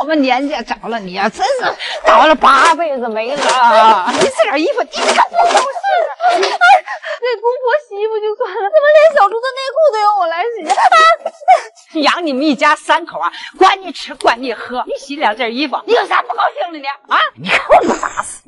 么年纪找了你啊，真是倒了8辈子霉了。你这件衣服，你看不合适。 哎，给公婆洗衣服就算了，怎么连小猪的内裤都要我来洗？ 养你们一家3口啊，管你吃管你喝，你洗2件衣服，你有啥不高兴的呢？啊，你看我不打死你！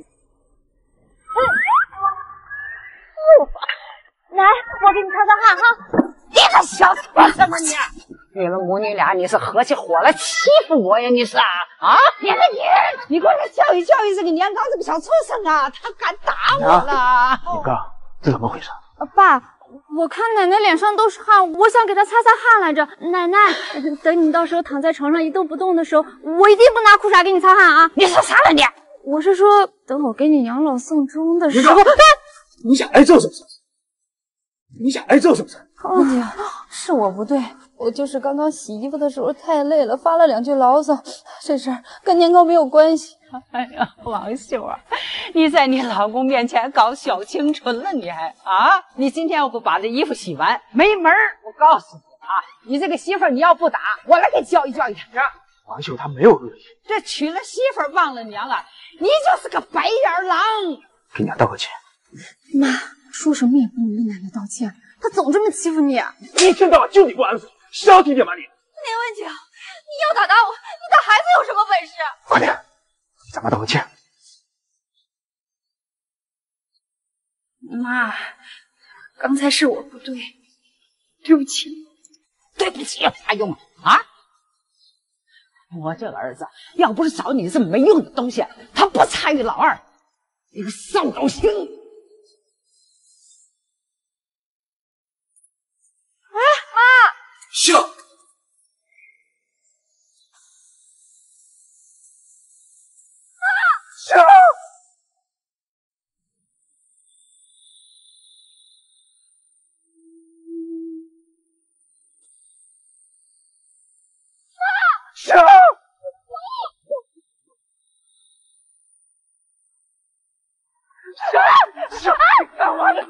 来，我给你擦擦汗哈。 你个小畜生啊你！你们母女俩，你是合起伙来欺负我呀？你是啊？你给我来教育教育这个年糕这个小畜生啊！他敢打我了！ 年糕，这怎么回事？ 爸，我看奶奶脸上都是汗，我想给她擦擦汗来着。奶奶，等你到时候躺在床上一动不动的时候，我一定不拿裤衩给你擦汗啊！ 你说啥了你？ 我是说，等我给你养老送终的时候。 你想挨揍是不是？你想挨揍是不是？ 哎呀，是我不对，我就是刚刚洗衣服的时候太累了，发了2句牢骚，这事儿跟年糕没有关系。 哎呀，王秀啊，你在你老公面前搞小青春了，你还啊？你今天要不把这衣服洗完，没门儿！我告诉你啊，你这个媳妇儿你要不打，我来给教育教育她。 王秀她没有恶意， 这娶了媳妇儿忘了娘啊，你就是个白眼狼！ 给娘道个歉。 妈，说什么也不能跟奶奶道歉，她总这么欺负你。 一天到晚就你不安分，消停点吧你。 连文景，你要打我，你打孩子有什么本事？ 快点，给咱妈道个歉。 妈，刚才是我不对，对不起。 对不起有啥用啊？我这个儿子要不是找你这么没用的东西，他不参与老二。你个扫帚星！ 哎，妈！ 秀。秀。秀。秀，干我的！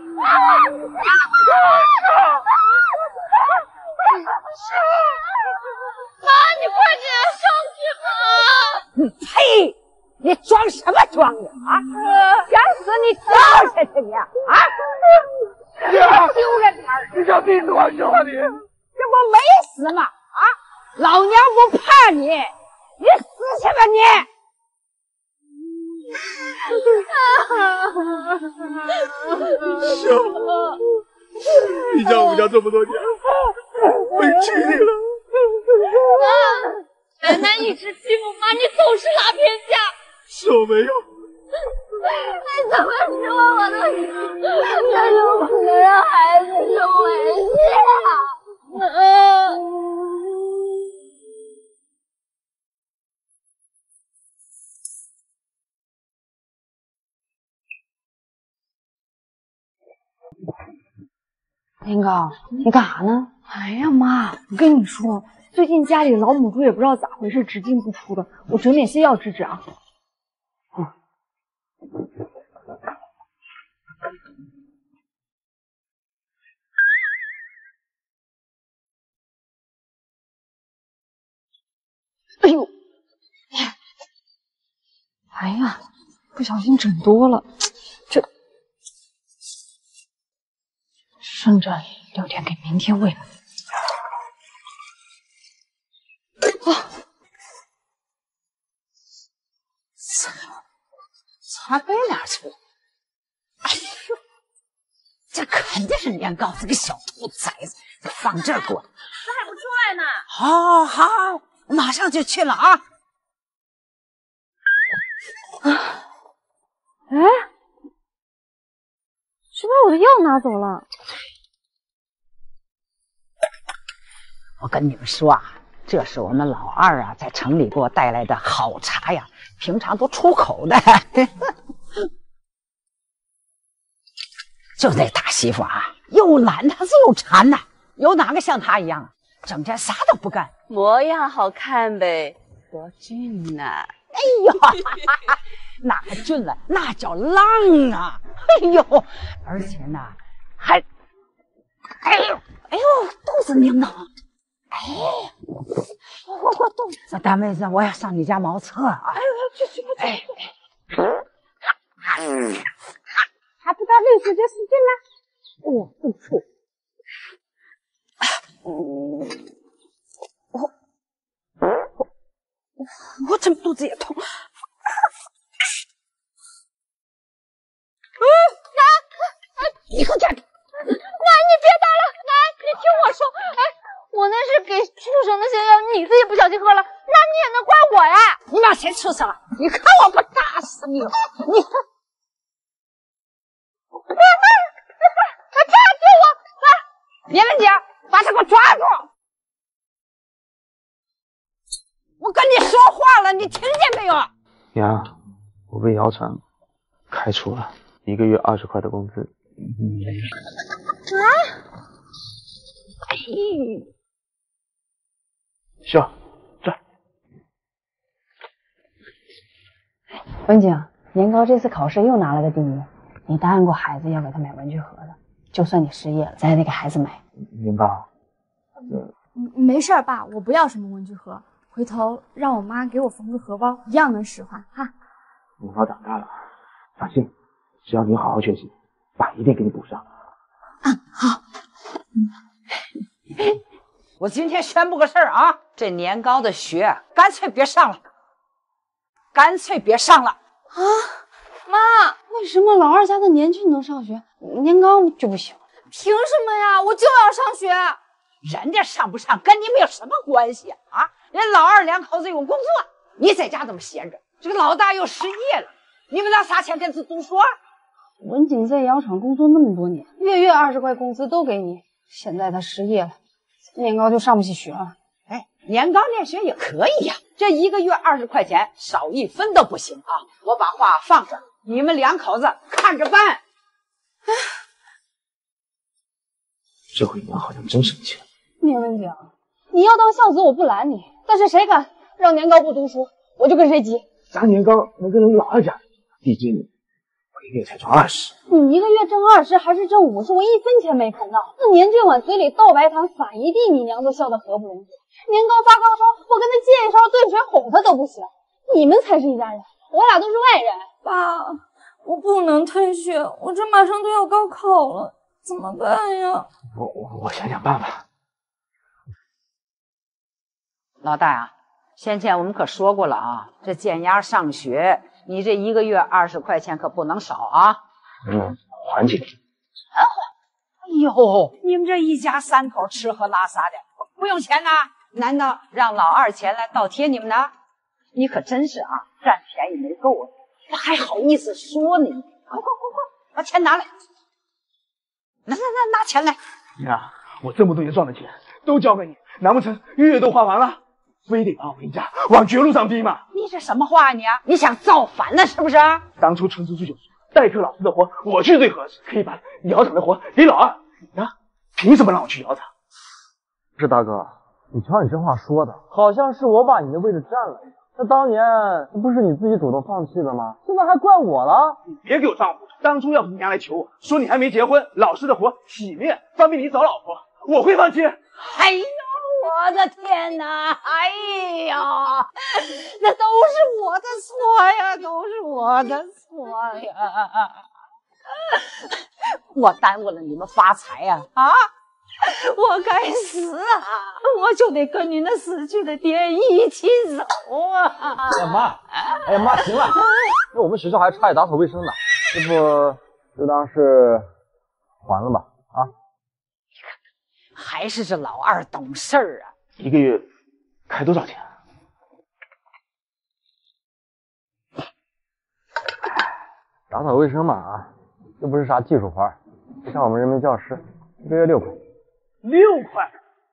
妈，你快点上去吧！ 呸！你装什么装呀？啊！想死你跳下去你啊！丢人点儿！ 你想逼死我秀啊你！ 这不没死吗？啊！老娘不怕你，你死去吧你！ 秀，你家我们家这么多年，委屈你了。 妈，奶奶一直欺负妈，你总是拉偏架。 是我没有。 你怎么说我都行，但是我不能让孩子受委屈啊！ 年糕，你干啥呢？ 哎呀妈，我跟你说，最近家里老母猪也不知道咋回事，只进不出的，我整点泻药治治啊。哎呦，哎呀，不小心整多了，这剩着留点给明天喂吧。 擦白脸出来！哎呦，这肯定是年糕这个小兔崽子，放这儿给我！ 咋还不出来呢？ 好好，马上就去了啊！ 哎，谁把我的药拿走了？ 我跟你们说啊，这是我们老二啊在城里给我带来的好茶呀，平常都出口的。就这大媳妇啊，又懒她是又馋呐，有哪个像她一样啊？整天啥都不干， 模样好看呗，多俊呐！ 哎呦，哪个俊了？那叫浪啊！哎呦，而且呢，还，哎呦，肚子拧挠。哎这大妹子，我要上你家茅厕啊！哎， 还不到累死这时间了。 哦，不错。我怎么肚子也痛？你给我站住！ 奶，你别打了，奶，你听我说，哎，我那是给畜生的泻药，你自己不小心喝了，那你也能怪我呀？ 你骂谁畜生了？你看我不打死你！你， 爸，救我！ 别问姐，把他给我抓住！我跟你说话了，你听见没有？ 娘，我被姚厂开除了，1个月20块的工资。笑，这。 文景，年糕这次考试又拿了个第1，你答应过孩子要给他买文具盒的，就算你失业了，咱也得给孩子买。 年糕， 没事儿，爸，我不要什么文具盒，回头让我妈给我缝个荷包，一样能使唤哈。 年糕长大了，放心，只要你好好学习，爸一定给你补上。 好。 我今天宣布个事儿啊，这年糕的学干脆别上了，干脆别上了啊！妈，为什么老二家的年俊能上学，年糕就不行？凭什么呀？我就要上学。 人家上不上跟你没有什么关系啊！人老二2口子有工作，你在家怎么闲着？这个老大又失业了，你们拿啥钱给他读书啊？ 文景在窑厂工作那么多年，月20块工资都给你，现在他失业了，年糕就上不起学了。 哎，年糕念学也可以呀，这1个月20块钱，少1分都不行啊！我把话放这儿，你们2口子看着办。 这回娘好像真生气了。 聂文景，你要当孝子我不拦你，但是谁敢让年糕不读书，我就跟谁急。 咱年糕能跟人老二家地支你，我1个月才赚20。 你1个月挣20还是挣50，我1分钱没看到。那年俊晚嘴里倒白糖撒一地，你娘都笑得合不拢嘴。年糕发高烧，我跟他借一勺兑水哄他都不行。你们才是一家人，我俩都是外人。 爸，我不能退学，我这马上都要高考了，怎么办呀？ 我想想办法。 老大啊，先前我们可说过了啊，这减压上学，你这1个月20块钱可不能少啊。 还紧。 哎呦，你们这一家3口吃喝拉撒的不用钱呐？难道让老二钱来倒贴你们呢？你可真是啊，占便宜没够啊，他还好意思说你？快，把钱拿来！拿钱来！ 娘，我这么多年赚的钱都交给你，难不成月月都花完了？非得把我们家往绝路上逼吗？ 你这什么话你啊？你想造反了是不是？ 当初春叔就说代课老师的活我去最合适，可以把窑厂的活给老二。你呢？凭什么让我去窑厂？ 不是大哥，你瞧你这话说的，好像是我把你的位置占了。那当年不是你自己主动放弃的吗？现在还怪我了？ 你别给我装糊涂！当初要不是娘来求我说你还没结婚，老师的活体面，方便你找老婆，我会放弃。 哎呦，我的天哪！哎呀，那都是我的错呀，都是我的错呀！我耽误了你们发财呀！啊！我该死啊！我就得跟你那死去的爹一起走啊！ 哎呀妈！哎呀妈，行了，那我们学校还差一打扫卫生呢，这不就当是还了吧？啊！ 还是这老二懂事儿啊 ！1个月开多少钱？ 打扫卫生嘛啊，又不是啥技术活，像我们人民教师1个月6块。 6块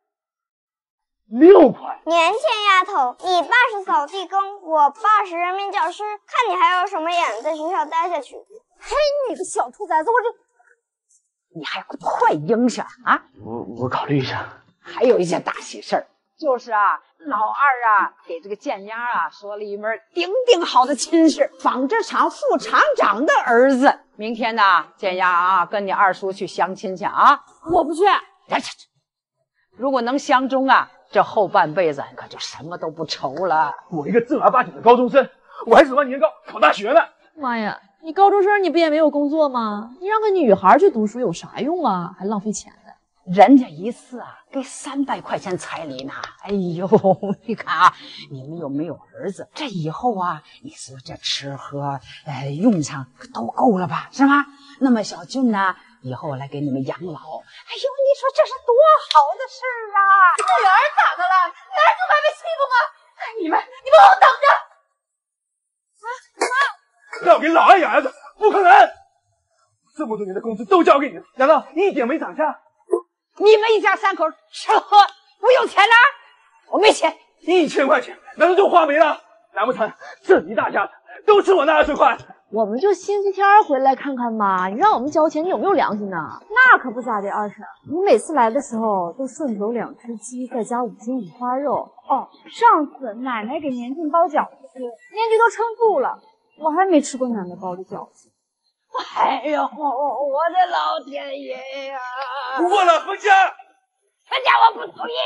，6块！ 年轻丫头，你爸是扫地工，我爸是人民教师，看你还有什么眼在学校待下去？ 嘿，你个小兔崽子，我这…… 你还快应下啊！ 我考虑一下。 还有一件大喜事儿，就是啊，老二啊给这个建鸭啊说了一门顶好的亲事，纺织厂副厂长的儿子。明天呢，建鸭啊跟你二叔去相亲去啊！ 我不去。 如果能相中啊， 这后半辈子可就什么都不愁了。 我一个正儿八经的高中生，我还指望年糕考大学呢。 妈呀，你高中生你不也没有工作吗？你让个女孩去读书有啥用啊？还浪费钱呢。 人家一次啊给300块钱彩礼呢。哎呦，你看啊，你们又没有儿子，这以后啊，你说这吃喝用上都够了吧，是吧？那么小俊呢，以后来给你们养老。哎呦，你说这是多好的事啊！ 女儿咋的了？男主还被欺负吗？你们帮我等着！ 要给老二养儿子，不可能！这么多年的工资都交给你了，难道一点没涨价？ 你们一家3口吃喝不用钱了？我没钱 ，1000块钱难道就花没了？难不成这一大家子都吃我那20块？ 我们就星期天回来看看吧，你让我们交钱，你有没有良心呐？ 那可不咋的，二婶，你每次来的时候都顺走2只鸡，再加5斤五花肉。哦，上次奶奶给年俊包饺子吃，年俊都撑住了，我还没吃过奶奶包的饺子。 哎呦，我的老天爷呀！ 不过了，分家！ 分家我不同意。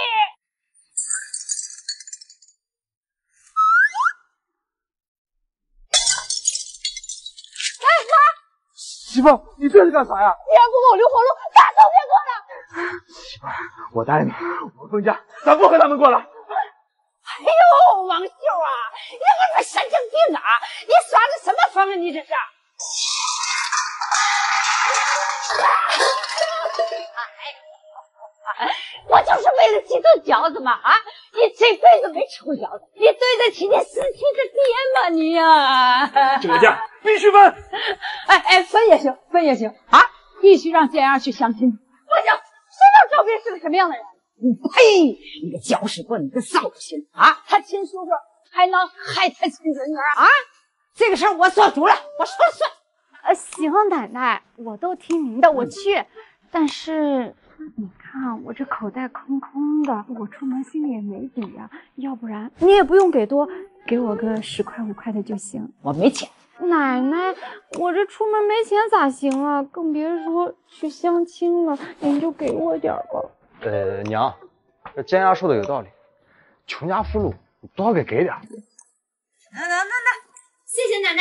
媳妇，你这是干啥呀？ 你要不给我留活路，啥都别过了。 媳妇，我答应你，我分家，咱不和他们过了。 哎呦，王秀啊，你不是神经病啊？你耍的什么风啊？你这是？我就是为了几顿饺子嘛啊！你这辈子没吃过饺子，你对得起你死去的爹吗你呀？ 这个家必须分！ 分也行，分也行啊！必须让建阳去相亲。不行，谁让赵斌是个什么样的人？你呸！你个搅屎棍，你个扫心啊！他亲叔叔还能害他亲侄女啊？这个事儿我做主了，我说了算。 行，奶奶，我都听您的，我去。但是你看我这口袋空空的，我出门心里也没底呀。要不然你也不用给多，给我个10块5块的就行。 我没钱。 奶奶，我这出门没钱咋行啊？更别说去相亲了，您就给我点吧。 娘，这尖牙说的有道理，穷家富路多少给点。 那，谢谢奶奶。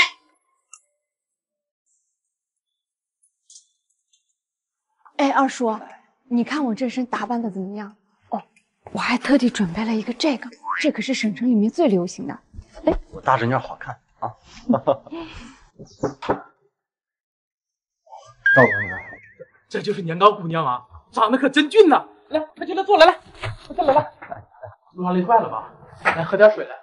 哎，二叔，你看我这身打扮的怎么样？哦，我还特地准备了一个这个，这可是省城里面最流行的。哎， 我大着点好看啊！赵同志， 这就是年糕姑娘啊，长得可真俊呐！来，快进来坐，来，快进来。路上累坏了吧？来喝点水来。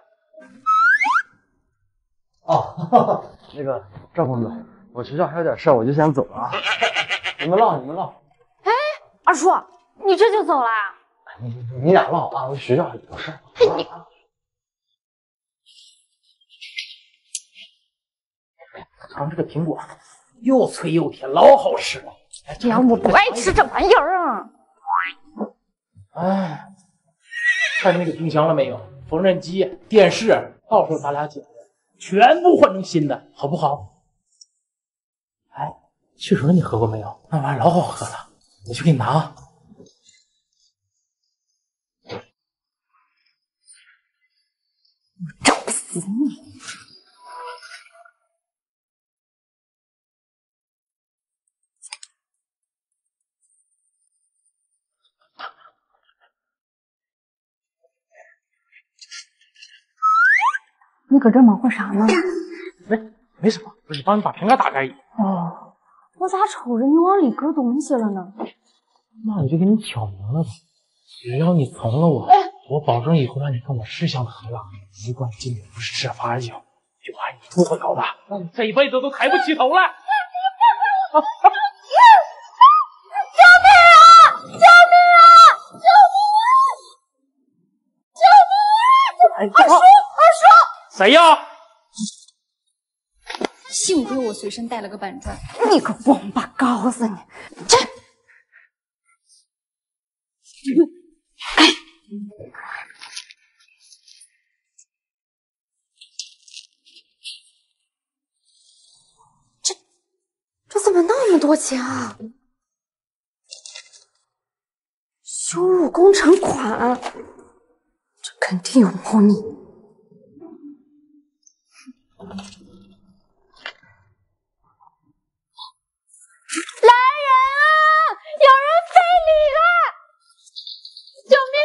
哦，那个赵公子，我学校还有点事，我就先走了啊。你们唠。 哎，二叔，你这就走了？ 你俩唠啊，我学校有事。 你尝这个苹果，又脆又甜，老好吃了。 娘，我不爱吃这玩意儿啊！ 哎，看那个冰箱了没有？缝纫机、电视，到时候咱俩姐全部换成新的，好不好？哎，汽水你喝过没有？那玩意儿老好喝了，我去给你拿啊。 找死你！你搁这忙活啥呢？ 没什么，不是帮你把瓶盖打开而已。 哦，我咋瞅着你往里搁东西了呢？ 那我就给你挑明了吧，只要你从了我，我保证以后让你跟我吃香喝辣，一罐金牛不是吃发酒，就按你不回头的，让你这辈子都抬不起头来。谁呀？ 幸亏我随身带了个板砖。你个王八羔子你！这怎么那么多钱啊？羞辱工程款。 肯定有猫腻。来人啊！有人非礼了！救命！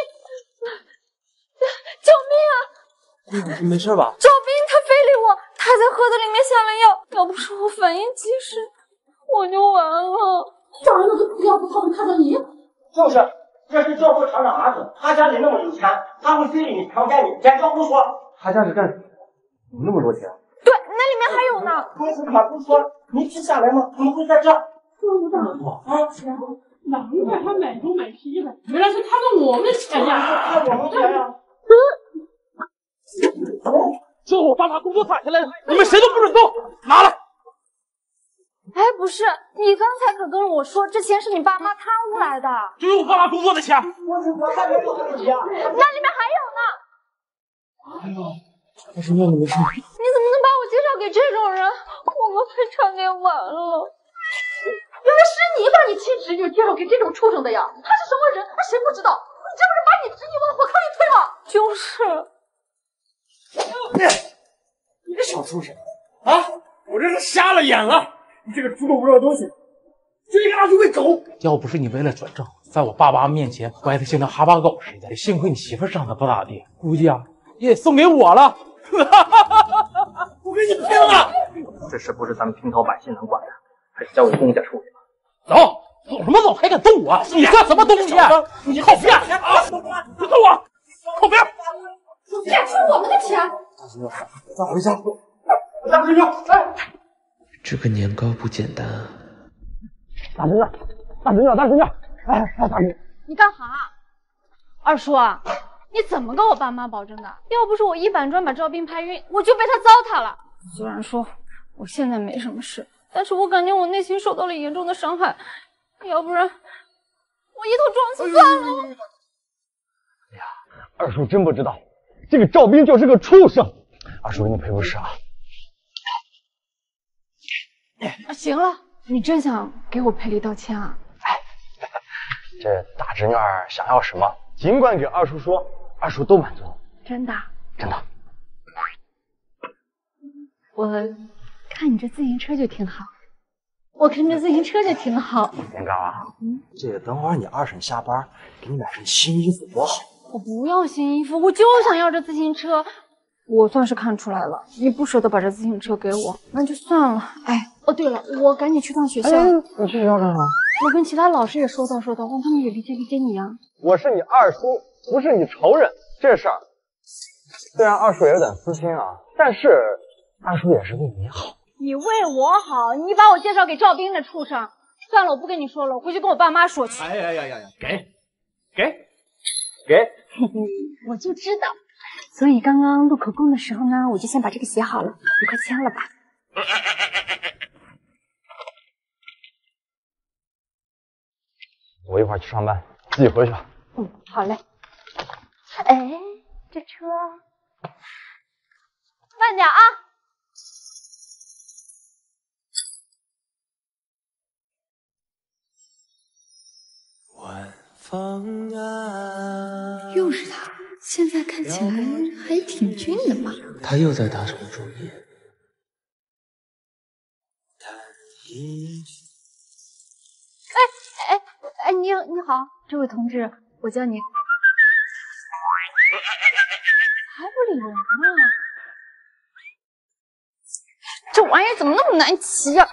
救命啊！ 你没事吧？ 赵斌他非礼我，他在盒子里面下了药，要不是我反应及时，我就完了。 叫人都要不他们看到你。 就是，这是教会厂长儿子，他家里那么有钱，他会非礼你、强奸你，简直胡说。 他家是干什么？有那么多钱？ 对，那里面还有呢。 公司卡不是说你提下来吗？怎么会在这？ 说不上难怪他买东买西的，原来是看中我们的钱呀！ 看我们钱呀！ 这我爸把工作攒下来了，你们谁都不准动，拿来！ 哎，不是，你刚才可跟我说，这钱是你爸妈贪污来的， 就是我爸妈工作的钱。 我看见有这钱， 那里面还有呢。 哎呦，大师兄，你没事？ 你怎么能把我介绍给这种人？我们会差点完了。 原来是你把你亲侄女介绍给这种畜生的呀！他是什么人？谁不知道？你这不是把你侄女往火坑里推吗？ 就是。 你个小畜生啊！我这是瞎了眼了！你这个猪狗不知道东西，就应该拿去喂狗。要不是你为了转正，在我爸妈面前歪的像条哈巴狗似的，幸亏你媳妇长得不咋地，估计啊也送给我了。我跟你拼了！ 这事不是咱们平头百姓能管的，还是交给公家处理吧。 走，走什么走？还敢动我？你算什么东西？你靠边啊！别动我！靠边！ 骗吃我们的钱！ 大师兄，咱回家。 大师兄，哎， 这个年糕不简单啊！ 大侄女，大侄女，大侄女，哎，大侄女， 你干哈？二叔啊，你怎么跟我爸妈保证的？要不是我一板砖把赵斌拍晕，我就被他糟蹋了。虽然说我现在没什么事，但是我感觉我内心受到了严重的伤害，要不然我一头撞死算了。 哎呀，二叔真不知道，这个赵斌就是个畜生。二叔给你赔不是啊。 行了，你真想给我赔礼道歉啊？ 这大侄女儿想要什么，尽管给二叔说，二叔都满足。 真的？ 真的。 我看你这自行车就挺好，我看这自行车就挺好。 年糕啊，这个等会儿你二婶下班，给你买身新衣服多好。 我不要新衣服，我就想要这自行车。我算是看出来了，你不舍得把这自行车给我，那就算了。哎，哦对了，我赶紧去趟学校。 你去学校干啥？ 我跟其他老师也说道，让他们也理解你啊。 我是你二叔，不是你仇人。这事儿虽然二叔也有点私心啊，但是二叔也是为你好。 你为我好，你把我介绍给赵斌的畜生。算了，我不跟你说了，我回去跟我爸妈说去。 哎呀，给， 我就知道。所以刚刚录口供的时候呢，我就先把这个写好了，你快签了吧。 我一会儿去上班，自己回去吧。 好嘞。哎，这车慢点啊。 晚风啊， 又是他，现在看起来还挺俊的嘛。 他又在打什么主意？ 哎，你好，这位同志，我叫你。还不理人呢？这玩意儿怎么那么难骑呀？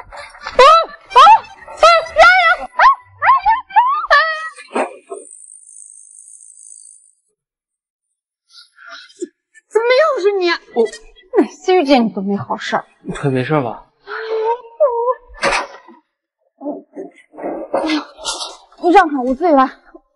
怎么又是你？每次遇见你都没好事儿。 你腿没事吧？ 你让开，我自己来。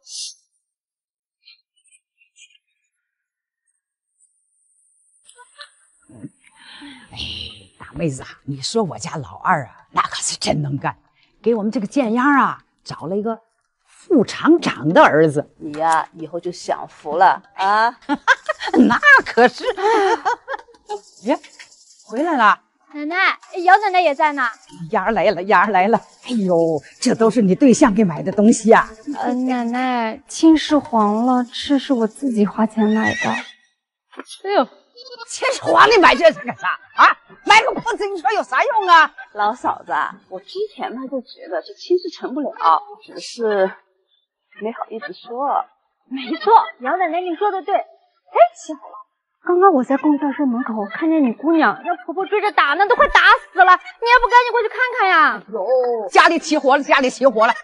大妹子啊，你说我家老二啊，那可是真能干，给我们这个建阳啊找了一个副厂长的儿子。 你呀，以后就享福了啊！ 那可是。耶，回来了。 奶奶，姚奶奶也在呢。 丫儿来了，丫儿来了。哎呦，这都是你对象给买的东西呀。 奶奶，青是黄了，这是我自己花钱买的。 哎呦，钱是花，你买这是干啥啊？买个破自行车有啥用啊？ 老嫂子，我之前呢就觉得这亲事成不了，只是没好意思说。 没错，姚奶奶你说的对。哎，巧了，刚刚我在供销社门口看见你姑娘让婆婆追着打，那都快打死了，你也不赶紧过去看看呀？ 哟，家里起火了，家里起火了！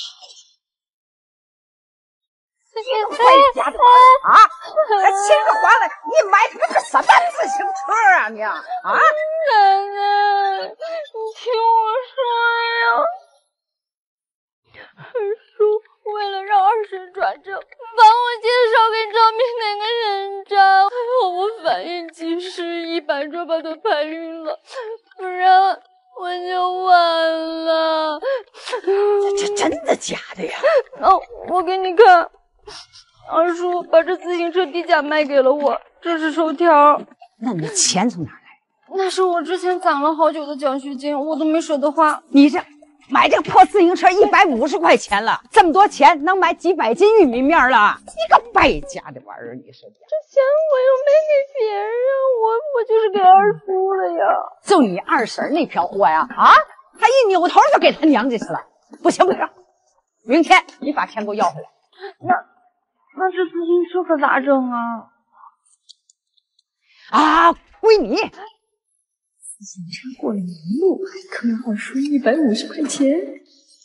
坏家的啊！还钱可花了，你买的个什么自行车啊你啊？ 奶奶，你听我说呀，二叔为了让二婶转正，把我介绍给招聘那个人渣，还好我反应及时，一板就把他拍晕了，不然我就完了。 这真的假的呀？ 哦，我给你看。二叔把这自行车低价卖给了我，这是收条。 那你钱从哪来？ 那是我之前攒了好久的奖学金，我都没舍得花。 你这买这个破自行车150块钱了，这么多钱能买几百斤玉米面了？你个败家的玩意儿！你说这钱我又没给别人，我就是给二叔了呀。 就你二婶那瓢货呀，啊，他一扭头就给他娘家去了。不行不行，明天你把钱给我要回来。 那这自行车可咋整啊？ 啊，归你。 自行车过了年路，还可让二叔150块钱。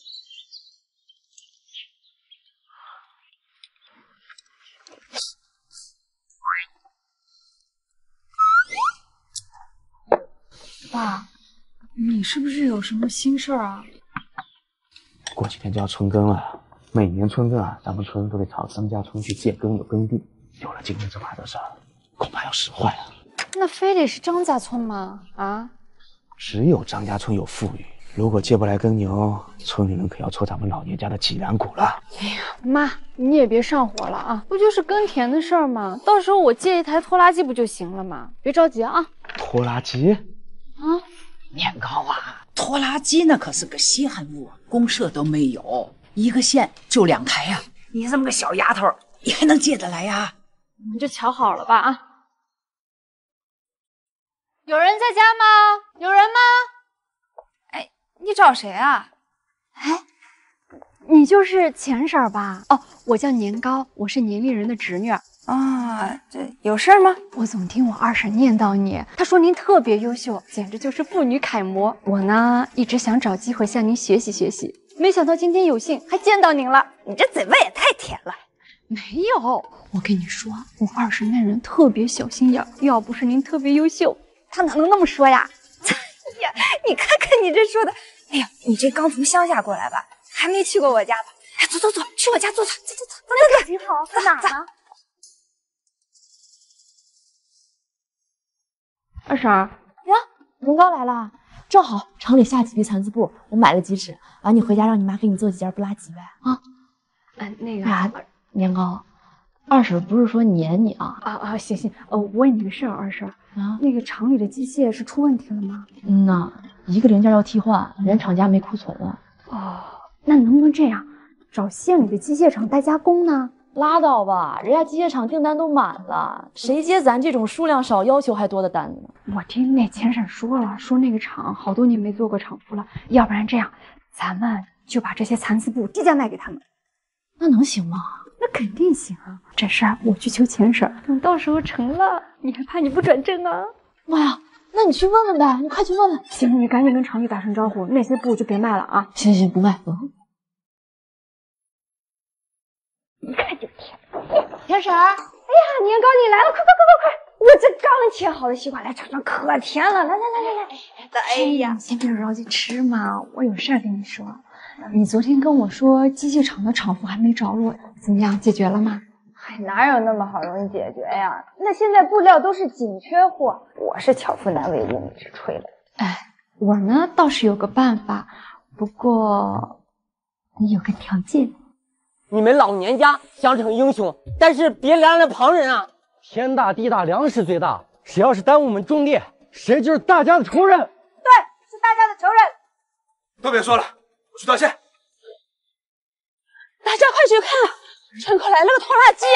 爸，你是不是有什么心事儿啊？ 过几天就要春耕了。每年春耕啊，咱们村都得朝张家村去借耕有耕地。有了今天这把的事儿，恐怕要使坏了。 那非得是张家村吗？啊？ 只有张家村有富裕，如果借不来耕牛，村里人可要抽咱们老年家的脊梁骨了。 哎呀，妈，你也别上火了啊！不就是耕田的事儿吗？到时候我借一台拖拉机不就行了吗？别着急啊。 拖拉机？ 啊？ 年糕啊，拖拉机那可是个稀罕物，公社都没有。一个县就2台呀，你这么个小丫头，你还能借得来呀？ 你们就瞧好了吧啊！有人在家吗？有人吗？ 哎，你找谁啊？ 哎，你就是钱婶儿吧？哦，我叫年糕，我是年丽人的侄女。 啊，这有事儿吗？ 我总听我二婶念叨你，她说您特别优秀，简直就是妇女楷模。我呢，一直想找机会向您学习学习。没想到今天有幸还见到您了， 你这嘴巴也太甜了。 没有，我跟你说，我二婶那人特别小心眼，要不是您特别优秀，她哪能那么说呀？ 哎呀，你看看你这说的，哎呀，你这刚从乡下过来吧，还没去过我家吧？哎，走走走，去我家坐坐，走走走， 那肯定好，在哪呢？ 二婶儿呀，年糕来了，正好厂里下几批蚕丝布，我买了几尺，完你回家让你妈给你做几件不拉几呗啊。 那个呀，年糕，二婶不是说黏你啊？ 行行，我问你个事儿，二婶啊，那个厂里的机械是出问题了吗？ 嗯呐，一个零件要替换，人厂家没库存了。 哦，那能不能这样，找县里的机械厂代加工呢？ 拉倒吧，人家机械厂订单都满了，谁接咱这种数量少、要求还多的单子呢？ 我听那钱婶说了，说那个厂好多年没做过厂服了，要不然这样，咱们就把这些蚕丝布低价卖给他们。 那能行吗？ 那肯定行啊！这事儿我去求钱婶，等到时候成了，你还怕你不转正啊？ 妈呀，那你去问问呗，你快去问问。 行，你赶紧跟厂里打声招呼，那些布就别卖了啊！ 行行，不卖。 一看就甜。钱婶，哎呀，年糕你来了，快！我这刚切好的西瓜，来尝尝，可甜了！来。哎呀，先别着急吃嘛，我有事儿跟你说。你昨天跟我说机械厂的厂服还没着落，怎么样？解决了吗？ 嗨，哪有那么好容易解决呀？那现在布料都是紧缺货，我是巧妇难为无米之炊了。 哎，我呢倒是有个办法，不过有个条件。 你们老年家想成英雄，但是别凉了旁人啊！天大地大，粮食最大，谁要是耽误我们种地， 谁就是大家的仇人。 对，是大家的仇人。 都别说了，我去道歉。 大家快去看，村口来了个拖拉机。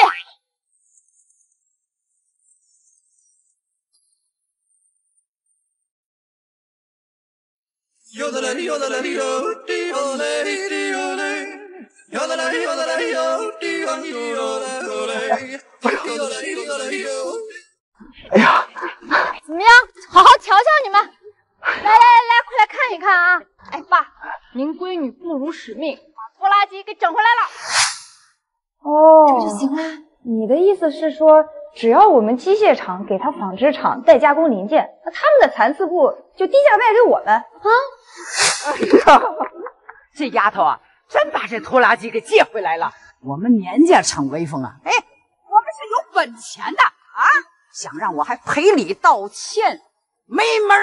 哎呀， 怎么样？好好瞧瞧你们！来，快来看一看啊！哎，爸，您闺女不辱使命，把拖拉机给整回来了。 哦，这就行啦。你的意思是说，只要我们机械厂给他纺织厂代加工零件，那他们的残次部就低价卖给我们啊？ 哎呀，这丫头啊，真把这拖拉机给借回来了。我们年家逞威风啊！哎，我们是有本钱的啊！想让我还赔礼道歉，没门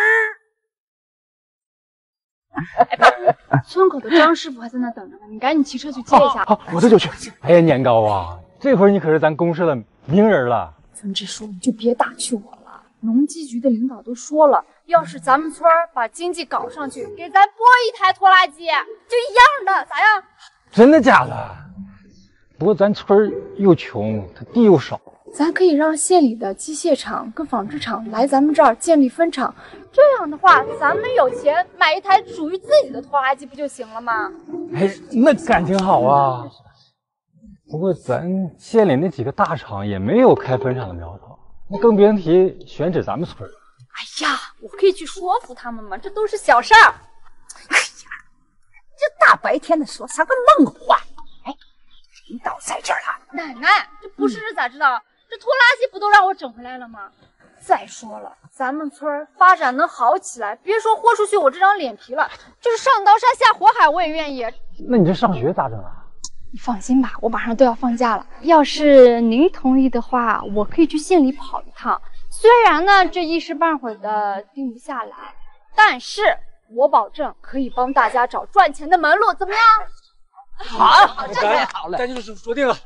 儿！村口的张师傅还在那等着呢，你赶紧骑车去接一下。 好，我这就去。哎呀，年糕啊，这会儿你可是咱公社的名人了。 村支书，你就别打趣我了。农机局的领导都说了，要是咱们村把经济搞上去，给咱拨一台拖拉机，就一样的，咋样？ 真的假的？不过咱村又穷，他地又少。 咱可以让县里的机械厂跟纺织厂来咱们这儿建立分厂，这样的话，咱们有钱买一台属于自己的拖拉机不就行了吗？ 哎，那感情好啊。不过咱县里那几个大厂也没有开分厂的苗头，那更别提选址咱们村了。 哎呀，我可以去说服他们嘛，这都是小事儿。 哎呀，这大白天的说啥个梦话？哎，领导在这儿了。 奶奶，这不试试咋知道？这拖拉机不都让我整回来了吗？再说了，咱们村发展能好起来，别说豁出去我这张脸皮了，就是上刀山下火海我也愿意。 那你这上学咋整啊？ 你放心吧，我马上都要放假了。要是您同意的话，我可以去县里跑一趟。虽然呢，这一时半会儿的定不下来，但是我保证可以帮大家找赚钱的门路，怎么样？ 好，这太好了， 咱就是说定了。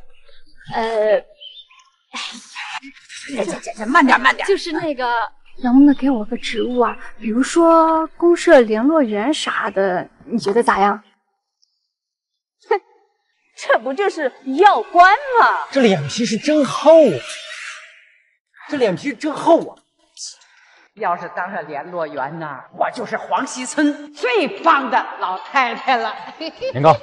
这慢点， 就是那个，能不能给我个职务啊？比如说公社联络员啥的，你觉得咋样？ 哼，这不就是要官吗？ 这脸皮是真厚啊！要是当上联络员呢，我就是黄溪村最棒的老太太了。 年糕，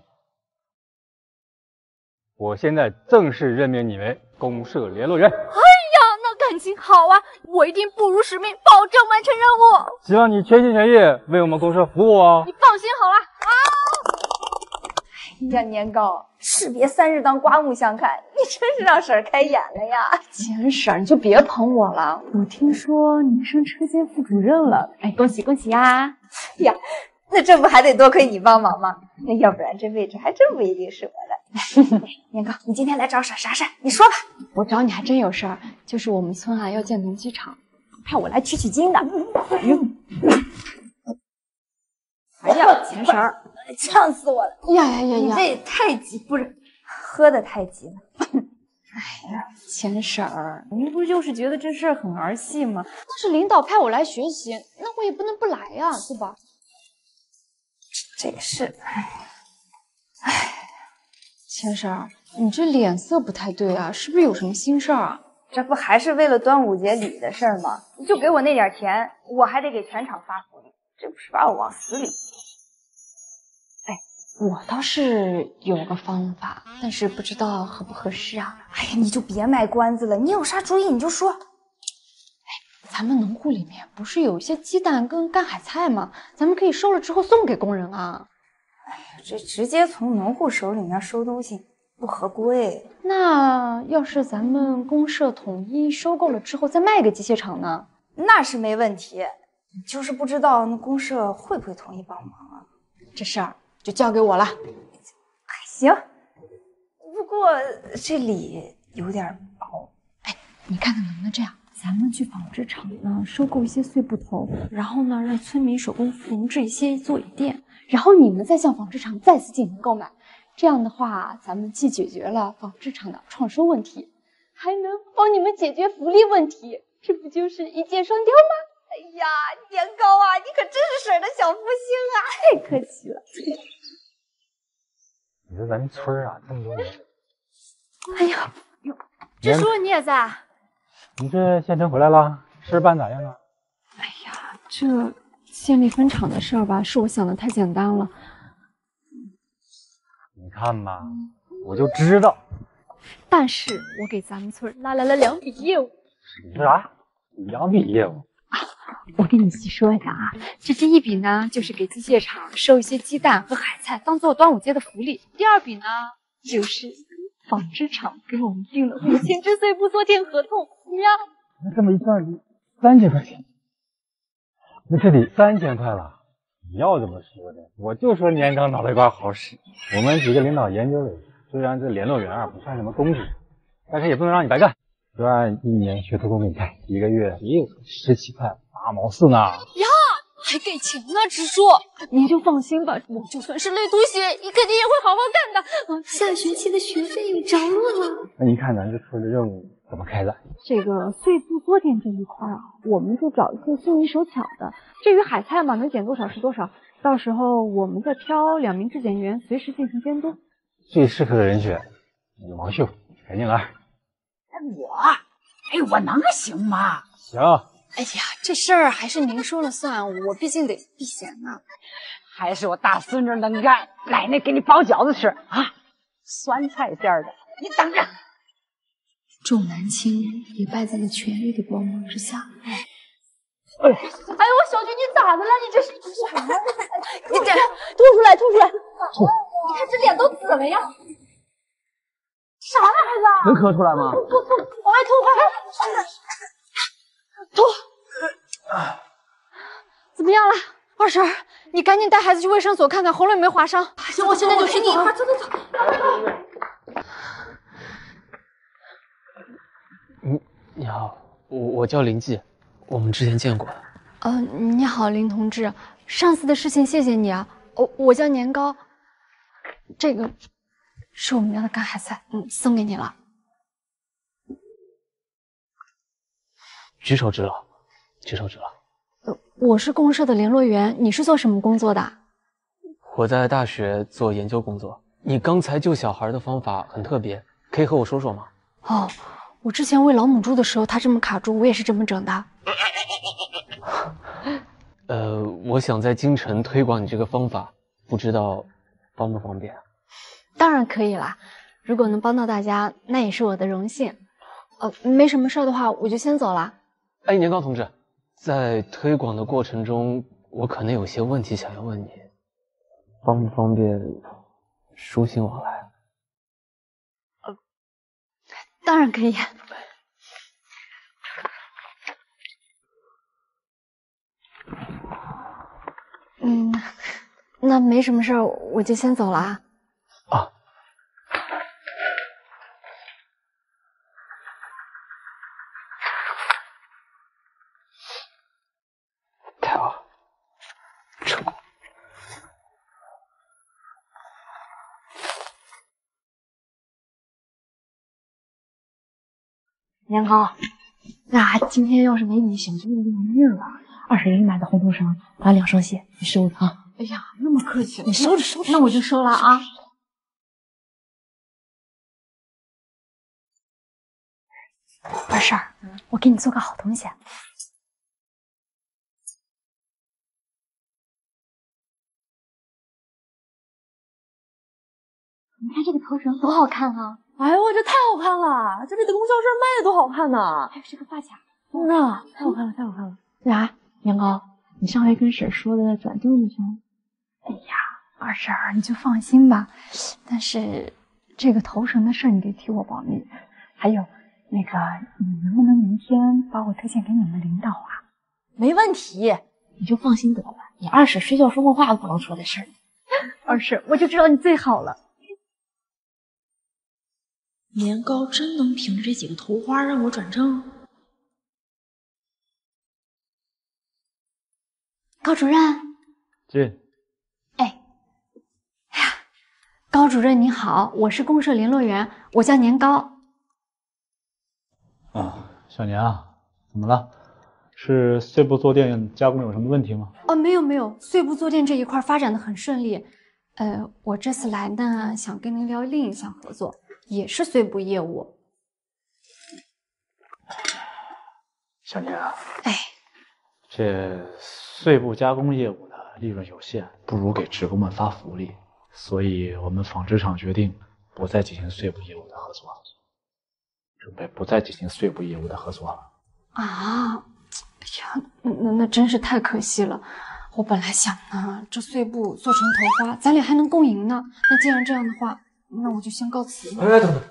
我现在正式任命你为公社联络员。 哎呀，那感情好啊！我一定不辱使命，保证完成任务。 希望你全心全意为我们公社服务哦。 你放心好了啊！ 哎呀，年糕，士别三日当刮目相看，你真是让婶儿开眼了呀！ 钱婶儿，你就别捧我了。我听说你升车间副主任了，哎，恭喜恭喜呀！ 呀，那这不还得多亏你帮忙吗？那要不然这位置还真不一定是我的。年糕，你今天来找婶啥事？你说吧。 我找你还真有事儿，就是我们村啊要建农机厂，派我来取经的。哎呀，钱婶儿， 呛死我了！ 呀， 你这也太急，不是喝的太急了。 哎呀，钱婶儿，您不就是觉得这事儿很儿戏吗？那是领导派我来学习，那我也不能不来呀，对吧？ 这也是， 钱婶儿，你这脸色不太对啊，是不是有什么心事儿啊？ 这不还是为了端午节礼的事儿吗？你就给我那点钱，我还得给全厂发福利，这不是把我往死里逼？ 我倒是有个方法，但是不知道合不合适啊。 哎呀，你就别卖关子了，你有啥主意你就说。 咱们农户里面不是有一些鸡蛋跟干海菜吗？咱们可以收了之后送给工人啊。 哎呀，这直接从农户手里面收东西不合规。 那要是咱们公社统一收购了之后再卖给机械厂呢？ 那是没问题，就是不知道那公社会不会同意帮忙啊？ 这事儿就交给我了。 行，不过这礼有点薄。 哎，你看看能不能这样？咱们去纺织厂呢收购一些碎布头，然后呢让村民手工缝制一些座椅垫，然后你们再向纺织厂再次进行购买。这样的话，咱们既解决了纺织厂的创收问题，还能帮你们解决福利问题，这不就是一箭双雕吗？哎哎呀，年糕啊，你可真是婶儿的小福星啊！太客气了。 你说咱村啊，这么多年， 哎呀，支书你也在？ 你这县城回来了，事办咋样啊？ 哎呀，这县里分厂的事儿吧，是我想的太简单了。 你看吧，我就知道。 但是我给咱们村拉来了2笔业务。 你说啥？2笔业务？ 我跟你细说一下啊，这第一笔呢，就是给机械厂收一些鸡蛋和海菜，当做端午节的福利。第二笔呢，就是纺织厂给我们订了5000只碎布缩填合同。你呀， 那这么一算，3000块钱，那这得3000块了。你要这么说的，我就说年糕脑袋瓜好使。我们几个领导研究了，虽然这联络员啊不算什么公职，但是也不能让你白干。就按1年学徒工给你干，1个月也有17块8毛4呢。 呀，还给钱呢，支书，您就放心吧，我就算是累吐血，你肯定也会好好干的。下学期的学费有着落了。 那你看咱这村的任务怎么开展？ 这个碎布缩填这一块啊，我们就找一个心灵手巧的。至于海菜嘛，能减多少是多少，到时候我们再挑2名质检员，随时进行监督。 最适合的人选羽毛秀，赶紧来。 我能行吗？ 行。 哎呀，这事儿还是您说了算，我毕竟得避嫌呢。 还是我大孙女能干，奶奶给你包饺子吃啊，酸菜馅的，你等着。 重男轻女也败在了权力的光芒之下。 哎呦，我小菊，你咋的了？你这是啥？ 你这吐出来，吐出来！ 你看这脸都紫了呀！啥呢，孩子？ 能咳出来吗？ 吐，往外吐，快！吐！ 怎么样了，二婶？你赶紧带孩子去卫生所看看，喉咙有没有划伤。 行，我现在就去。你快走。 你好，我叫林记，我们之前见过。 你好，林同志，上次的事情谢谢你啊。我叫年糕，这个是我们家的干海菜，送给你了。 举手之劳，举手之劳。 我是公社的联络员，你是做什么工作的？ 我在大学做研究工作。你刚才救小孩的方法很特别，可以和我说说吗？ 哦，我之前喂老母猪的时候，它这么卡住，我也是这么整的。 我想在京城推广你这个方法，不知道方不方便？ 当然可以啦，如果能帮到大家，那也是我的荣幸。没什么事的话，我就先走了。 哎，年糕同志，在推广的过程中，我可能有些问题想要问你，方不方便书信往来？ 当然可以。那没什么事，我就先走了啊。 太好了，成功。 年糕，那今天要是没你，小舅子就没命了。二婶给你买的红头绳，还有2双鞋，你收着啊。 哎呀，那么客气， 你收着。 那我就收了啊。 二婶，我给你做个好东西。 你看这个头绳多好看啊！ 哎呦，这太好看了，这比东校社卖的都好看呢。 还有这个发卡，太好看了，太好看了。啥？年糕，你上回跟婶说的转正的事？ 哎呀，二婶儿你就放心吧。但是这个头绳的事你得替我保密。还有那个，你能不能明天把我推荐给你们领导啊？ 没问题， 你就放心得了。你二婶睡觉说梦话都不能说的事儿。 二婶，我就知道你最好了。 年糕真能凭着这几个头花让我转正？ 高主任， 进。 高主任你好，我是公社联络员，我叫年糕。 小年啊，怎么了？ 是碎布坐垫加工有什么问题吗？ 没有，碎布坐垫这一块发展的很顺利。我这次来呢，想跟您聊另一项合作，也是碎布业务。 小年啊，这碎布加工业务的利润有限，不如给职工们发福利，所以我们纺织厂决定不再进行碎布业务的合作，准备不再进行碎布业务的合作了。 啊，哎呀，那真是太可惜了。我本来想呢，这碎布做成头花，咱俩还能共赢呢。那既然这样的话，那我就先告辞了。 等等。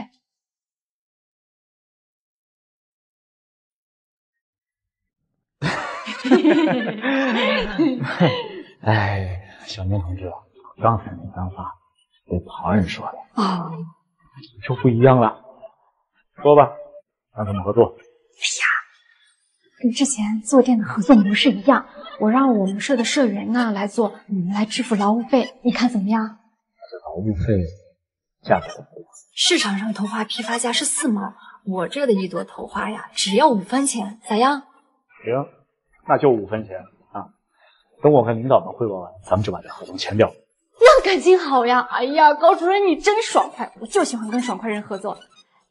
小年同志，刚才那番话对旁人说的啊， 就不一样了。说吧，让他们合作。 跟之前坐垫的合作模式一样，我让我们社的社员呢来做，你们来支付劳务费，你看怎么样？ 这劳务费价格怎么样？ 市场上头花批发价是4毛，我这的一朵头花呀，只要5分钱，咋样？ 行，那就5分钱啊。等我跟领导们汇报完，咱们就把这合同签掉。 那赶紧好呀！哎呀，高主任你真爽快，我就喜欢跟爽快人合作。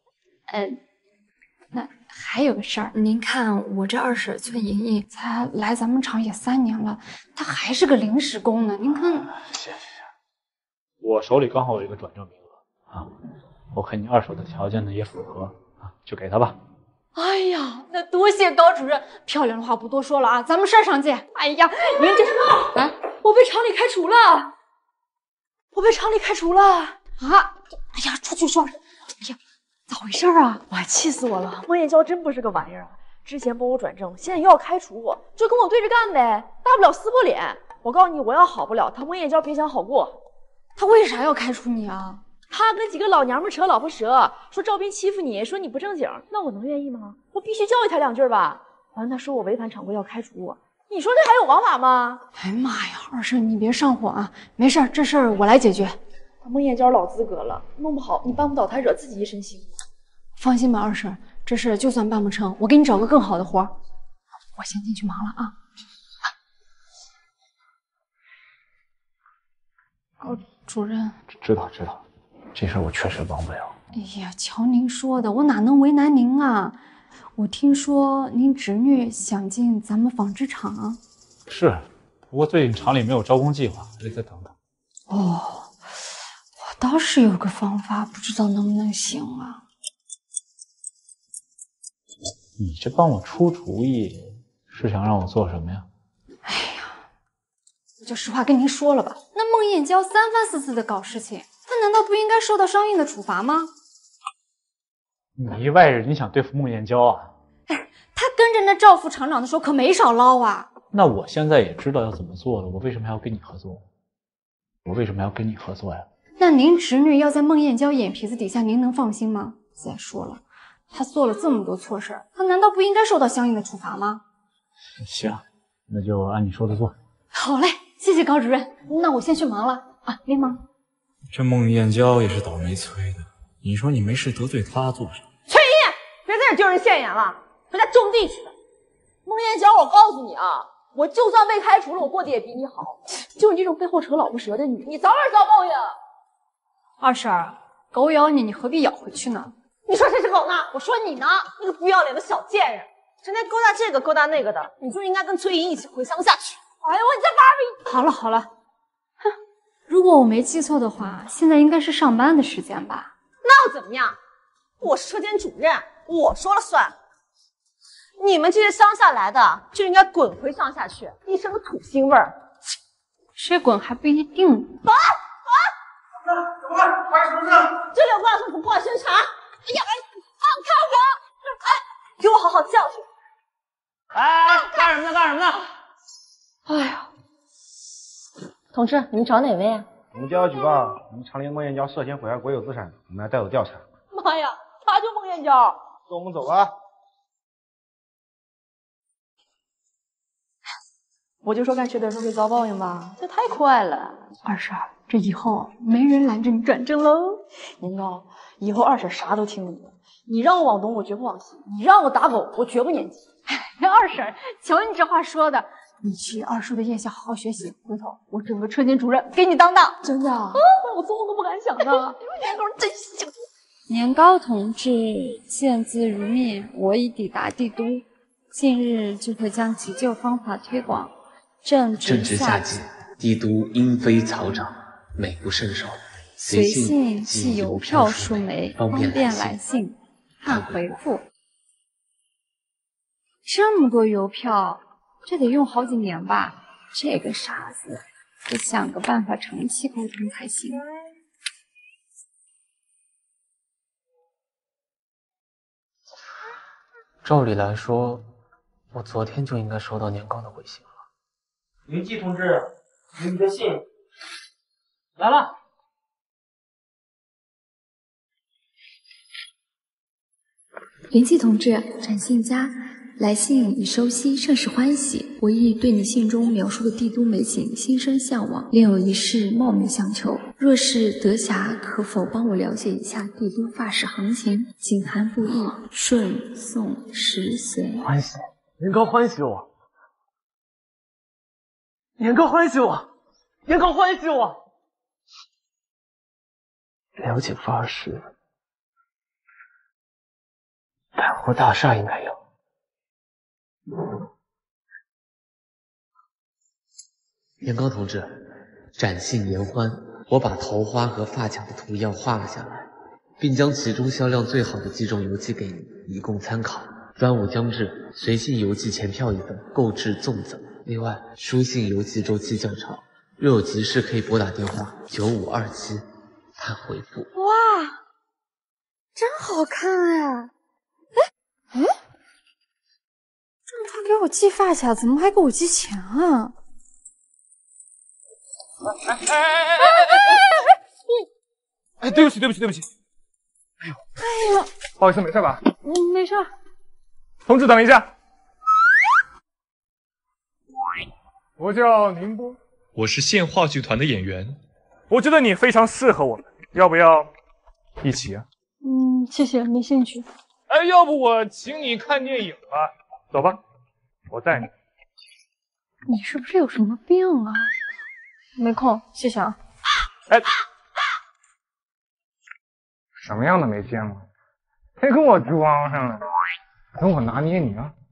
那还有个事儿，您看我这二婶崔莹莹才来咱们厂也3年了，她还是个临时工呢。您看， 行，我手里刚好有一个转正名额啊，我看你二婶的条件呢也符合啊，就给她吧。 哎呀，那多谢高主任，漂亮的话不多说了啊，咱们事儿上见。哎呀，您这我被厂里开除了，啊！ 哎呀，出去说。哎呀，咋回事啊？ 哇，气死我了！孟燕娇真不是个玩意儿啊！之前帮我转正，现在又要开除我，就跟我对着干呗，大不了撕破脸。我告诉你，我要好不了，他孟燕娇别想好过。 他为啥要开除你啊？ 他跟几个老娘们扯老婆舌，说赵斌欺负你，说你不正经，那我能愿意吗？我必须教育他2句吧。完了，他说我违反厂规要开除我，你说这还有王法吗？ 哎呀妈呀，二婶你别上火啊，没事儿，这事儿我来解决。 孟燕娇老资格了，弄不好你办不倒她，惹自己一身腥。 放心吧，二婶，这事就算办不成，我给你找个更好的活儿。我先进去忙了啊。高主任， 知道，这事儿我确实帮不了。 哎呀，瞧您说的，我哪能为难您啊？我听说您侄女想进咱们纺织厂。 是，不过最近厂里没有招工计划，还得再等等。 哦，我倒是有个方法，不知道能不能行啊？ 你这帮我出主意，是想让我做什么呀？ 哎呀，我就实话跟您说了吧，那孟燕娇3番4次的搞事情，她难道不应该受到相应的处罚吗？ 你一外人，你想对付孟燕娇啊？ 她跟着那赵副厂长的时候可没少捞啊。 那我现在也知道要怎么做了，我为什么还要跟你合作？我为什么要跟你合作呀？ 那您侄女要在孟燕娇眼皮子底下，您能放心吗？再说了，她做了这么多错事儿，她难道不应该受到相应的处罚吗？ 行，那就按你说的做。 好嘞，谢谢高主任，那我先去忙了啊，您忙。 这孟燕娇也是倒霉催的，你说你没事得罪她做什么？ 崔莹，别在这丢人现眼了，回家种地去了。孟燕娇，我告诉你啊，我就算被开除了，我过得也比你好。就你这种背后扯老婆舌的女人，你早晚遭报应。 二婶儿，狗咬你，你何必咬回去呢？ 你说谁是狗呢？我说你呢，那个不要脸的小贱人，整天勾搭这个勾搭那个的，你就应该跟崔莹一起回乡下去。哎呦，你在好了，哼，如果我没记错的话，现在应该是上班的时间吧？ 那又怎么样？我是车间主任，我说了算。你们这些乡下来的就应该滚回乡下去，一身土腥味儿。 谁滚还不一定呢。 走！怎么了？发生什么事？这里有万顺府破坏宣传。哎呀，放开我！哎，给我好好教训。 哎，干什么呢？ 哎呀，同志，你们找哪位啊？ 我们接到举报，我们厂里孟燕娇涉嫌毁坏国有资产，我们来带走调查。 妈呀，他就孟燕娇。 跟我们走吧。 我就说干缺德时候会遭报应吧，这太快了。 二婶，这以后没人拦着你转正喽。 年糕，以后二婶啥都听你的，你让我往东，我绝不往西；你让我打狗，我绝不撵鸡。 二婶，瞧你这话说的，你去二叔的院校好好学习，回头我整个车间主任给你当当。 真的啊？ 我做梦都不敢想的。年糕真行。 年糕同志，见字如面，我已抵达帝都，近日就会将急救方法推广。正值夏季， 帝都莺飞草长，美不胜收。 随信寄邮票数枚，方便来信看回复。这么多邮票，这得用好几年吧？这个傻子，得想个办法长期沟通才行。 照理来说，我昨天就应该收到年糕的回信了。 云记同志，你的信来了。 云记同志，展信家，来信已收悉，甚是欢喜。我亦对你信中描述的帝都美景心生向往，另有一事冒昧相求。若是得暇，可否帮我了解一下帝都发饰行情？谨函不易，顺送时随。 欢喜，年糕欢喜我，年糕欢喜我，年糕欢喜我。 了解发饰，百货大厦应该有。年糕同志，展信言欢，我把桃花和发卡的图样画了下来，并将其中销量最好的几种邮寄给你，以供参考。端午将至，随信邮寄钱票一份，购置粽子。另外，书信邮寄周期较长，若有急事可以拨打电话9527看回复。 哇，真好看哎！哎，这他给我寄发卡，怎么还给我寄钱啊？ 哎，对不起。哎呦，不好意思，没事吧？ 没事。 同志，等一下。我叫宁波， 我是县话剧团的演员。 我觉得你非常适合我们，要不要一起啊？ 谢谢，没兴趣。 哎，要不我请你看电影吧？走吧，我带你。 你是不是有什么病啊？没空，谢谢啊。 哎，什么样的没见过？别跟我装上了，等我拿捏你啊！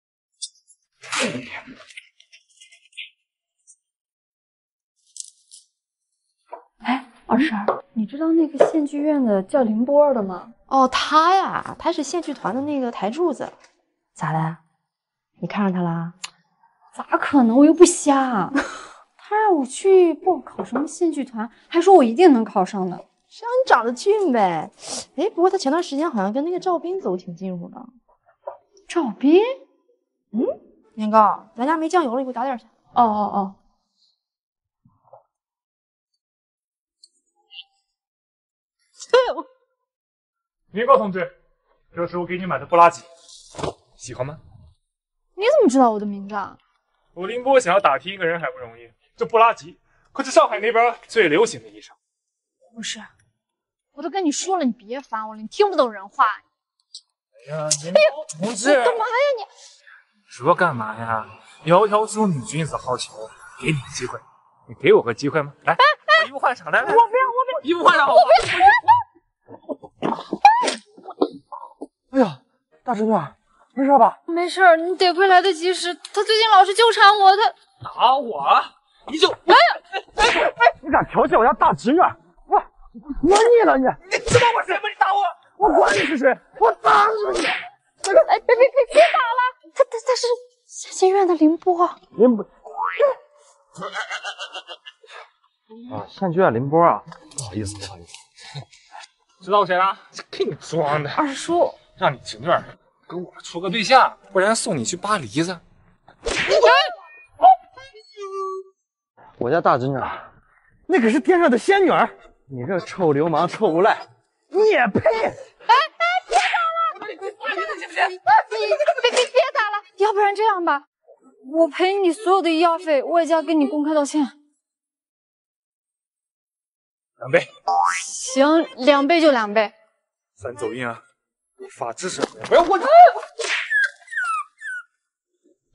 哎，二婶，你知道那个县剧院的叫凌波的吗？ 哦，他呀，他是县剧团的那个台柱子。咋的？你看上他啦？ 咋可能？我又不瞎。他让我去报考什么县剧团，还说我一定能考上的。 谁让你长得俊呗？哎，不过他前段时间好像跟那个赵斌走挺近乎的。 赵斌？ 年糕，咱家没酱油了，你给我打点去。 哦。 年糕同志，这是我给你买的布拉吉，喜欢吗？ 你怎么知道我的名字啊？ 我宁波想要打听一个人还不容易，这布拉吉可是上海那边最流行的衣裳。 不是，我都跟你说了，你别烦我了，你听不懂人话。 哎呀，年糕同志， 干嘛呀你？ 这干嘛呀？窈窕淑女，君子好逑，给你个机会，你给我个机会吗？来，把衣服换上，来， 我不要， 衣服换上好吗？哎呀，大侄女，没事吧？ 没事，你得亏来得及时。他最近老是纠缠我，他打我，你就你敢调戏我家大侄女？我你了你！你知道我谁吗？你打我，我管你是谁，我打死你！ 哎，别打了！他是县剧院的凌波。 凌波啊，县剧院凌波啊，不好意思。知道我谁了？给你装的。 二叔， 让你侄女跟我处个对象，不然送你去巴黎子。我家大侄女，那可是天上的仙女儿，你这臭流氓、臭无赖，你也配？ 别打了！别打了！要不然这样吧，我赔你所有的医药费，外加跟你公开道歉。 2倍。 行，2倍就2倍。 3走运啊！法治社会，不要混！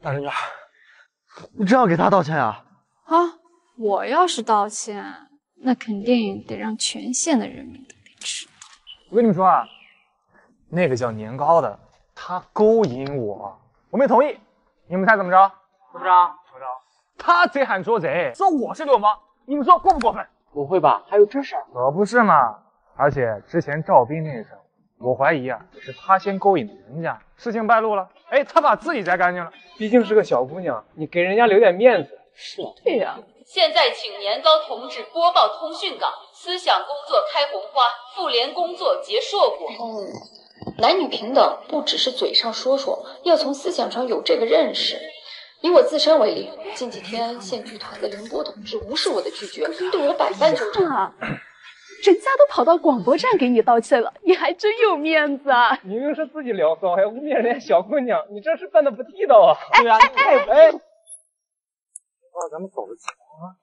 大侄女，你真要给他道歉啊？ 啊，我要是道歉，那肯定得让全县的人民都得知道。 我跟你们说啊，那个叫年糕的，他勾引我，我没同意。你们猜怎么着？ 怎么着？ 他贼喊捉贼，说我是流氓，你们说过不过分？ 不会吧？还有这事儿？ 可不是嘛！而且之前赵斌那事，我怀疑啊是他先勾引的人家，事情败露了，哎，他把自己摘干净了。毕竟是个小姑娘，你给人家留点面子。 是啊， 对呀。 现在请年糕同志播报通讯岗，思想工作开红花，妇联工作结硕果。 男女平等不只是嘴上说说，要从思想上有这个认识。以我自身为例，近几天县剧团的凌波同志无视我的拒绝，对我百般纠缠。 人家都跑到广播站给你道歉了，你还真有面子啊！ 明明是自己聊骚，还污蔑人家小姑娘，你这是办的不地道啊！ 对啊， 哎，咱们走得起吗？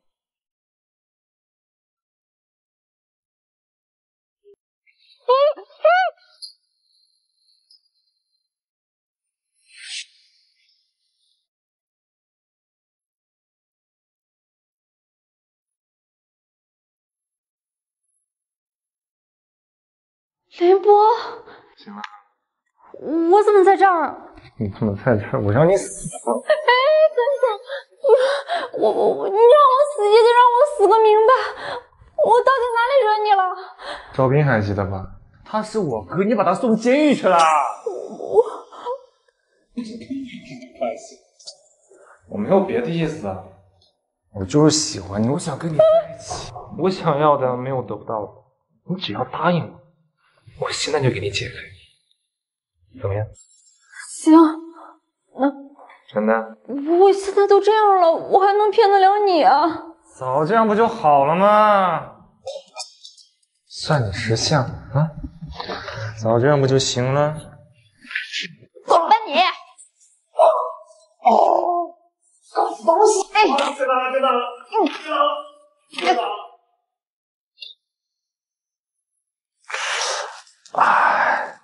凌波， 行了， 我怎么在这儿？ 你怎么在这儿？我让你死！ 哎，等等，你让我死也得让我死个明白，我到底哪里惹你了？ 赵斌还记得吧？他是我哥，你把他送监狱去了。我没有别的意思啊，我就是喜欢你，我想跟你在一起。我想要的没有得不到的，你只要答应我，我现在就给你解开，怎么样？ 行，那真的？ 我现在都这样了，我还能骗得了你啊？ 早这样不就好了吗？算你识相啊！早这样不就行了？ 滚吧你！哦，搞东西！哎， 知道了，知道了，知道了。 哎，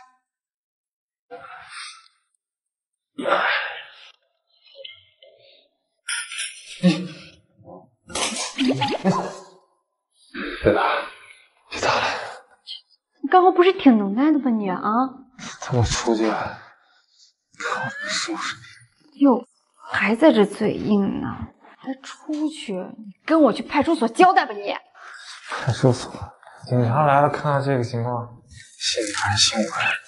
别打，别打了！ 你刚刚不是挺能耐的吗你啊？ 等我出去，看我怎么收拾你！ 哟，还在这嘴硬呢，还出去？你跟我去派出所交代吧你！ 派出所，警察来了，看到这个情况，信你还是信我呀？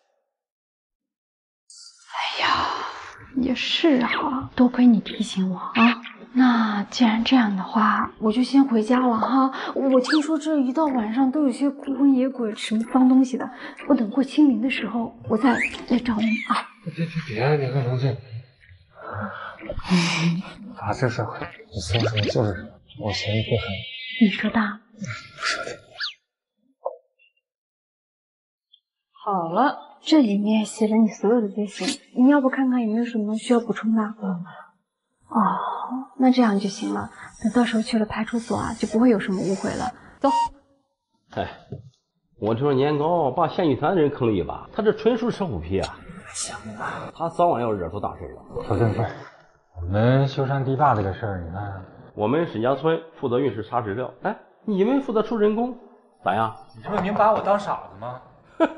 哎呀，也是哈，多亏你提醒我啊。那既然这样的话，我就先回家了哈。我听说这一到晚上都有些孤魂野鬼，什么脏东西的。我等过清明的时候，我再来找你啊。 别，年糕同志，法治社会，你说什么就是什么，我嫌疑不狠。 你说的。 不说的。 好了，这里面写了你所有的罪行，你要不看看有没有什么需要补充的？哦，那这样就行了。等到时候去了派出所啊，就不会有什么误会了。走。 哎，我这说年糕把县剧团的人坑了一把，他这纯属扯虎皮啊！行啊，他早晚要惹出大事了。 小正份，我们修缮堤坝这个事儿，你看， 我们沈家村负责运输查资料，哎，你们负责出人工，咋样？ 你这不明把我当傻子吗？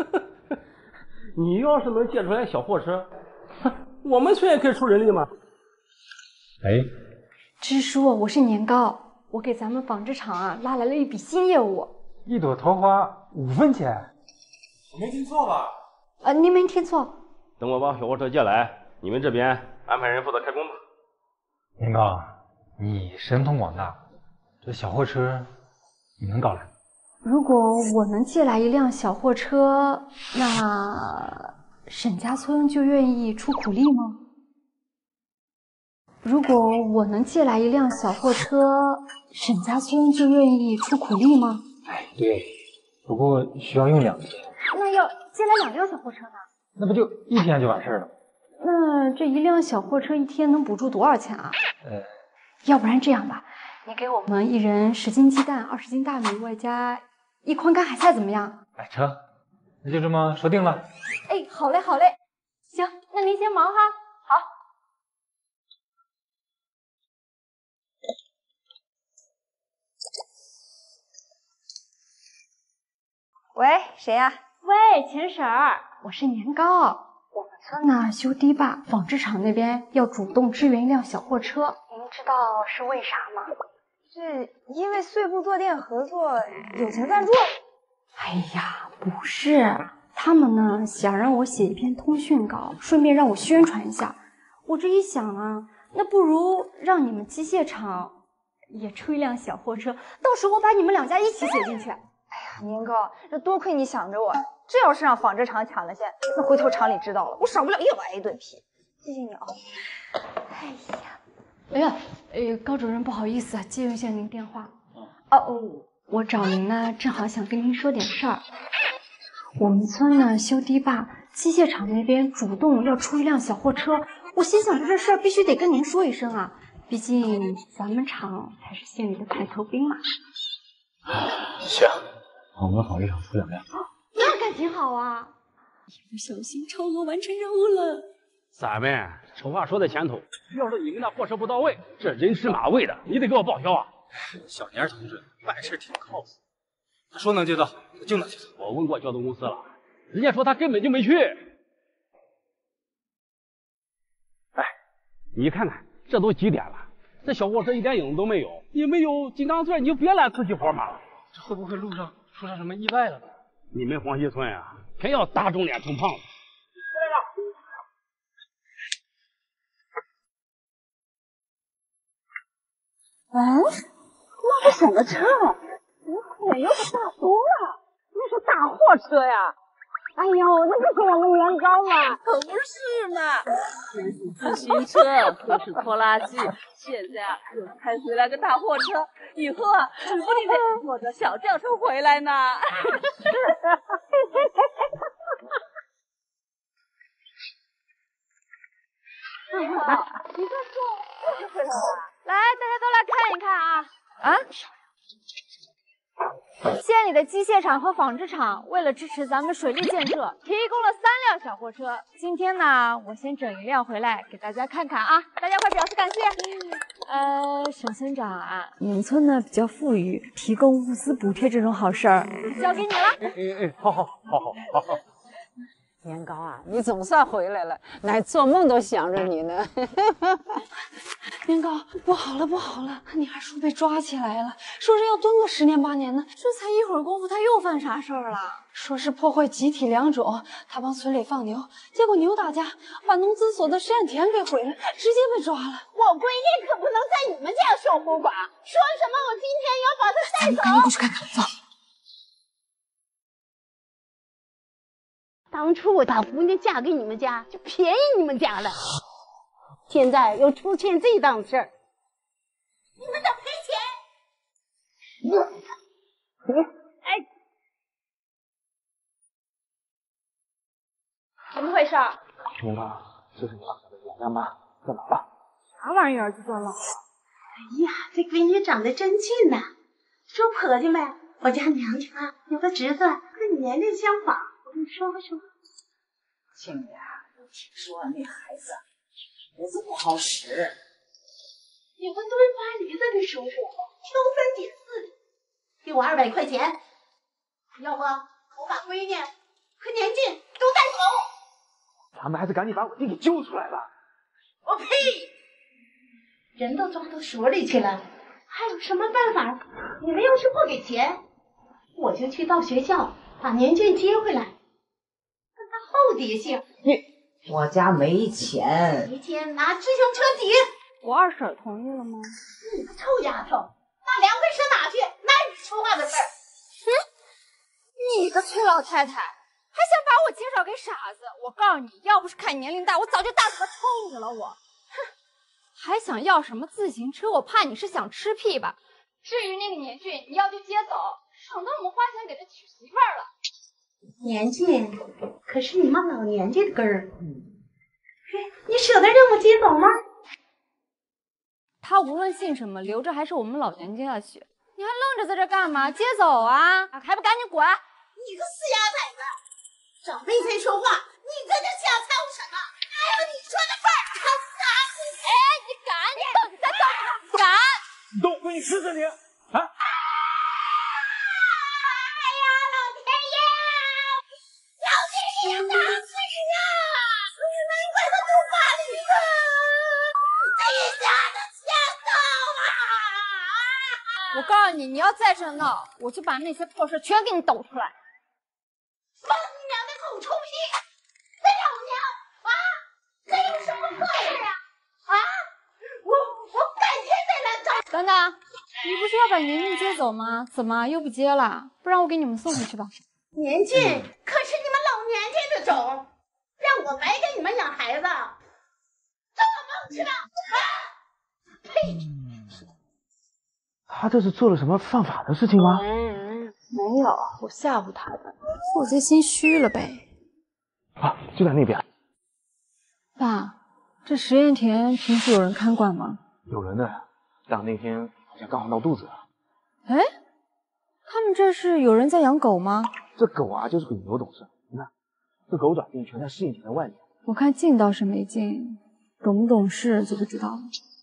你要是能借出来小货车，我们村也可以出人力嘛。 哎， 支书，我是年糕，我给咱们纺织厂啊拉来了一笔新业务。 一朵桃花5分钱，我没听错吧？ 您没听错。 等我把小货车借来，你们这边安排人负责开工吧。 年糕，你神通广大，这小货车你能搞来？ 如果我能借来一辆小货车，那沈家村就愿意出苦力吗？如果我能借来一辆小货车，沈家村就愿意出苦力吗？ 哎，对，不过需要用2天。 那要借来2辆小货车呢？ 那不就1天就完事儿了？ 那这一辆小货车1天能补助多少钱啊？要不然这样吧，你给我们1人10斤鸡蛋、20斤大米，外加1筐干海菜，怎么样？ 哎，成，那就这么说定了。 哎，好嘞，好嘞，行，那您先忙哈。好。 喂，谁呀？ 喂，秦婶儿，我是年糕。我们村呢修堤坝，纺织厂那边要主动支援一辆小货车，您知道是为啥吗？ 是因为碎布坐垫合作友情赞助？ 哎呀，不是，他们呢想让我写一篇通讯稿，顺便让我宣传一下。我这一想啊，那不如让你们机械厂也出一辆小货车，到时候我把你们两家一起写进去。 哎呀，年糕，这多亏你想着我，这要是让纺织厂抢了先，那回头厂里知道了，我少不了又挨一顿批。谢谢你啊。 哎呀，高主任不好意思啊，借用一下您电话。我找您呢，正好想跟您说点事儿。我们村呢修堤坝，机械厂那边主动要出一辆小货车，我心想着这事儿必须得跟您说一声啊，毕竟咱们厂才是县里的排头兵嘛。 行，我们好一场出2辆。 那可挺好啊！ 一不小心超额完成任务了。 三妹，丑话说在前头，要是你们那货车不到位，这人吃马喂的，你得给我报销啊！ 小年同志办事挺靠谱，他说能接到就能接到。 我问过交通公司了，人家说他根本就没去。哎，你看看，这都几点了，这小货车一点影子都没有。你没有金刚钻，你就别揽瓷器活嘛。 这会不会路上出现什么意外了呢？ 你们黄溪村啊，偏要打肿脸充胖子。 那是什么车？怎么会有个大多啊？那是大货车呀！哎呦，那不是我们年糕吗？ 可不是嘛，先是自行车，后是拖拉机，现在啊又开回来个大货车，以后啊指不定得坐着小轿车回来呢。 你这送回来了？ 来，大家都来看一看啊！县里的机械厂和纺织厂为了支持咱们水利建设，提供了3辆小货车。今天呢，我先整1辆回来给大家看看啊，大家快表示感谢。沈村长啊，你们村呢比较富裕，提供物资补贴这种好事儿交给你了。 好。 年糕啊，你总算回来了，奶做梦都想着你呢。 年糕，不好了，你二叔被抓起来了，说是要蹲个10年8年呢。这才一会儿功夫，他又犯啥事儿了？说是破坏集体良种，他帮村里放牛，结果牛打架，把农资所的实验田给毁了，直接被抓了。 我闺女可不能在你们家守活寡，说什么我今天要把她带走。 赶紧过去看看，走。 当初我把姑娘嫁给你们家，就便宜你们家了。现在又出现这档事儿，你们得赔钱。 怎么回事？ 明哥，这是你老家的娘娘吧？在哪了？ 啥玩意儿就算了？ 哎呀，这闺女长得真俊呐！说婆家们，我家娘家有个侄子跟你年龄相仿，我跟你说。 亲家，听说那孩子鼻子不好使。 你们蹲发驴子的叔叔挑三拣四的，给我200块钱，要不我把闺女和年俊都带走。 咱们还是赶紧把我弟给救出来吧。 我呸！人都抓到所里去了，还有什么办法？你们要是不给钱，我就去到学校把年俊接回来，跟他后爹姓。 我家没钱， 没钱拿自行车抵。 我二婶同意了吗？ 你个臭丫头，那粮费上哪去？那你说话的事儿。 你个崔老太太，还想把我介绍给傻子？我告诉你，要不是看你年龄大，我早就大嘴巴抽你了。我，哼，还想要什么自行车？我怕你是想吃屁吧？至于那个年俊，你要就接走，省得我们花钱给他娶媳妇儿了。 年俊可是你们老年家的根儿，你舍得让我接走吗？ 他无论姓什么，留着还是我们老年家的血。你还愣着在这干嘛？接走啊！还不赶紧滚！ 你个死丫崽子，长辈在说话，你在这瞎掺和什么？哪有你说的份儿？ 哎，你敢？你再动！敢！ 你动，闺女吃死你！啊！ 哎呀，老天爷！ 告诉你，你要再这样闹，我就把那些破事全给你抖出来。 放你娘的狗臭屁！这老娘啊，这有什么破事呀？啊，我改天再来找。 等等，你不是要把年俊接走吗？怎么又不接了？不然我给你们送回去吧。 年俊可是你们老年间的种，让我白给你们养孩子，做梦去了啊！呸！ 他这是做了什么犯法的事情吗？ 没有，我吓唬他的，做贼心虚了呗。 啊，就在那边。 爸，这实验田平时有人看管吗？ 有人的，但那天好像刚好闹肚子了。 哎，他们这是有人在养狗吗？ 这狗啊，就是比牛懂事。你看，这狗爪印全在试验田的外面。 我看进倒是没进，懂不懂事就不知道了。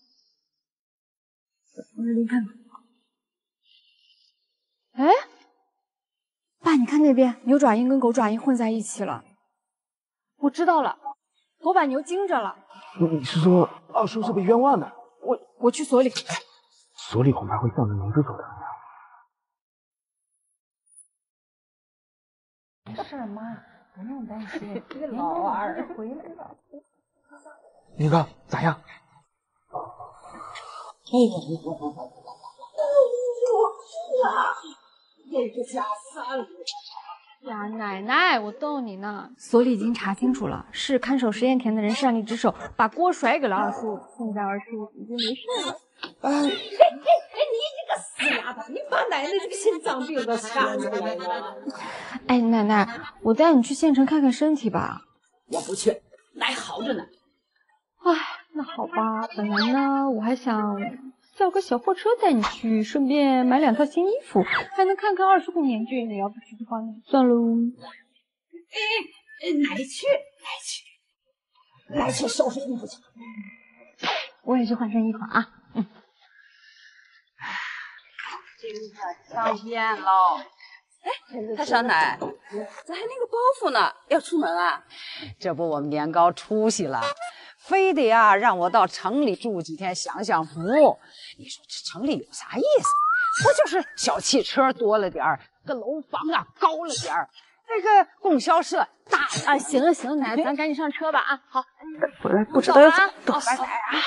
我这里看看。哎，爸，你看那边牛爪印跟狗爪印混在一起了。我知道了，我把牛惊着了。 你是说二叔是被冤枉的？ 我去所里。 所里恐怕会向着明子走的。 没事，妈，不用担心。 这老二回来了。 宁哥咋样？ 这个家3日呀，奶奶，我逗你呢。所里已经查清楚了，是看守实验田的人擅离职守，把锅甩给了二叔。现在二叔已经没事了。 你这个死丫头，你把奶奶这个心脏病都吓出来了。 哎，奶奶，我带你去县城看看身体吧。 我不去，奶好着呢。 哎，那好吧。本来呢，我还想叫个小货车带你去，顺便买2套新衣服，还能看看二叔和年俊。你要不去的话，那就算喽。 奶去收拾衣服去。 我也去换身衣服啊。 精神上线喽！ 哎，他小奶，咋还拎个包袱呢？要出门啊？ 这不我们年糕出息了，非得呀让我到城里住几天享享福。你说这城里有啥意思？不就是小汽车多了点儿，个楼房啊高了点儿，那个供销社大了。 啊，行了行了，奶奶，咱赶紧上车吧啊！好， 回来不知道要怎么走，拜拜啊！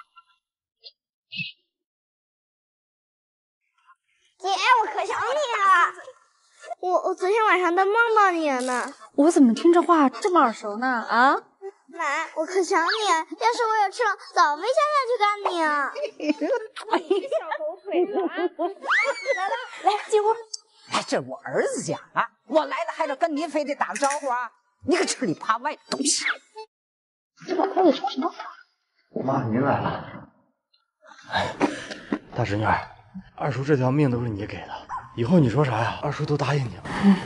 姐，我可想你了。我昨天晚上都梦到你了呢。 我怎么听这话这么耳熟呢？啊？ 奶，我可想你，要是我有翅膀，早飞下来去干你啊！ 小狗腿子啊！来进屋。 哎，这我儿子家啊，我来了还得跟您非得打个招呼啊！你个吃里扒外的东西！ 这老头子说什么话？ 妈，您来了。哎，大侄女，二叔这条命都是你给的，以后你说啥呀，二叔都答应你了。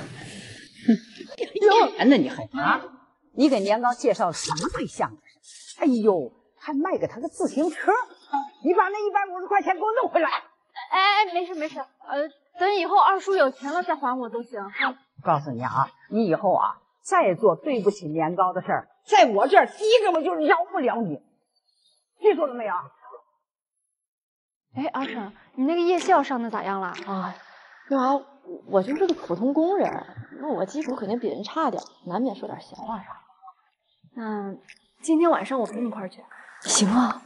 要脸呢你还啊？你给年糕介绍什么对象？哎呦，还卖给他个自行车！你把那150块钱给我弄回来！ 哎，没事没事，等以后二叔有钱了再还我都行。 告诉你啊，你以后啊再做对不起年糕的事儿，在我这儿第一个我就饶不了你，记住了没有？ 哎，二婶，你那个夜校上的咋样了？ 啊，干啥？我就是个普通工人，那我基础肯定比人差点，难免说点闲话啥。 那今天晚上我陪你一块儿去。 行啊。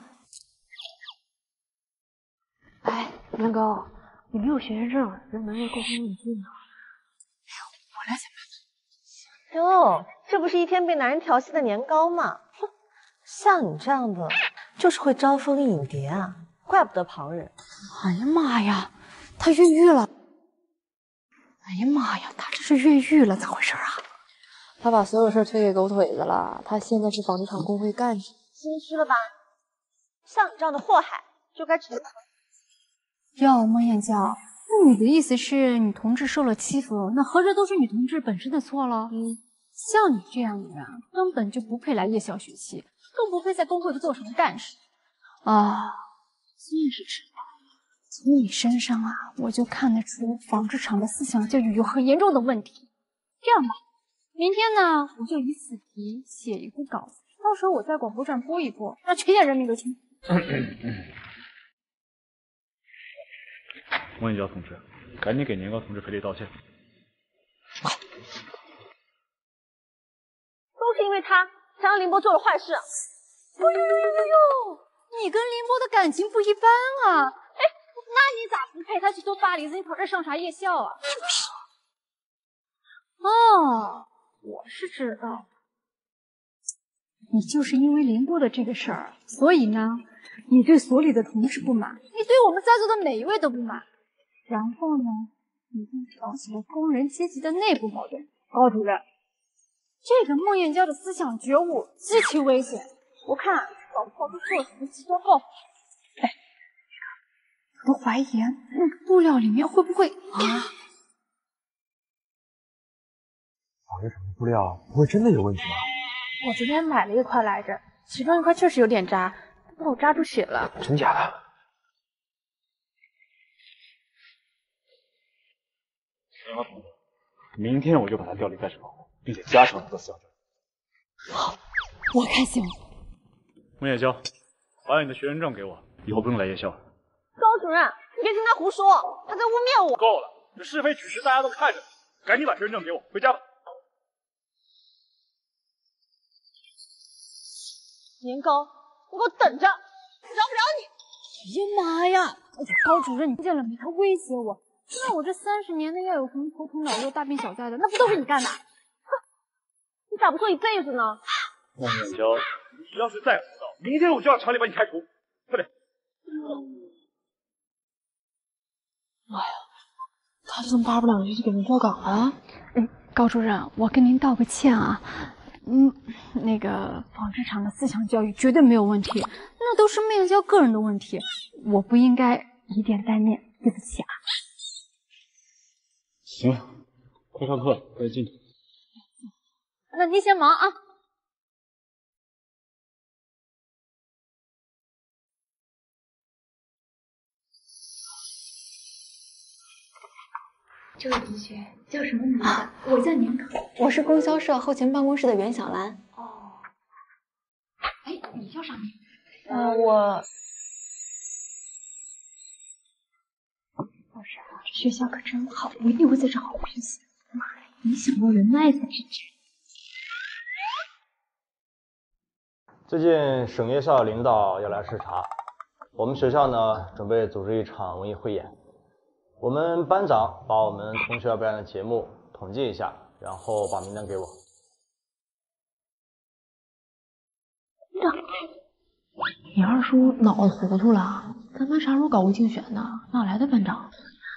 哎，年糕，你没有学员证，人门卫沟通问题呢。 我来怎么？哟，这不是一天被男人调戏的年糕吗？哼，像你这样的，就是会招蜂引蝶啊，怪不得旁人。 哎呀妈呀，他越狱了！哎呀妈呀，他这是越狱了，咋回事啊？ 他把所有事推给狗腿子了，他现在是纺织厂工会干事。 心虚了吧？像你这样的祸害，就该惩罚。 哟，莫燕娇，那你的意思是女同志受了欺负，那合着都是女同志本身的错了？像你这样的人，根本就不配来夜校学习，更不配在工会里做什么干事啊！真是知道，从你身上啊，我就看得出纺织厂的思想教育有很严重的问题。这样吧，明天呢，我就以此题写一个稿子，到时候我在广播站播一播，让全县人民都听。 孟燕娇同志，赶紧给年糕同志赔礼道歉。 都是因为他才让凌波做了坏事。 哎呦呦呦呦！你跟凌波的感情不一般啊！哎，那你咋不陪他去做巴黎子？你跑这上啥夜校啊？哦，我是知道，你就是因为凌波的这个事儿，所以呢，你对所里的同事不满，你对我们在座的每一位都不满，然后呢，你又挑起了工人阶级的内部矛盾。高主任，这个孟燕娇的思想觉悟极其危险，我看搞不好都做什么极端报复。哎，我都怀疑那个布料里面会不会纺织厂的布料不会真的有问题吧？ 我昨天买了一块来着，其中一块确实有点扎，把我扎出血了。 真假的？行了，同志，明天我就把他调离干事保护，并且加强他的思想教育。 好，我看行。 孟燕娇，把你的学生证给我，以后不用来夜校了。 高主任，你别听他胡说，他在污蔑我。 够了，这是非曲直大家都看着，赶紧把学生证给我，回家吧。 年糕，你给我等着，饶不了你！ 哎呀妈呀！哎呀，高主任，你听见了没？他威胁我，那我这30年的要有什么头疼脑热、大病小灾的，那不都是你干的？ 哼，你咋不说一辈子呢？ 孟燕娇，你要是再胡闹，明天我就让厂里把你开除，快点！ 妈呀，他就这么巴不两句就给人调岗了？高主任，我跟您道个歉啊。那个纺织厂的思想教育绝对没有问题，那都是孟燕娇个人的问题，我不应该以点带面，对不起啊。 行了，快上课，快进去。 那您先忙啊。 这位同学叫什么名字？我叫年糕。 我是供销社后勤办公室的袁小兰。 哦，哎，你叫啥名？ 我老师啊，这学校可真好，我一定会在这好好学习。妈呀，没想到人脉才是真。 最近省夜校领导要来视察，我们学校呢准备组织一场文艺汇演。我们班长把我们同学要表演的节目统计一下，然后把名单给我。 队长，你二叔脑子糊涂了，咱班啥时候搞过竞选呢？哪来的班长？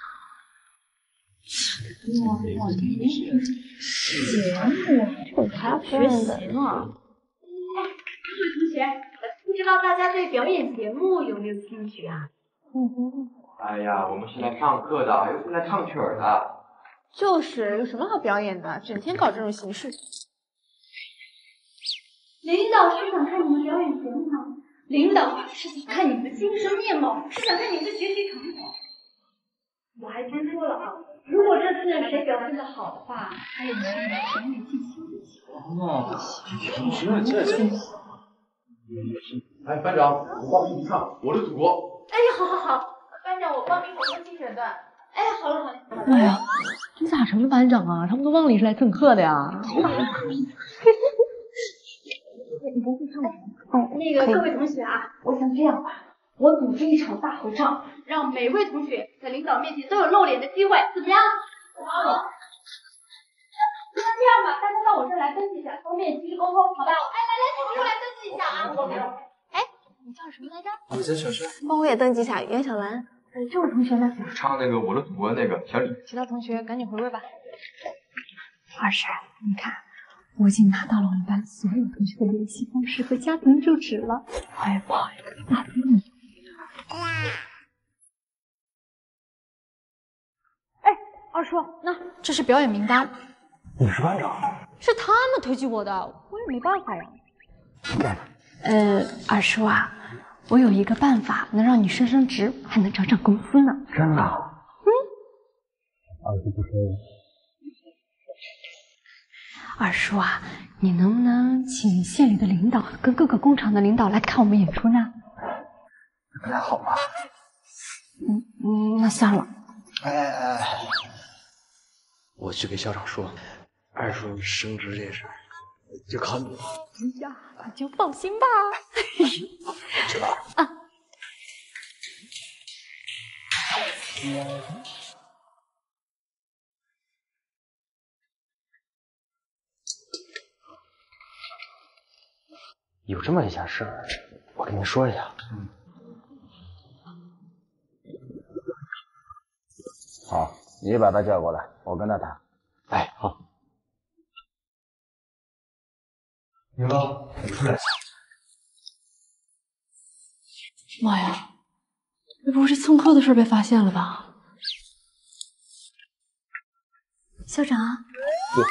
节目这还学习呢？ 各位同学，不知道大家对表演节目有没有兴趣啊？ 哎呀，我们是来上课的，又是来唱曲儿的。 就是有什么好表演的？整天搞这种形式。 领导是想看你们表演节目吗？领导是想看你们的精神面貌，是想看你们的学习成果。我还听说了啊，如果这次谁表现的好的话，还有参加表演进修的机会。 哦，这。哎，班长，我报名一唱《我的祖国》。 哎，好好好，班长，我报名活动竞选段。哎，好了好了。 哎呀，你咋成了班长啊？他们都忘了你是来蹭课的呀。 你不会唱吗？那个各位同学啊，我想这样吧，我组织一场大合唱，让每位同学在领导面前都有露脸的机会，怎么样？好。那这样吧，大家到我这儿来登记一下，方便及时沟通，好吧？哎，来，请过来登记一下啊。 哎，你叫什么来着？ 我叫小轩。 帮我也登记一下，袁小兰。 这位同学呢？ 唱那个《我的祖国》那个小李。 其他同学赶紧回味吧。 二婶，你看，我已经拿到了我们班所有同学的联系方式和家庭住址了。哎，不好意思，打给你。哎，二叔，那这是表演名单。 你是班长？ 是他们推举我的，我也没办法呀。二叔啊，我有一个办法能让你升职，还能涨工资呢。 真的？二叔不说。 二叔啊，你能不能请县里的领导跟各个工厂的领导来看我们演出呢？ 不太好吧？ 那算了， 哎，我去给校长说，二叔升职这事儿就靠你了。 哎呀，你就放心吧。 知道了。 啊。 有这么一件事儿，我跟你说一下。 好，你把他叫过来，我跟他谈。 哎，好。 明哥，你出来。 妈呀，这不是蹭课的事被发现了吧？校长。 对。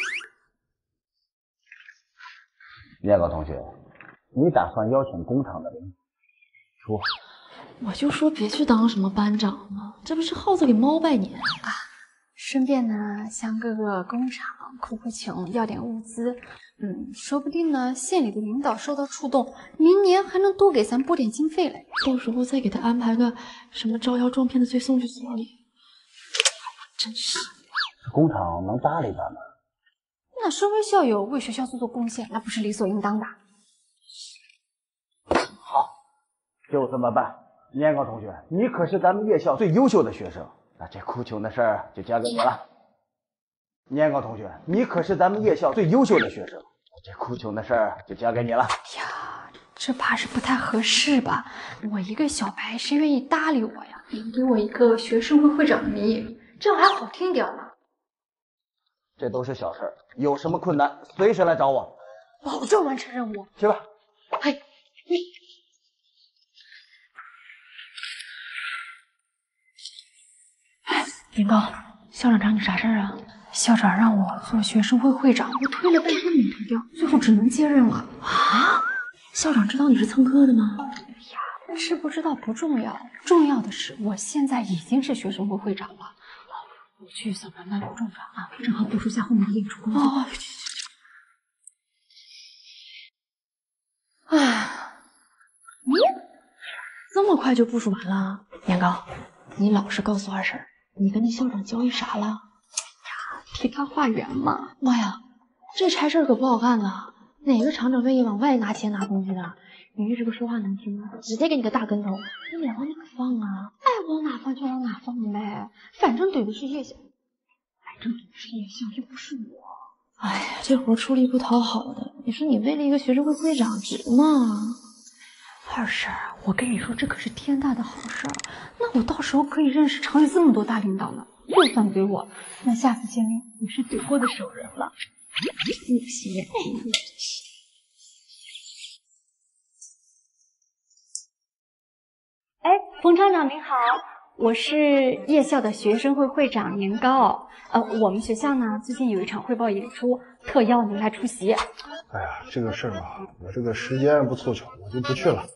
念高同学，你打算邀请工厂的领导？说。 我就说别去当什么班长了，这不是耗子给猫拜年啊！顺便呢，向各个工厂哭穷，要点物资。说不定呢，县里的领导受到触动，明年还能多给咱拨点经费嘞。到时候再给他安排个什么招摇撞骗的罪送去所里。真是， 工厂能搭理咱们？ 那身为校友为学校做贡献，那不是理所应当的。 好，就这么办。年高同学，你可是咱们夜校最优秀的学生，那这哭穷的事儿就交给你了。年高同学，你可是咱们夜校最优秀的学生，这哭穷的事儿就交给你了。 呀，这怕是不太合适吧？我一个小白，谁愿意搭理我呀？你给我一个学生会会长的名义，这样还好听点嘛。 这都是小事儿，有什么困难随时来找我， 保证完成任务。 去吧。 嘿，林高，校长找你啥事儿啊？校长让我做学生会会长，我推了半天没推掉，最后只能接任了。啊？校长知道你是蹭课的吗？呀，知不知道不重要，重要的是我现在已经是学生会会长了。我去扫描那刘正长啊，正好部署下后面的演出工作。哦，哎，这么快就部署完了？年糕，你老实告诉二婶，你跟那校长交易啥了？呀，替他化缘嘛。妈呀，这差事可不好干了。哪个厂长愿意往外拿钱拿东西的？你这个说话难听吗？直接给你个大跟头！你脸往哪放啊？爱往哪放就往哪放呗，反正怼的是夜校，又不是我。哎呀，这活出力不讨好的，你说你为了一个学生会会长值吗？二婶，我跟你说，这可是天大的好事儿。那我到时候可以认识厂里这么多大领导呢。就算怼我，那下次见面你是怼过的熟人了。不行。哎，冯厂长您好，我是夜校的学生会会长年糕。我们学校呢最近有一场汇报演出，特邀您来出席。 哎呀，这个事儿吧，我这个时间不凑巧，我就不去了。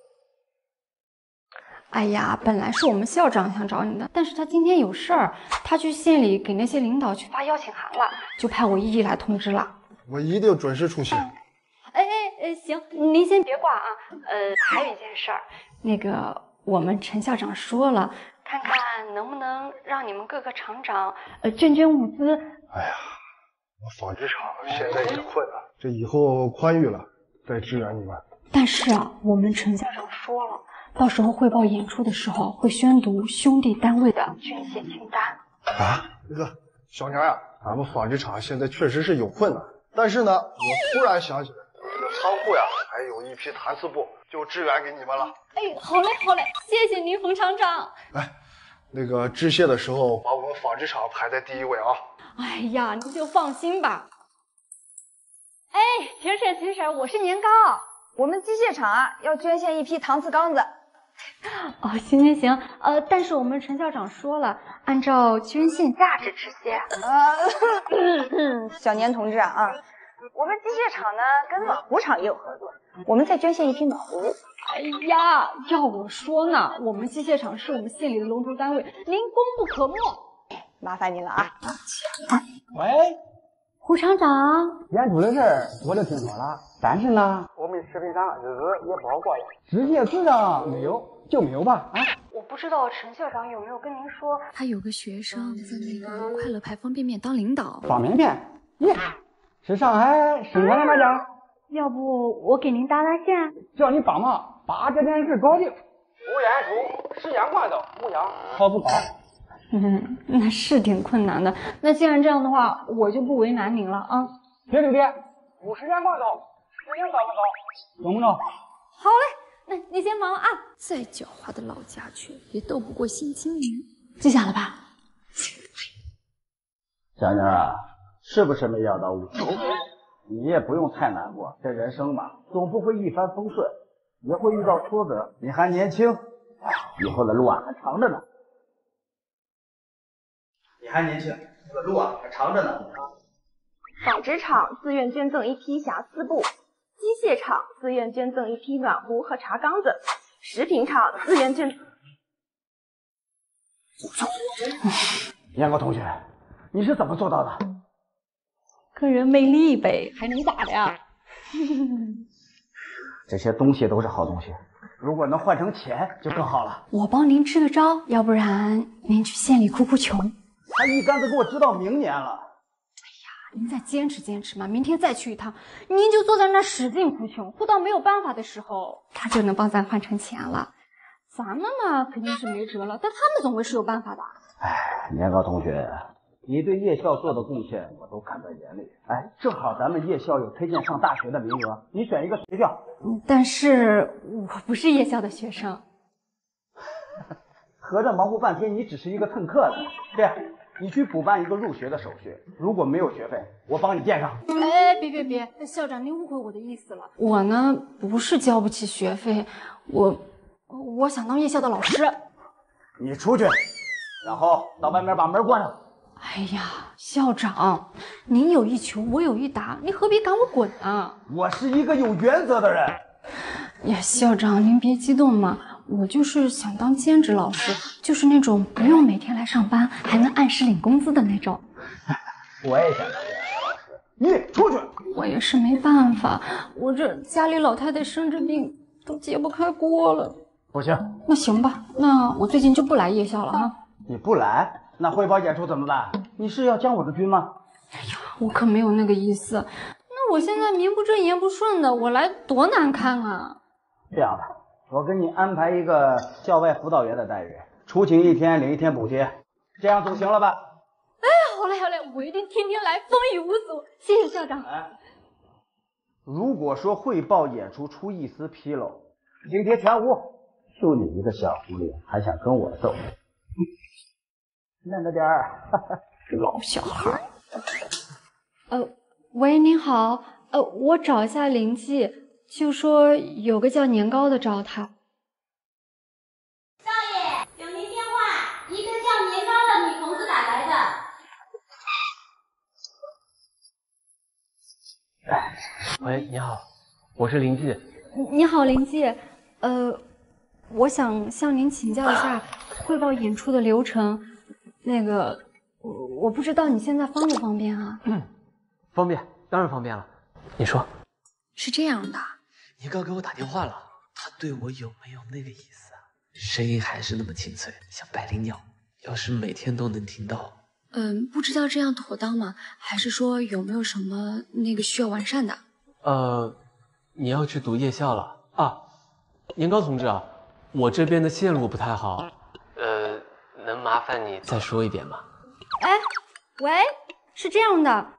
哎呀，本来是我们校长想找你的，但是他今天有事儿，他去县里给那些领导去发邀请函了，就派我一一来通知了。 我一定准时出席。 行，您先别挂啊。还有一件事儿，那个我们陈校长说了，看看能不能让你们各个厂长捐物资。 哎呀，我纺织厂现在也困了，这以后宽裕了再支援你们。 但是啊，我们陈校长说了，到时候汇报演出的时候会宣读兄弟单位的捐献清单。 啊，那个小娘呀，咱们纺织厂现在确实是有困难，但是呢，我突然想起来，这个仓库呀还有一批弹刺布，就支援给你们了。 哎，好嘞好嘞，谢谢您冯厂长。 哎，那个致谢的时候把我们纺织厂排在第一位啊。哎呀，您就放心吧。哎，秦婶，我是年糕。 我们机械厂啊要捐献一批搪瓷缸子。 哦，行，但是我们陈校长说了，按照捐献价值支谢。 小年同志啊，我们机械厂呢跟暖壶厂也有合作，我们再捐献一批暖壶。 哎呀，要我说呢，我们机械厂是我们县里的龙头单位，您功不可没。 麻烦您了啊。 喂， 胡厂长， 演出的事儿我都听说了，但是呢，我们食品厂日子也不好过了。致谢词上没有就没有吧？啊， 我不知道陈校长有没有跟您说， 他有个学生在那个快乐牌方便面当领导。 方便面，耶，是上海生产的那家。 要不我给您搭搭线？ 叫你帮忙把这件事搞定。无演出，实验罐头，不想靠不高。 那是挺困难的。那既然这样的话，我就不为难您了啊。 别，无实验罐头，实验高不高？懂不懂？ 好嘞，那你先忙啊。 再狡猾的老家雀也斗不过新青年。 记下了吧？ 小妮啊，是不是没要到物？你也不用太难过，这人生嘛，总不会一帆风顺，也会遇到挫折。你还年轻，以后的路啊还长着呢。你还年轻，这个路啊还长着呢。 纺织厂自愿捐赠一批瑕疵布，机械厂自愿捐赠一批暖壶和茶缸子，食品厂自愿捐。 燕高同学，你是怎么做到的？ 个人魅力呗，还能咋的呀？ 这些东西都是好东西，如果能换成钱就更好了。 我帮您支个招，要不然您去县里哭哭穷。 他一竿子给我支到明年了。 您再坚持坚持嘛，明天再去一趟，您就坐在那使劲哭穷，哭到没有办法的时候，他就能帮咱换成钱了。咱们嘛肯定是没辙了，但他们总归是有办法的。 哎，年高同学，你对夜校做的贡献我都看在眼里。哎，正好咱们夜校有推荐上大学的名额，你选一个学校。 但是我不是夜校的学生。 合着忙活半天，你只是一个蹭课的。这样，你去补办一个入学的手续，如果没有学费，我帮你垫上。 哎，别，校长您误会我的意思了。我呢不是交不起学费，我想当夜校的老师。 你出去，然后到外面把门关上。 哎呀，校长，您有一求，我有一答，你何必赶我滚啊？ 我是一个有原则的人。 呀，校长您别激动嘛，我就是想当兼职老师，就是那种不用每天来上班，还能按时领工资的那种。 我也想当兼职老师，你出去。 我也是没办法，我这家里老太太生着病，都揭不开锅了。 不行。 那行吧，那我最近就不来夜校了哈。 你不来，那汇报演出怎么办？你是要将我的军吗？ 哎呀，我可没有那个意思。那我现在名不正言不顺的，我来多难看啊！ 这样吧，我给你安排一个校外辅导员的待遇，出勤1天领1天补贴，这样总行了吧？ 哎，好嘞，我一定天天来，风雨无阻。谢谢校长。 如果说汇报演出出一丝纰漏，津贴全无。就你一个小狐狸，还想跟我斗？嫩着点儿， 老小孩。喂，您好，我找一下林记，就说有个叫年糕的找他。 少爷，有您电话，一个叫年糕的女同志打来的。 喂，你好，我是林记。 你好，林记，我想向您请教一下汇报演出的流程。那个，我不知道你现在方不方便啊？ 方便，当然方便了。你说。 是这样的， 年糕给我打电话了，他对我有没有那个意思啊？声音还是那么清脆，像百灵鸟。要是每天都能听到， 不知道这样妥当吗？还是说有没有什么那个需要完善的？ 你要去读夜校了啊？年糕同志啊，我这边的线路不太好，能麻烦你再说一遍吗？ 哎，喂，是这样的，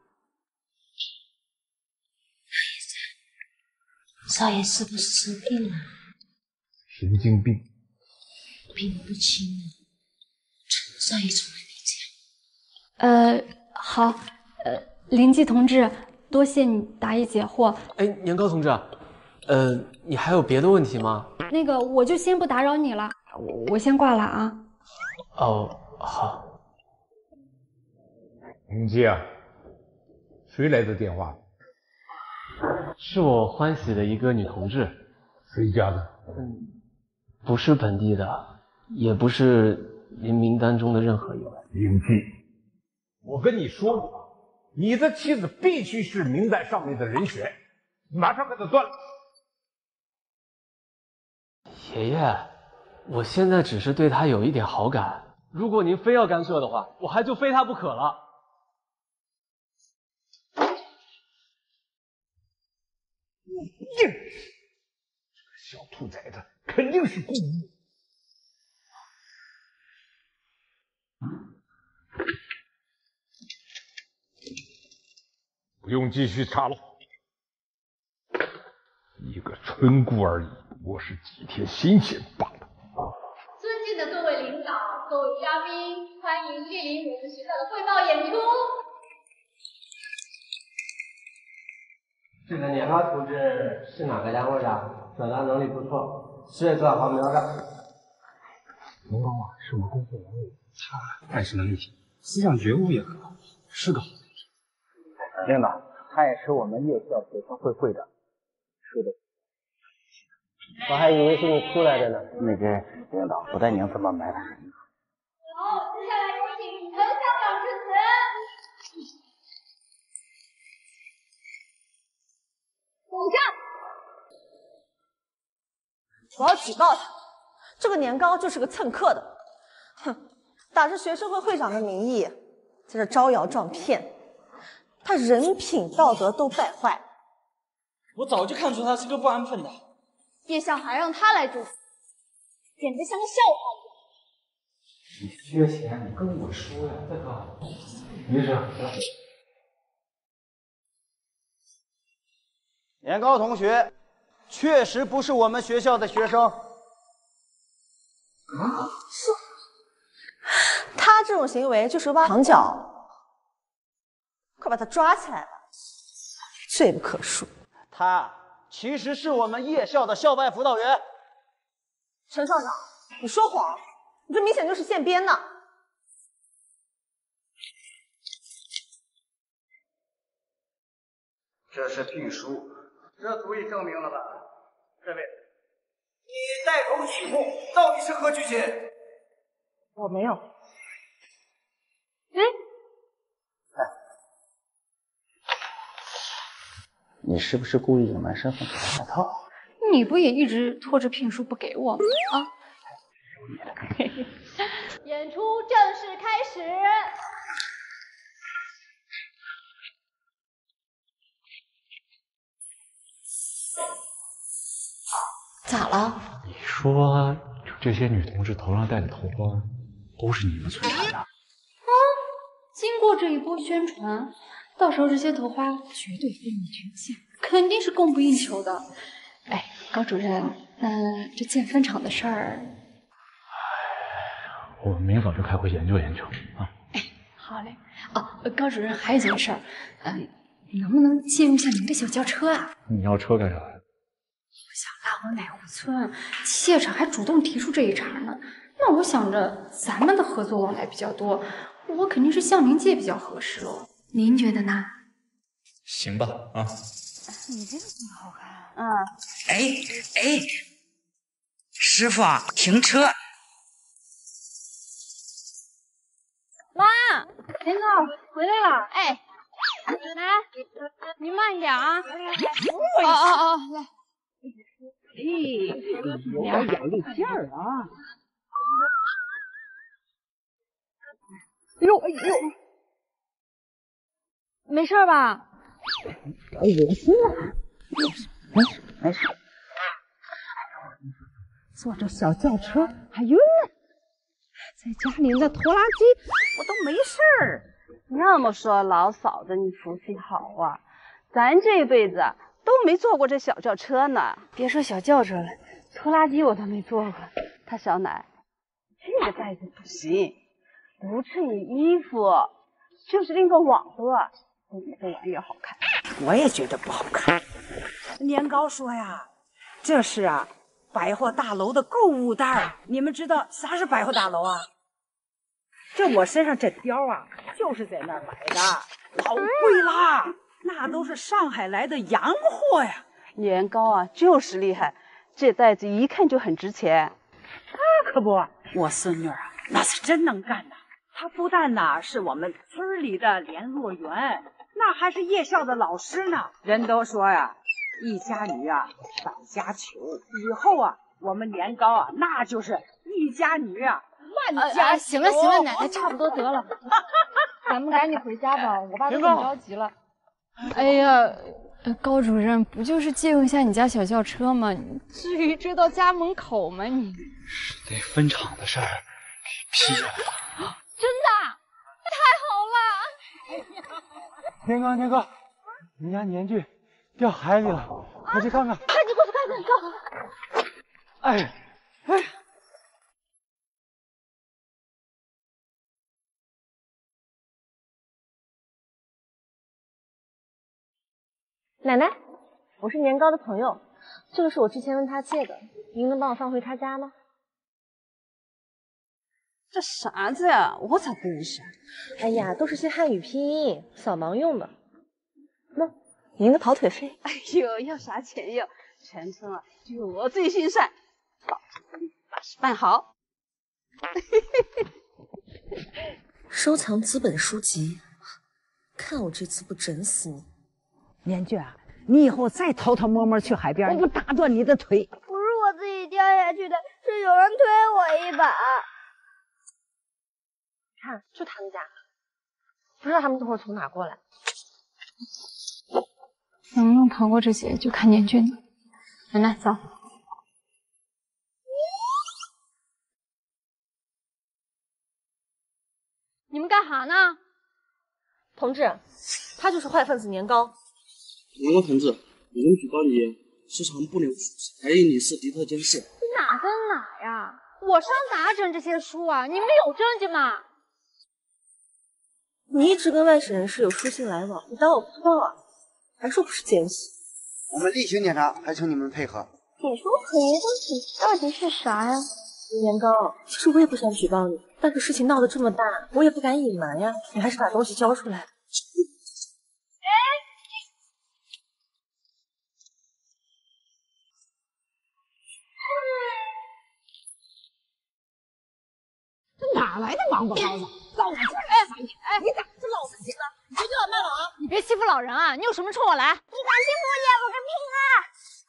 少爷是不是生病了？ 神经病， 病不轻了。少爷从来没这样。 好，林记同志，多谢你答疑解惑。 哎，年糕同志，你还有别的问题吗？ 那个，我就先不打扰你了，我先挂了啊。 哦，好。 林记啊，谁来的电话？ 是我欢喜的一个女同志。 谁家的？ 不是本地的，也不是您名单中的任何一位。 林记，我跟你说过，你的妻子必须是名单上面的人选，马上跟他断了。 爷爷， 我现在只是对他有一点好感。如果您非要干涉的话，我还就非他不可了。 这个小兔崽子肯定是故意。不用继续查了，一个村姑而已，不过是几天新鲜罢了。 尊敬的各位领导、各位嘉宾，欢迎莅临我们学校的汇报演出。 这个年糕同志是哪个单位的？表达能力不错，事业做好苗子。 年糕啊，是我公司员工，他办事能力强，思想觉悟也很好，是个好同志。 领导，他也是我们夜校学生会会长，说的。 我还以为是你出来的呢。 那个领导，不带您这么埋汰。 好，接下来有请陈校长致辞。 等下，我要举报他，这个年糕就是个蹭课的，哼，打着学生会会长的名义，在这招摇撞骗，他人品道德都败坏。 我早就看出他是个不安分的。 夜校还让他来主持，简直像个笑话。 你缺钱，你跟我说呀，大哥。没事。 年糕同学确实不是我们学校的学生。 他这种行为就是挖墙脚，快把他抓起来吧，罪不可恕。 他其实是我们夜校的校外辅导员。 陈校长，你说谎，你这明显就是现编的。 这是聘书，这足以证明了吧？这位，你带头起哄，到底是何居心？ 我没有。 你是不是故意隐瞒身份给他下套？ 你不也一直拖着聘书不给我吗？啊！ 演出正式开始。 咋了？ 你说，就这些女同志头上戴的头花，都是你们村传的？ 经过这一波宣传，到时候这些头花绝对非你权限，肯定是供不应求的。哎，高主任，这建分厂的事儿， 我们明早就开会研究研究啊。 好嘞。哦，高主任还有件事儿，能不能借用一下您的小轿车啊？ 你要车干啥呀？ 想拉回奶湖村，机械厂还主动提出这一茬呢。那我想着咱们的合作往来比较多，我肯定是向您借比较合适喽。您觉得呢？ 行吧，啊。 你这个这么好看。 哎，师傅啊，停车！ 妈，年糕回来了。哎，来，你慢点啊。哦，来。 俩眼力劲儿啊！哎呦， 没事吧？ 恶心啊！没事。坐着小轿车还晕呢，在家里那拖拉机我都没事儿。 那么说，老嫂子你福气好啊，咱这辈子都没坐过这小轿车呢。 别说小轿车了，拖拉机我都没坐过。 他小奶，这个袋子不行，不衬你衣服，就是拎个网子，比你这玩意儿好看。 我也觉得不好看。年糕说呀，这是啊百货大楼的购物袋。你们知道啥是百货大楼啊？这我身上这貂啊，就是在那儿买的，老贵啦，那都是上海来的洋货呀。 年糕啊，就是厉害，这袋子一看就很值钱。 那可不，我孙女啊，那是真能干呐。她不但呐是我们村里的联络员，那还是夜校的老师呢。人都说呀，一家女啊百家求，以后啊我们年糕啊，那就是一家女啊，万家行了，奶奶差不多得了，咱们赶紧回家吧，我爸都很着急了。哎呀，高主任，不就是借用一下你家小轿车吗？你至于追到家门口吗？你是那分厂的事儿给批下来了。 真的？太好了！ 年糕，你家年具掉海里了，快去看看！ 快去过去看看！ 哎， 奶奶，我是年糕的朋友，这个是我之前问他借的，您能帮我放回他家吗？ 这啥子呀？我咋不认识啊？ 哎呀，都是些汉语拼音，扫盲用的。那您的跑腿费？ 哎呦，要啥钱哟？全村啊，就我最心善，保证把事办好。 收藏资本书籍，看我这次不整死你！ 年俊啊，你以后再偷偷摸摸去海边，我不打断你的腿。 不是我自己掉下去的，是有人推我一把。 看，就他们家，不知道他们等会儿从哪过来。 能不能逃过这劫，就看年俊了。奶奶，走。你们干哈呢？ 同志，他就是坏分子年糕。 年糕同志，有人举报你市场不良还引你是敌特监视。 哪跟哪呀？我上哪整这些书啊？你们有证据吗？ 你一直跟外省人士有书信来往，你当我不知道啊？还说不是奸细。 我们例行检查，还请你们配合。 你说可疑东西到底是啥呀？ 年糕，其实我也不想举报你，但是事情闹得这么大，我也不敢隐瞒呀。你还是把东西交出来。 这哪来的王八羔子？到我这儿来反去！哎，你咋这老实劲呢？你绝对要卖了啊！ 你别欺负老人啊！你有什么冲我来？ 你敢欺负我姐，我跟拼了！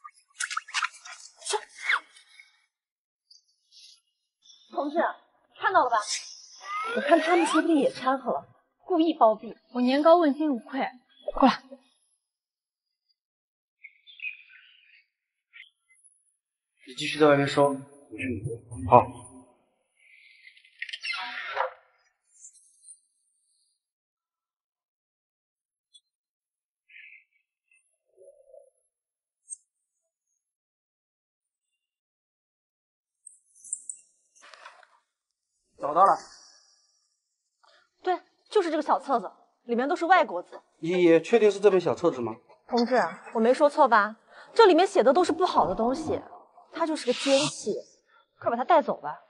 同志，看到了吧？我看他们说不定也掺和了，故意包庇。 我年糕问心无愧。过来。 你继续在外面说，我去美国。好。找到了。 对，就是这个小册子，里面都是外国字。 你确定是这本小册子吗？ 同志，我没说错吧？这里面写的都是不好的东西，他就是个奸细，快把他带走吧。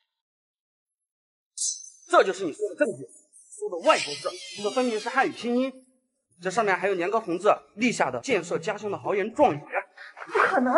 这就是你说的证据，说的外国字，这分明是汉语拼音，这上面还有年糕同志立下的建设家乡的豪言壮语。 不可能，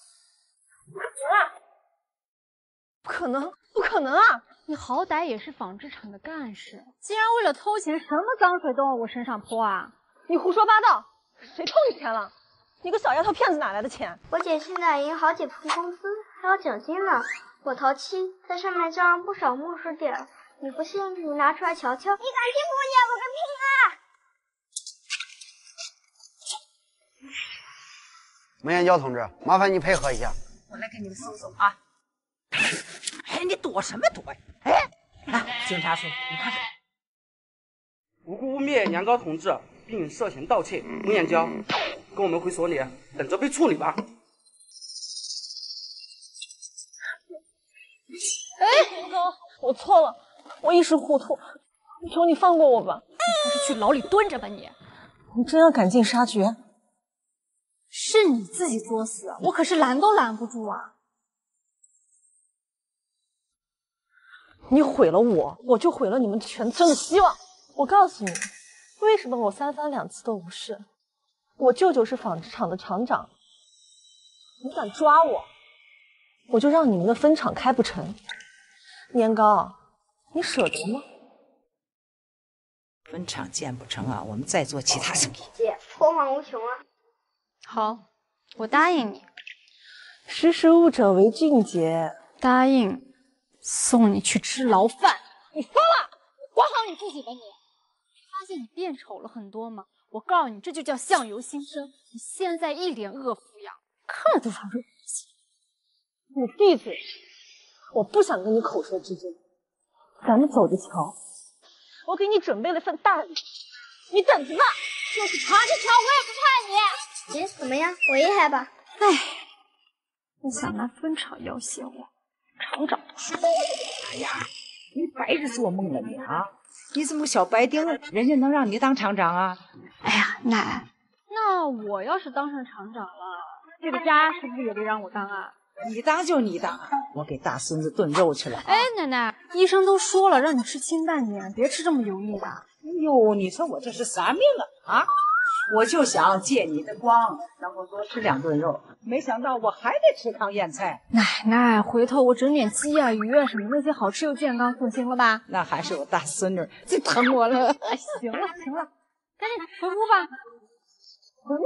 不可能，不可能啊！ 你好歹也是纺织厂的干事，竟然为了偷钱，什么脏水都往我身上泼啊！ 你胡说八道！谁偷你钱了？你个小丫头片子哪来的钱？ 我姐现在赢好几份工资，还有奖金呢。我淘漆在上面加上不少墨水点，你不信你拿出来瞧瞧。你敢欺负我姐，我跟拼了！ 梅艳娇同志，麻烦你配合一下。 我来给你们搜搜啊！哎，你躲什么躲呀？哎，来，警察叔，你看看。 无辜污蔑年糕同志，并涉嫌盗窃。梅艳娇，跟我们回所里，等着被处理吧。 哎，年糕，我错了，我一时糊涂，求你放过我吧。 你还是去牢里蹲着吧你！ 你真要赶尽杀绝？ 是你自己作死，我可是拦都拦不住啊！ 你毁了我，我就毁了你们全村的希望。我告诉你，为什么我三番两次都无视？我舅舅是纺织厂的厂长，你敢抓我，我就让你们的分厂开不成。年糕，你舍得吗？ 分厂建不成啊，我们再做其他生意。 姐，后患无穷啊！ 好，我答应你。 识时务者为俊杰。 答应送你去吃牢饭。你疯了？管好你自己吧你！发现你变丑了很多吗？我告诉你，这就叫相由心生。你现在一脸恶妇样，看了都想恶心。 你闭嘴！我不想跟你口舌之争，咱们走着瞧。我给你准备了份大礼，你等着吧。 就是查着瞧，我也不怕你。怎么样？我厉害吧？ 哎，你想拿分厂要挟我，厂长都说。 哎呀，你白日做梦了你啊！你这么小白丁，人家能让你当厂长啊？ 哎呀，奶，那我要是当上厂长了，这个家是不是也得让我当啊？ 你当就你当，我给大孙子炖肉去了。 哎，奶奶，医生都说了，让你吃清淡点，别吃这么油腻的。 哎呦，你说我这是啥命啊？啊！我就想借你的光，能够多吃2顿肉，没想到我还得吃糠咽菜。 奶奶，回头我整点鸡啊、鱼啊什么那些好吃又健康，放心了吧？ 那还是我大孙女最疼我了。 哎，行了行了，赶紧回屋吧。回屋。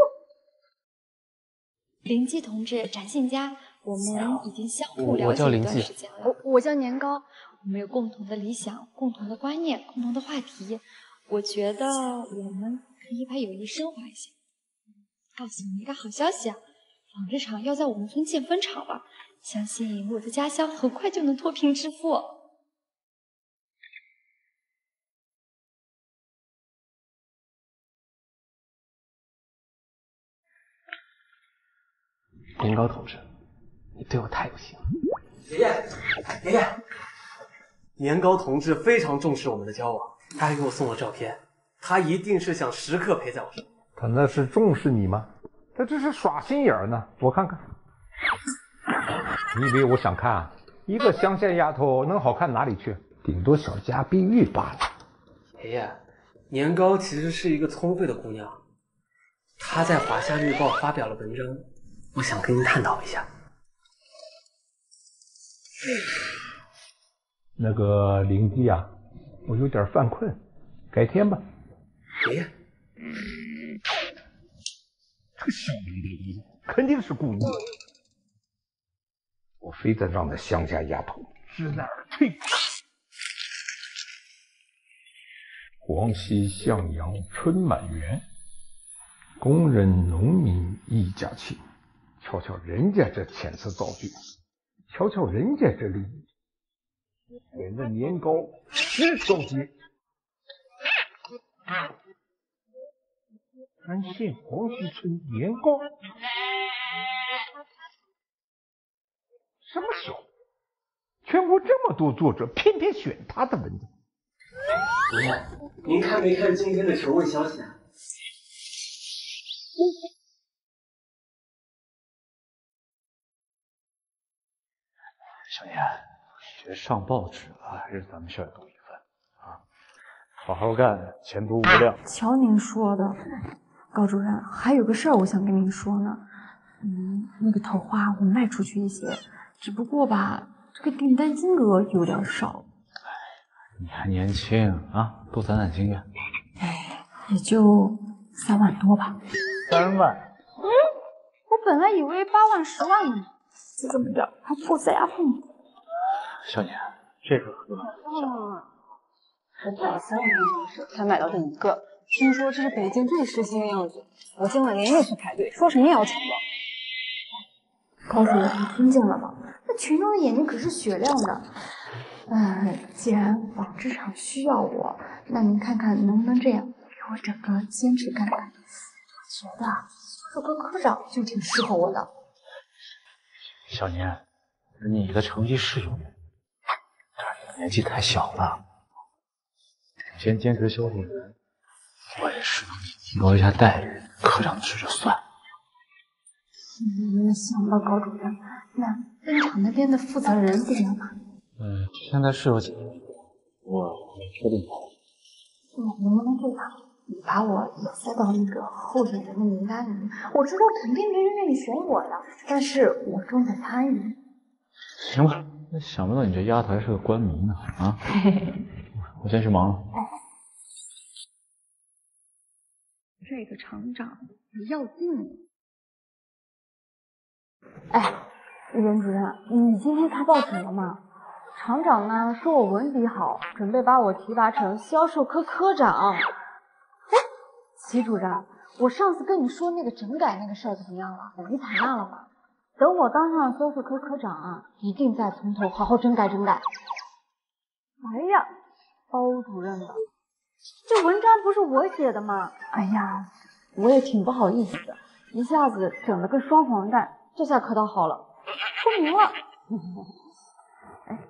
林记同志，展信佳，我们已经相互了解一段时间了。我叫年糕，我们有共同的理想、共同的观念、共同的话题。我觉得我们可以把友谊升华一下。告诉你一个好消息啊，纺织厂要在我们村建分厂了，相信我的家乡很快就能脱贫致富。 年糕同志，你对我太有心了。 爷爷，年糕同志非常重视我们的交往，他还给我送了照片，他一定是想时刻陪在我身边。 他那是重视你吗？他这是耍心眼儿呢。我看看，你以为我想看啊？一个乡下丫头能好看哪里去？顶多小家碧玉罢了。 爷爷，年糕其实是一个聪慧的姑娘，她在《华夏日报》发表了文章，我想跟您探讨一下。 那个灵机啊，我有点犯困，改天吧。 爷爷， 这个小林的肯定是故意的，我非得让那乡下丫头知难而退。黄溪向阳春满园，工人农民一家亲。瞧瞧人家这遣词造句，瞧瞧人家这礼仪，给那年糕10手机。安县黄溪村年糕，什么时候？全国这么多作者，偏偏选他的文章。 爷爷，您看没看今天的求问消息啊？ 小年，学上报纸了，还是咱们校友都一份啊！好好干，前途无量。 瞧您说的，高主任，还有个事儿我想跟您说呢。那个头花我卖出去一些，只不过吧，这个订单金额有点少。 你还年轻啊，多攒攒经验。 也就3万多吧。 3万？ 我本来以为8万、10万呢，就这么点，还破塞牙缝。 小年，这个喝。 我跑了3个超市才买到这一个，听说这是北京最时兴的样子。我今晚连夜去排队，说什么也要抢到。 高主任，你听见了吗？那群众的眼睛可是雪亮的。既然纺织厂需要我，那您看看能不能这样，给我整个兼职干干。我觉得做个科长就挺适合我的。 小年，你的成绩是有用，但是年纪太小了。先兼职销售员，我也是能提高一下待遇，科长的事就算了。 行吧，高主任，那分厂那边的负责人怎么样啊？ 现在是有几个，我没确定。 能不能这样？你把我也塞到那个候选人的名单里。我知道肯定没人愿意选我的，但是我重在参与。 行吧，那想不到你这丫头还是个官迷呢啊！我先去忙了。 这个厂长要劲。 任主任，你今天看报纸了吗？厂长呢说我文笔好，准备把我提拔成销售科科长。哎，齐主任，我上次跟你说那个整改那个事儿怎么样了？你采纳了吗？等我当上销售科科长啊，一定再从头好好整改整改。哎呀，包主任的，这文章不是我写的吗？哎呀，我也挺不好意思的，一下子整了个双黄蛋，这下可倒好了，出名了。哎，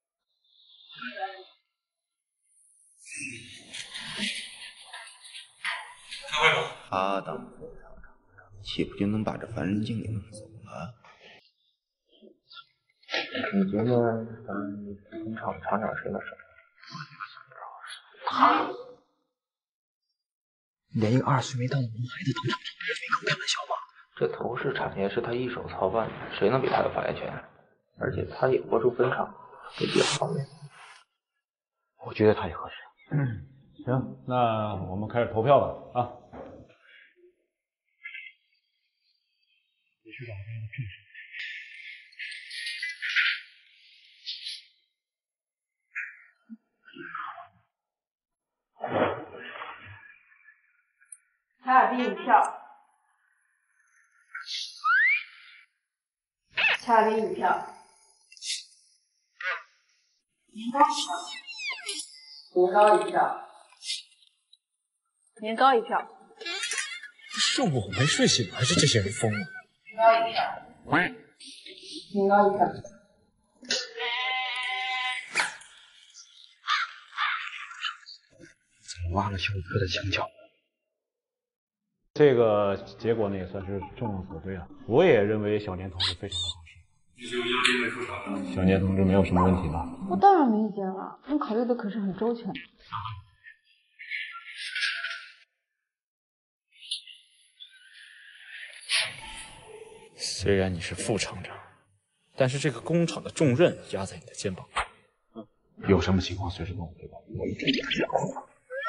开会吧。 他当副厂长，岂不就能把这樊仁静给弄走了？ 你觉得咱工厂厂长谁的事？ 他连一个2岁没到的萌孩子当厂长，这没空开玩笑吗？这头饰产业是他一手操办的，谁能比他有发言权？而且他也拨出分厂，这比较方便。我觉得他也合适。 行，那我们开始投票吧啊！你去找那个助手。 恰丁一票，恰丁一票，年糕一票，年糕一票，年糕一票， 是我没睡醒，还是这些人疯了？ 年糕一票，年糕一票。 怎么挖了小五哥的墙角？ 这个结果呢也算是众望所归啊！我也认为小年同志非常的合适。小年同志没有什么问题吧？ 我当然没意见了，你考虑的可是很周全。 虽然你是副厂长，但是这个工厂的重任压在你的肩膀上。 有什么情况随时跟我汇报，我一定掌控。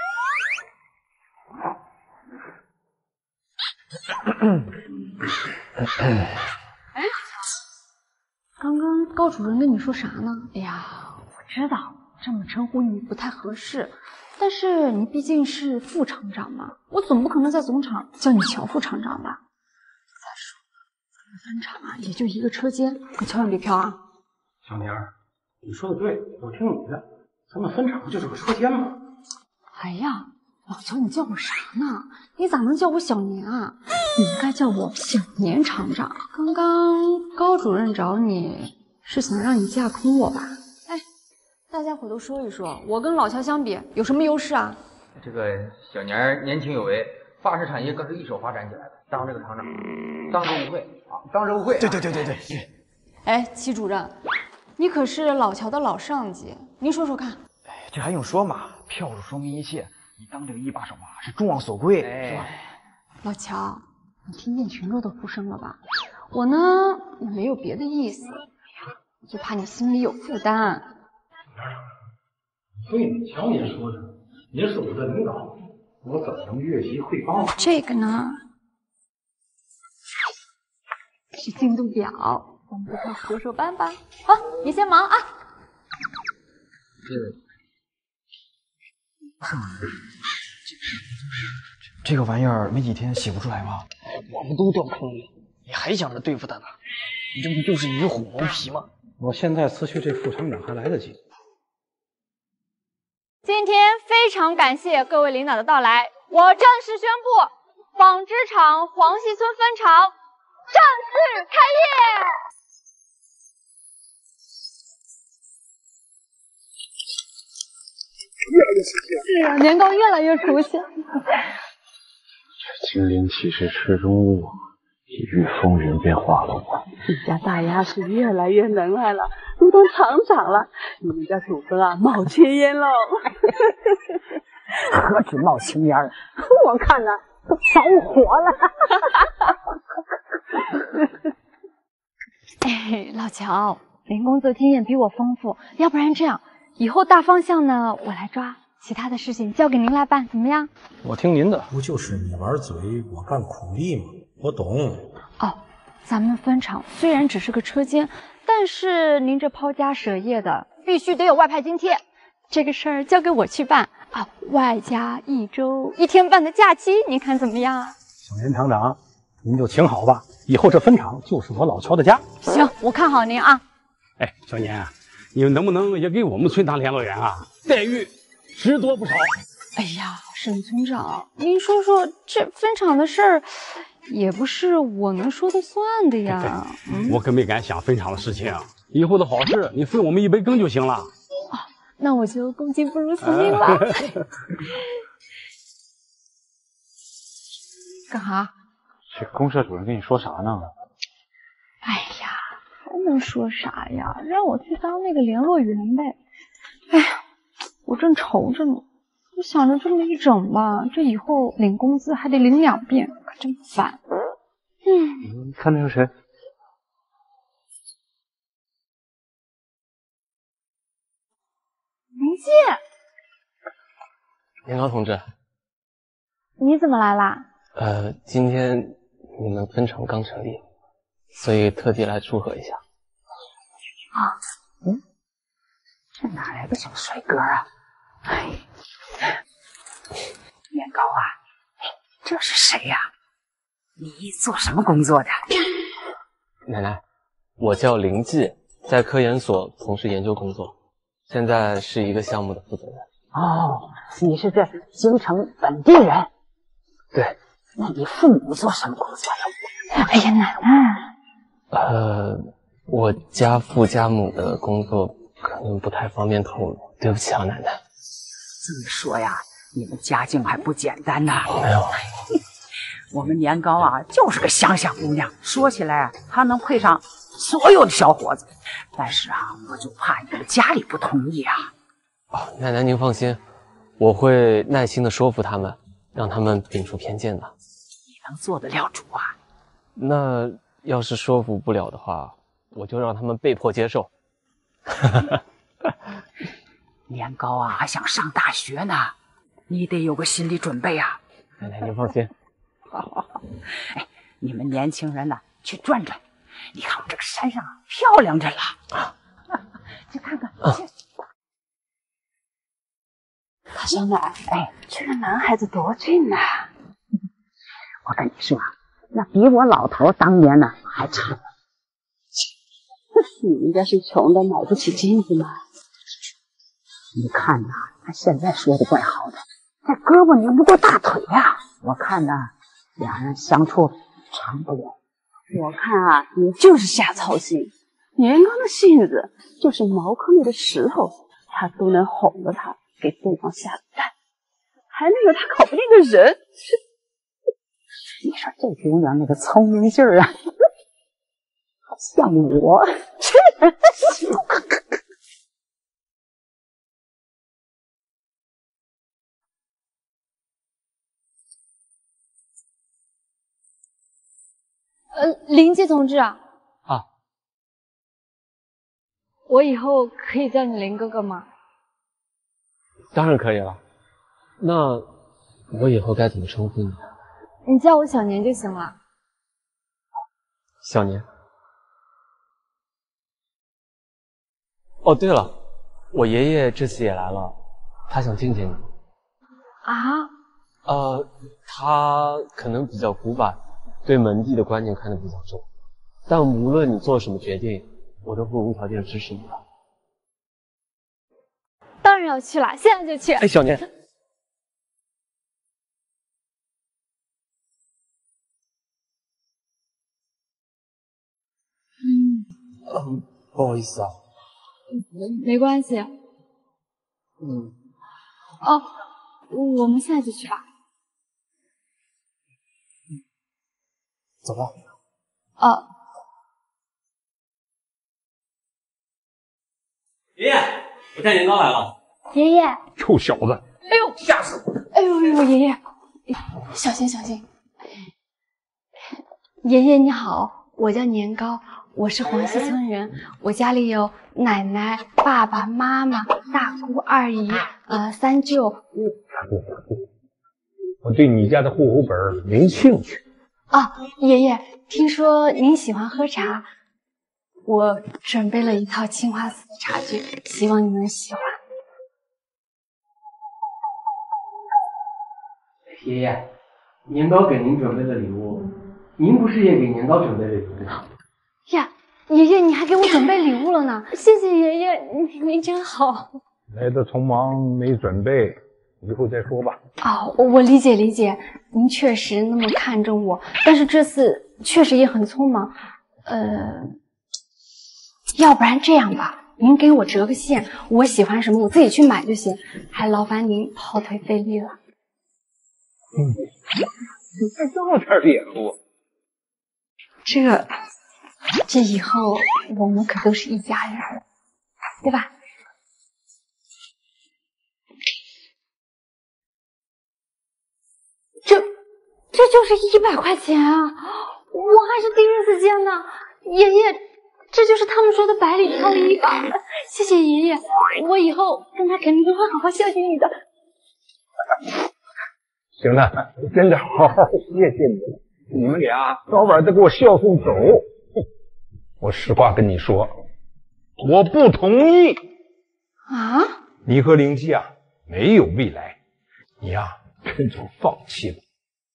哎，刚刚高主任跟你说啥呢？哎呀，我知道这么称呼你不太合适，但是你毕竟是副厂长嘛，我总不可能在总厂叫你乔副厂长吧？再说咱们分厂啊，也就一个车间，可千万别飘啊！ 小年儿，你说的对，我听你的，咱们分厂不就是个车间吗？ 哎呀，老乔，你叫我啥呢？你咋能叫我小年啊？你应该叫我小年厂长。刚刚高主任找你是想让你架空我吧？哎，大家伙都说一说，我跟老乔相比有什么优势啊？ 这个小年儿年轻有为，发饰产业更是一手发展起来的。当这个厂长，当之无愧啊，当之无愧。 对。 哎，齐主任，你可是老乔的老上级，您说说看。 哎，这还用说嘛？票数说明一切。你当这个一把手啊，是众望所归，是吧？ 老乔，你听见群众的呼声了吧？我呢也没有别的意思，我就怕你心里有负担。 对，瞧您说的，您是我的领导，我怎么能越级汇报？ 这个呢是进度表，我们快说说班吧。好，你先忙啊。 这个玩意儿没几天洗不出来吧？我们都掉坑里了，你还想着对付他呢？你这不就是与虎谋皮吗？ 我现在辞去这副厂长还来得及。 今天非常感谢各位领导的到来，我正式宣布纺织厂黄溪村分厂正式开业。 越来越熟悉了。 是啊，年糕越来越熟悉。 这金陵岂是池中物，一遇风云便化了我。 你家大丫是越来越能耐了，都当厂长了。你们家主哥啊，冒青烟喽！ 何止冒青烟， 我看了都着火了。 哎，老乔，您工作经验比我丰富，要不然这样。以后大方向呢，我来抓，其他的事情交给您来办，怎么样？ 我听您的。不就是你玩嘴，我干苦力吗？我懂。 哦， 咱们分厂虽然只是个车间，但是您这抛家舍业的，必须得有外派津贴。这个事儿交给我去办啊，外加1周1天半的假期，您看怎么样啊？ 小年厂长，您就请好吧，以后这分厂就是我老乔的家。 行，我看好您啊。 哎，小年，你们能不能也给我们村当联络员啊？待遇值多不少。 哎呀，沈村长，您说说这分厂的事儿，也不是我能说的算的呀。 我可没敢想分厂的事情，以后的好事你分我们一杯羹就行了。 那我就恭敬不如此命了。干哈？ 这公社主任跟你说啥呢？ 哎呀，还能说啥呀？让我去当那个联络员呗。哎呀，我正愁着呢。我想着这么一整吧，这以后领工资还得领2遍，可真烦。 看那是谁？ 林记， 年糕同志， 你怎么来啦？ 今天你们分厂刚成立，所以特地来祝贺一下。 啊，这哪来的小帅哥啊？哎，年糕啊，这是谁呀？你做什么工作的？ 奶奶，我叫林记，在科研所从事研究工作，现在是一个项目的负责人。 哦，你是这京城本地人？ 对。 那你父母做什么工作呀？ 哎呀，奶奶。 我家父家母的工作可能不太方便透露，对不起啊，奶奶。 这么说呀，你们家境还不简单呐。 没有。 我们年糕啊，就是个乡下姑娘，说起来她能配上所有的小伙子，但是啊，我就怕你们家里不同意啊。 哦，奶奶您放心，我会耐心的说服他们，让他们摒除偏见的。 你能做得了主啊？ 那要是说服不了的话，我就让他们被迫接受。 年糕啊，还想上大学呢，你得有个心理准备啊。 奶奶您放心。 好，哎，你们年轻人呢，去转转，你看我这个山上漂亮着了啊，去看看。 大小奶，哎，这个男孩子多俊呐！ 我跟你说，那比我老头当年呢还差。 你们家是穷的买不起镜子吗？ 你看呐，他现在说的怪好的，这胳膊拧不过大腿呀。我看呐，俩人相处长不了。 我看啊，你就是瞎操心。年糕的性子就是茅坑里的石头，他都能哄着他，给对方下蛋，还那个他搞不定的人。 你说这姑娘那个聪明劲儿啊，好像我。 林记同志啊， 啊， 我以后可以叫你林哥哥吗？ 当然可以了。那我以后该怎么称呼你？ 你叫我小年就行了。 小年。哦，对了，我爷爷这次也来了，他想见见你。 啊？ 他可能比较古板，对门第的观念看得比较重，但无论你做什么决定，我都会无条件支持你的。 当然要去了，现在就去。 哎，小年。不好意思啊。 没关系。哦，我们现在就去吧。 走吧。爷爷，我带年糕来了。 爷爷， 臭小子！ 哎呦，吓死我！哎呦，爷爷，小心小心。爷爷你好，我叫年糕，我是黄溪村人，我家里有奶奶、爸爸妈妈、大姑、二姨、三舅。 我对你家的户口本没兴趣。 啊，爷爷， 听说您喜欢喝茶，我准备了一套青花瓷的茶具，希望你能喜欢。 爷爷，年糕给您准备了礼物，您不是也给年糕准备了礼物吗？ 呀，爷爷，你还给我准备礼物了呢，谢谢爷爷，您真好。 来的匆忙没准备，以后再说吧。 哦，我理解，您确实那么看重我，但是这次确实也很匆忙。要不然这样吧，您给我折个现，我喜欢什么我自己去买就行，还劳烦您跑腿费力了。 你还这么点脸乎？ 这以后我们可都是一家人了，对吧？这就是100块钱啊！我还是第一次见呢，爷爷，这就是他们说的百里挑一吧？谢谢爷爷，我以后跟他肯定会好好孝敬你的。 行了，真的好好谢谢你了，你们俩早晚得给我孝顺走。我实话跟你说，我不同意啊！ 你和灵姬啊没有未来，你呀趁早放弃吧。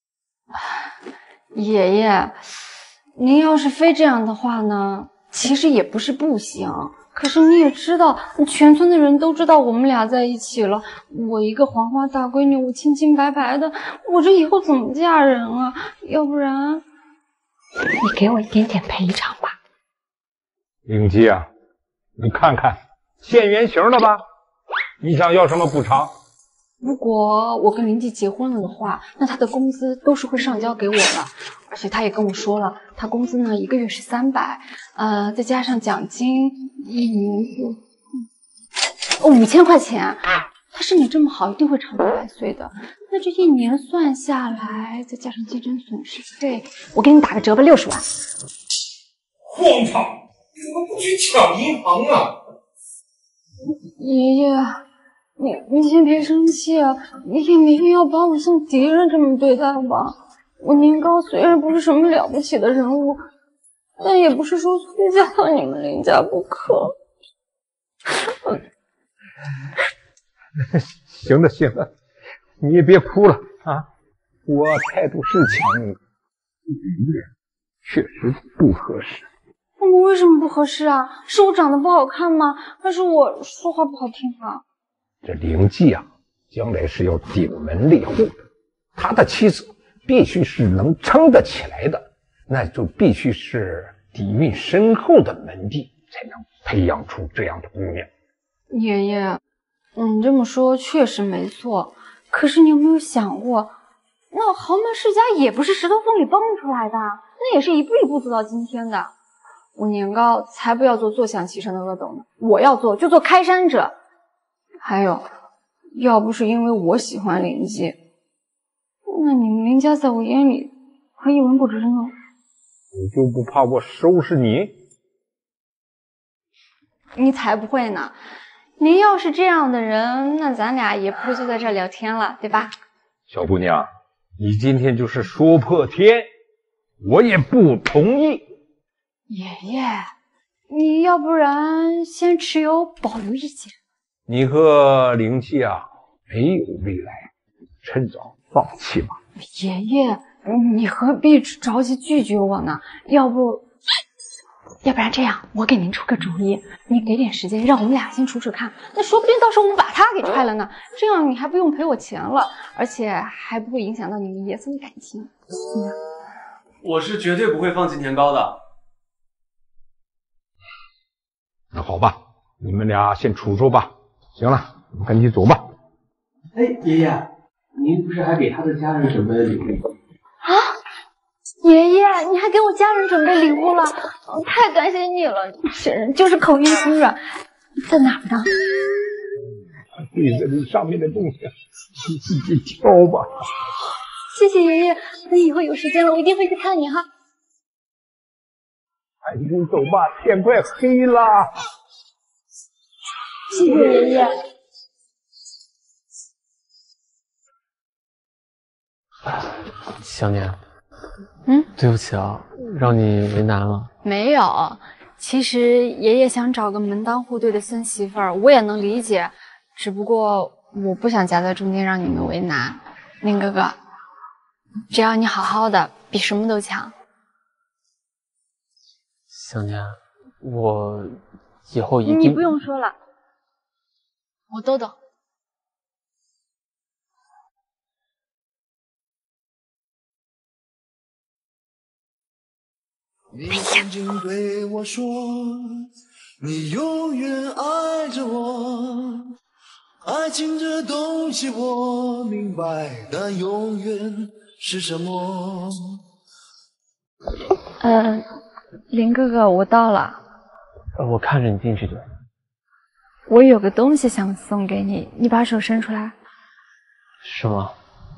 爷爷，您要是非这样的话呢，其实也不是不行。可是你也知道，全村的人都知道我们俩在一起了。我一个黄花大闺女，我清清白白的，我这以后怎么嫁人啊？要不然，你给我一点点赔偿吧。 灵姬啊，你看看现原形了吧？你想要什么补偿？ 如果我跟林记结婚了的话，那他的工资都是会上交给我的，而且他也跟我说了，他工资呢1个月是300，再加上奖金，1年是5000块钱。他身体这么好，一定会长命百岁的。那这1年算下来，再加上竞争损失费，我给你打个折吧，60万。 荒唐！你怎么不去抢银行啊？ 爷爷。你先别生气啊！你也没必要把我像敌人这么对待吧。我年糕虽然不是什么了不起的人物，但也不是说非嫁到你们林家不可。 行了，你也别哭了啊！我态度是强硬，确实不合适。 我为什么不合适啊？是我长得不好看吗？还是我说话不好听啊？ 这灵记啊，将来是要顶门立户的，他的妻子必须是能撑得起来的，那就必须是底蕴深厚的门第，才能培养出这样的姑娘。 爷爷，你这么说确实没错，可是你有没有想过，那豪门世家也不是石头缝里蹦出来的，那也是一步一步走到今天的。我年糕才不要做坐享其成的阿斗呢，我要做就做开山者。还有，要不是因为我喜欢林记，那你们林家在我眼里可一文不值呢。 你就不怕我收拾你？ 你才不会呢！您要是这样的人，那咱俩也不会坐在这儿聊天了，对吧？ 小姑娘，你今天就是说破天，我也不同意。 爷爷，你要不然先持有保留意见。 你和灵气啊没有未来，趁早放弃吧。 爷爷，你何必着急拒绝我呢？要不然这样，我给您出个主意，你给点时间，让我们俩先处处看，那说不定到时候我们把他给踹了呢。这样你还不用赔我钱了，而且还不会影响到你们爷孙的感情。 我是绝对不会放弃年糕的。 那好吧，你们俩先处处吧。行了，赶紧走吧。 哎，爷爷，您不是还给他的家人准备了礼物啊？爷爷，你还给我家人准备礼物了，太感谢你了！这人就是口硬心软，在哪儿呢？ 柜子里上面的东西，你自己挑吧。 谢谢爷爷，那以后有时间了，我一定会去看你哈。 赶紧走吧，天快黑了。 谢谢爷爷。 小年， 对不起啊，让你为难了。 没有，其实爷爷想找个门当户对的孙媳妇儿，我也能理解，只不过我不想夹在中间让你们为难。林哥哥，只要你好好的，比什么都强。 小年，我以后一定…… 你不用说了，我都懂。 你曾经对我说，你永远爱着我。爱情这东西我明白，但永远是什么？ 林哥哥，我到了。 我看着你进去就。 我有个东西想送给你，你把手伸出来。 是吗？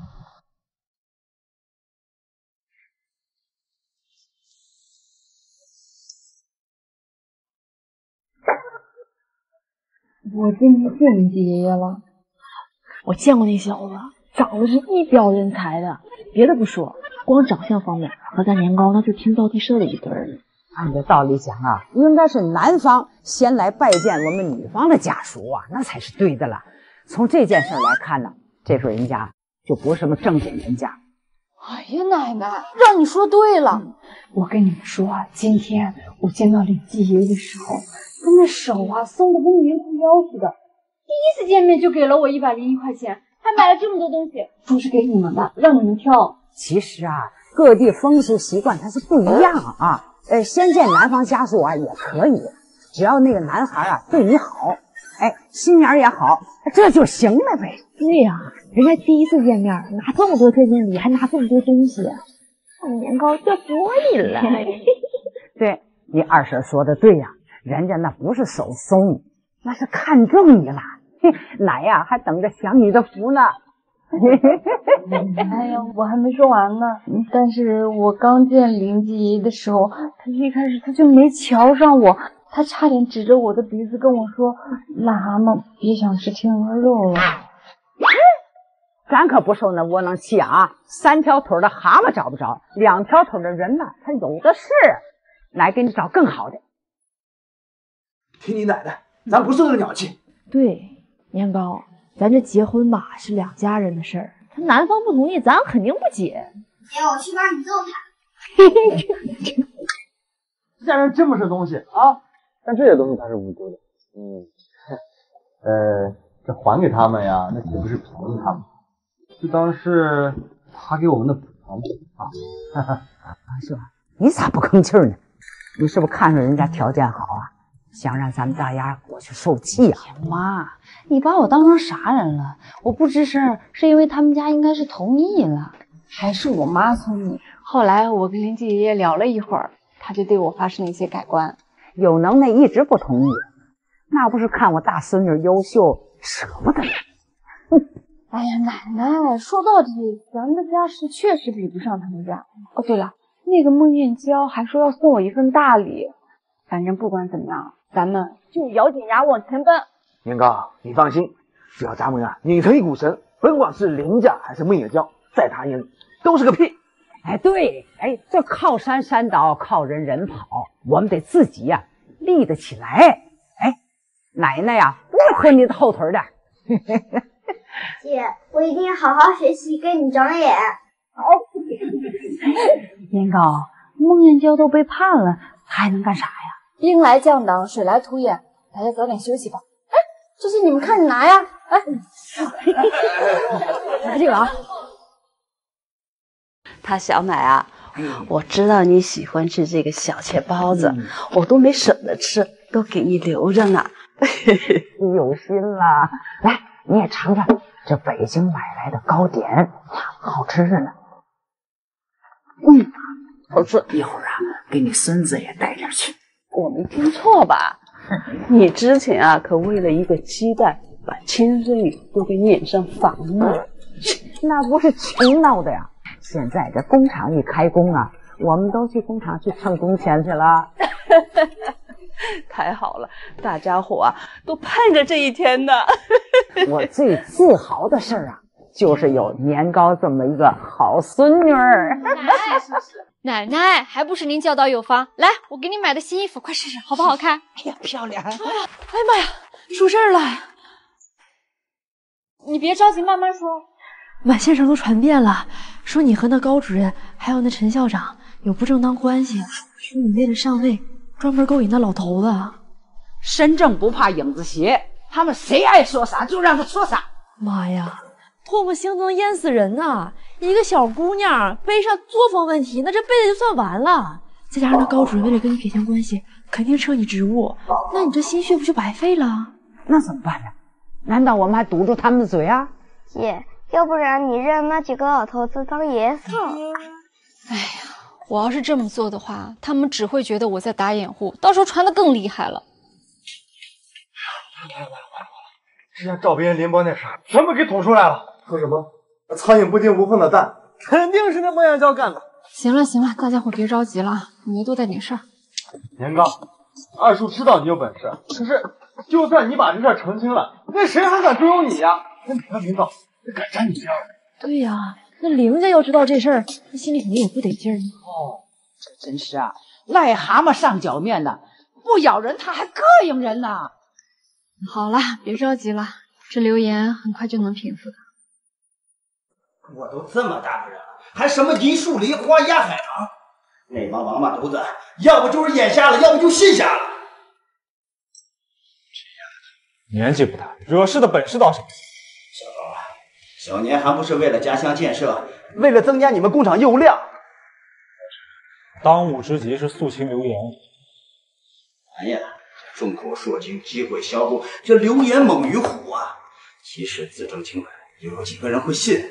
我今天见你姐爷爷了，我见过那小子，长得是一表人才的。别的不说，光长相方面和咱年糕那就天造地设的一对儿。 按照道理讲啊，应该是男方先来拜见我们女方的家属啊，那才是对的了。从这件事来看呢，这户人家就不是什么正经人家。 哎呀，奶奶，让你说对了。我跟你们说啊，今天我见到李继爷的时候，他那手啊松的跟棉裤腰似的。第一次见面就给了我101块钱，还买了这么多东西，说是给你们的，让你们挑。 其实啊，各地风俗习惯它是不一样啊。先见男方家属啊也可以，只要那个男孩啊对你好，心眼也好，这就行了呗。 对呀，人家第一次见面拿这么多推荐礼，还拿这么多东西，年糕就可以了。 对，你二婶说的对呀，人家那不是手松，那是看中你了。奶呀还等着享你的福呢。 哎呀，我还没说完呢。但是我刚见林继爷的时候，他一开始他就没瞧上我，他差点指着我的鼻子跟我说：“癞蛤蟆，别想吃天鹅肉了。” 咱可不受那窝囊气啊！3条腿的蛤蟆找不着，2条腿的人呢，他有的是。来，给你找更好的。 听你奶奶，咱不受这个鸟气。 对，年糕。咱这结婚吧是2家人的事儿，他男方不同意，咱肯定不结。 姐，我去帮你揍他。 家人真不是东西啊！ 但这些东西他是无辜的。这还给他们呀，那岂不是便宜他们？就当是他给我们的补偿啊。 是吧？你咋不吭气呢？你是不是看着人家条件好啊？想让咱们大家过去受气啊！ 妈，你把我当成啥人了？我不吱声，是因为他们家应该是同意了，还是我妈聪明？ 后来我跟林继爷爷聊了一会儿，他就对我发生了一些改观。 有能耐一直不同意，那不是看我大孙女优秀，舍不得。 哎呀，奶奶，说到底，咱们的家世确实比不上他们家。哦，对了，那个孟燕娇还说要送我一份大礼。反正不管怎么样，咱们就咬紧牙往前奔。 年糕，你放心，只要咱们拧成一股绳，甭管是林家还是孟燕娇，在他眼里都是个屁。 对，这靠山山倒，靠人人跑，我们得自己呀立得起来。奶奶呀，不会拖你的后腿的。 姐，我一定好好学习，跟你长眼。 好。 年糕，孟燕娇都被判了，还能干啥呀？ 兵来将挡，水来土掩，大家早点休息吧。这些你们看着拿呀！ 拿这个啊。他小奶啊，我知道你喜欢吃这个小切包子，我都没舍得吃，都给你留着呢。 你有心了，来，你也尝尝这北京买来的糕点，好吃着呢。 好吃。 一会儿给你孙子也带点去。 我没听错吧？你之前可为了一个鸡蛋，把亲孙女都给撵上房了。 那不是穷闹的呀！现在这工厂一开工我们都去工厂去挣工钱去了。 太好了，大家伙都盼着这一天呢。 我最自豪的事就是有年糕这么一个好孙女儿。 奶奶，还不是您教导有方。来，我给你买的新衣服，快试试，好不好看？ 哎呀，漂亮！ 哎呀妈呀，出事儿了！你别着急，慢慢说。 满县上都传遍了，说你和那高主任还有那陈校长有不正当关系，说你为了上位专门勾引那老头子。 身正不怕影子斜，他们谁爱说啥就让他说啥。 妈呀，唾沫星子能淹死人呐！一个小姑娘背上作风问题，那这辈子就算完了。再加上那高主任为了跟你撇清关系，肯定撤你职务，那你这心血不就白费了？ 那怎么办呢？难道我们还堵住他们的嘴啊？ 姐，要不然你认那几个老头子当爷孙。 哎呀，我要是这么做的话，他们只会觉得我在打掩护，到时候传得更厉害了。 完了！之前赵斌、林波那事儿全部给捅出来了。说什么？苍蝇不叮无缝的蛋，肯定是那莫艳娇干的。 行了，大家伙别着急了，你没多带点事儿。 年糕，二叔知道你有本事，可是就算你把这事儿澄清了，那谁还敢追究你呀？那哪个领导敢沾你边？ 对呀，那凌家要知道这事儿，那心里肯定也不得劲儿呢。 哦，这真是啊，癞蛤蟆上脚面呢，不咬人他还膈应人呢。 好了，别着急了，这流言很快就能平复的。 我都这么大个人了，还什么银树梨花压海棠？那帮王八犊子，要不就是眼瞎了，要不就心瞎了。 年纪不大，惹事的本事倒是。 小高啊，小年还不是为了家乡建设，为了增加你们工厂业务量。 当务之急是肃清流言。 哎呀，众口铄金，积毁销户，这流言猛于虎啊！即使自证清白，又有几个人会信？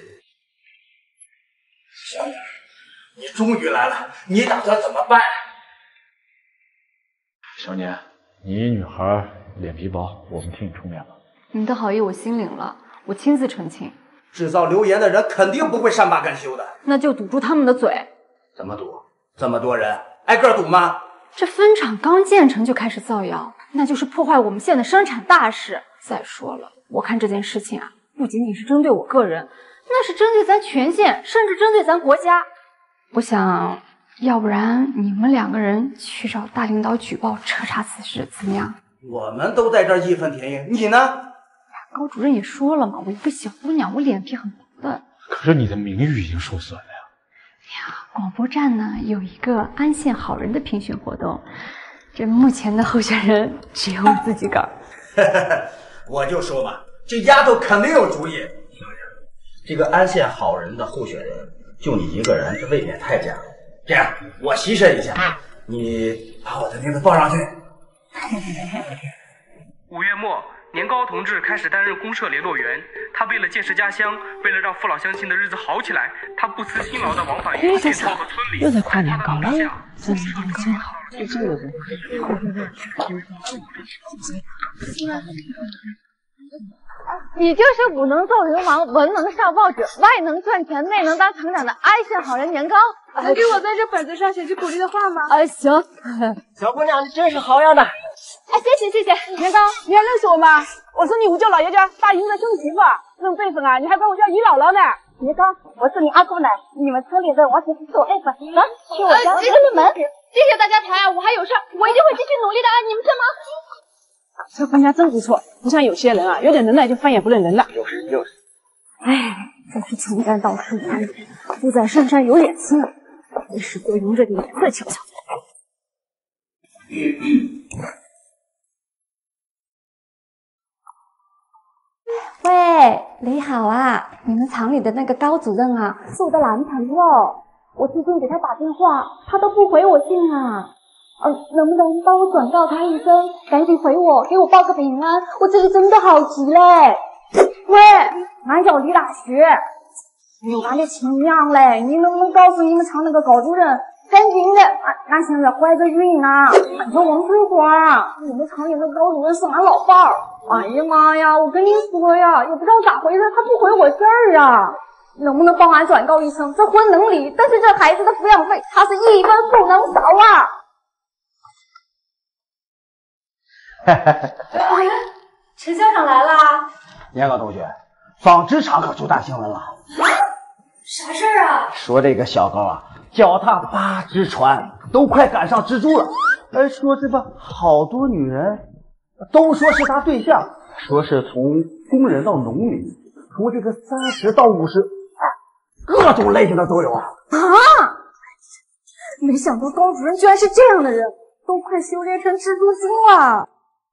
小年，你终于来了，你打算怎么办？ 小年，你一女孩脸皮薄，我们替你出面吧。 您的好意我心领了，我亲自澄清。 制造流言的人肯定不会善罢甘休的。 那就堵住他们的嘴。 怎么堵？这么多人，挨个堵吗？ 这分厂刚建成就开始造谣，那就是破坏我们县的生产大事。再说了，我看这件事情啊，不仅仅是针对我个人，那是针对咱全县，甚至针对咱国家。我想，要不然你们两个人去找大领导举报，彻查此事，怎么样？ 我们都在这儿义愤填膺，你呢？ 高主任也说了嘛，我一个小姑娘，我脸皮很薄的。 可是你的名誉已经受损了呀。 广播站呢有一个安县好人的评选活动，这目前的候选人只有我自己个。 我就说嘛，这丫头肯定有主意。这个安县好人的候选人就你一个人，这未免太假了。这样，我牺牲一下，你把我的名字报上去。 5月末，年糕同志开始担任公社联络员。他为了建设家乡，为了让父老乡亲的日子好起来，他不辞辛劳地往返于县头和村里。 又在夸年糕了，真好， 就这个人。 你就是不能做流氓，文能上报纸，外能赚钱，内能当厂长的安县好人年糕。 能给我在这本子上写句鼓励的话吗？ 行。 小姑娘，你真是好样的！ 哎，谢谢。年糕，你还认识我吗？我是你五舅老爷家大姨子孙媳妇，论辈分啊，你还管我叫姨姥姥呢。年糕，我是你阿姑奶，你们村里的王姐是我爱粉。走，去我家开门。谢谢大家抬爱，我还有事，我一定会继续努力的啊！你们帮忙。 这官家真不错，不像有些人啊，有点能耐就翻眼不认人了。 就是。 哎，真是穷山到处无人，富在深山有脸吃。没事多用这点脸色瞧瞧。 喂，你好啊，你们厂里的那个高主任啊，是我的男朋友。我最近给他打电话，他都不回我信啊。能不能帮我转告他一声，赶紧回我，给我报个平安？我这里真的好急嘞。喂，俺叫李大学，俺的亲娘嘞，你能不能告诉你们厂那个高主任，赶紧的，俺现在怀着孕呢，俺叫王翠花，你们厂里的高主任是俺老伴儿。哎呀妈呀，我跟你说呀，也不知道咋回事，他不回我信儿啊。能不能帮俺转告一声，这婚能离，但是这孩子的抚养费他是一分不能少啊。陈校长来啦！ 年糕同学，纺织厂可出大新闻了。 啥事儿啊？ 说这个小高啊， 脚踏8只船，都快赶上蜘蛛了。说这吧，好多女人都说是他对象，说是从工人到农民，从这个30到50，各种类型的都有啊。 没想到高主任居然是这样的人，都快修炼成蜘蛛精了。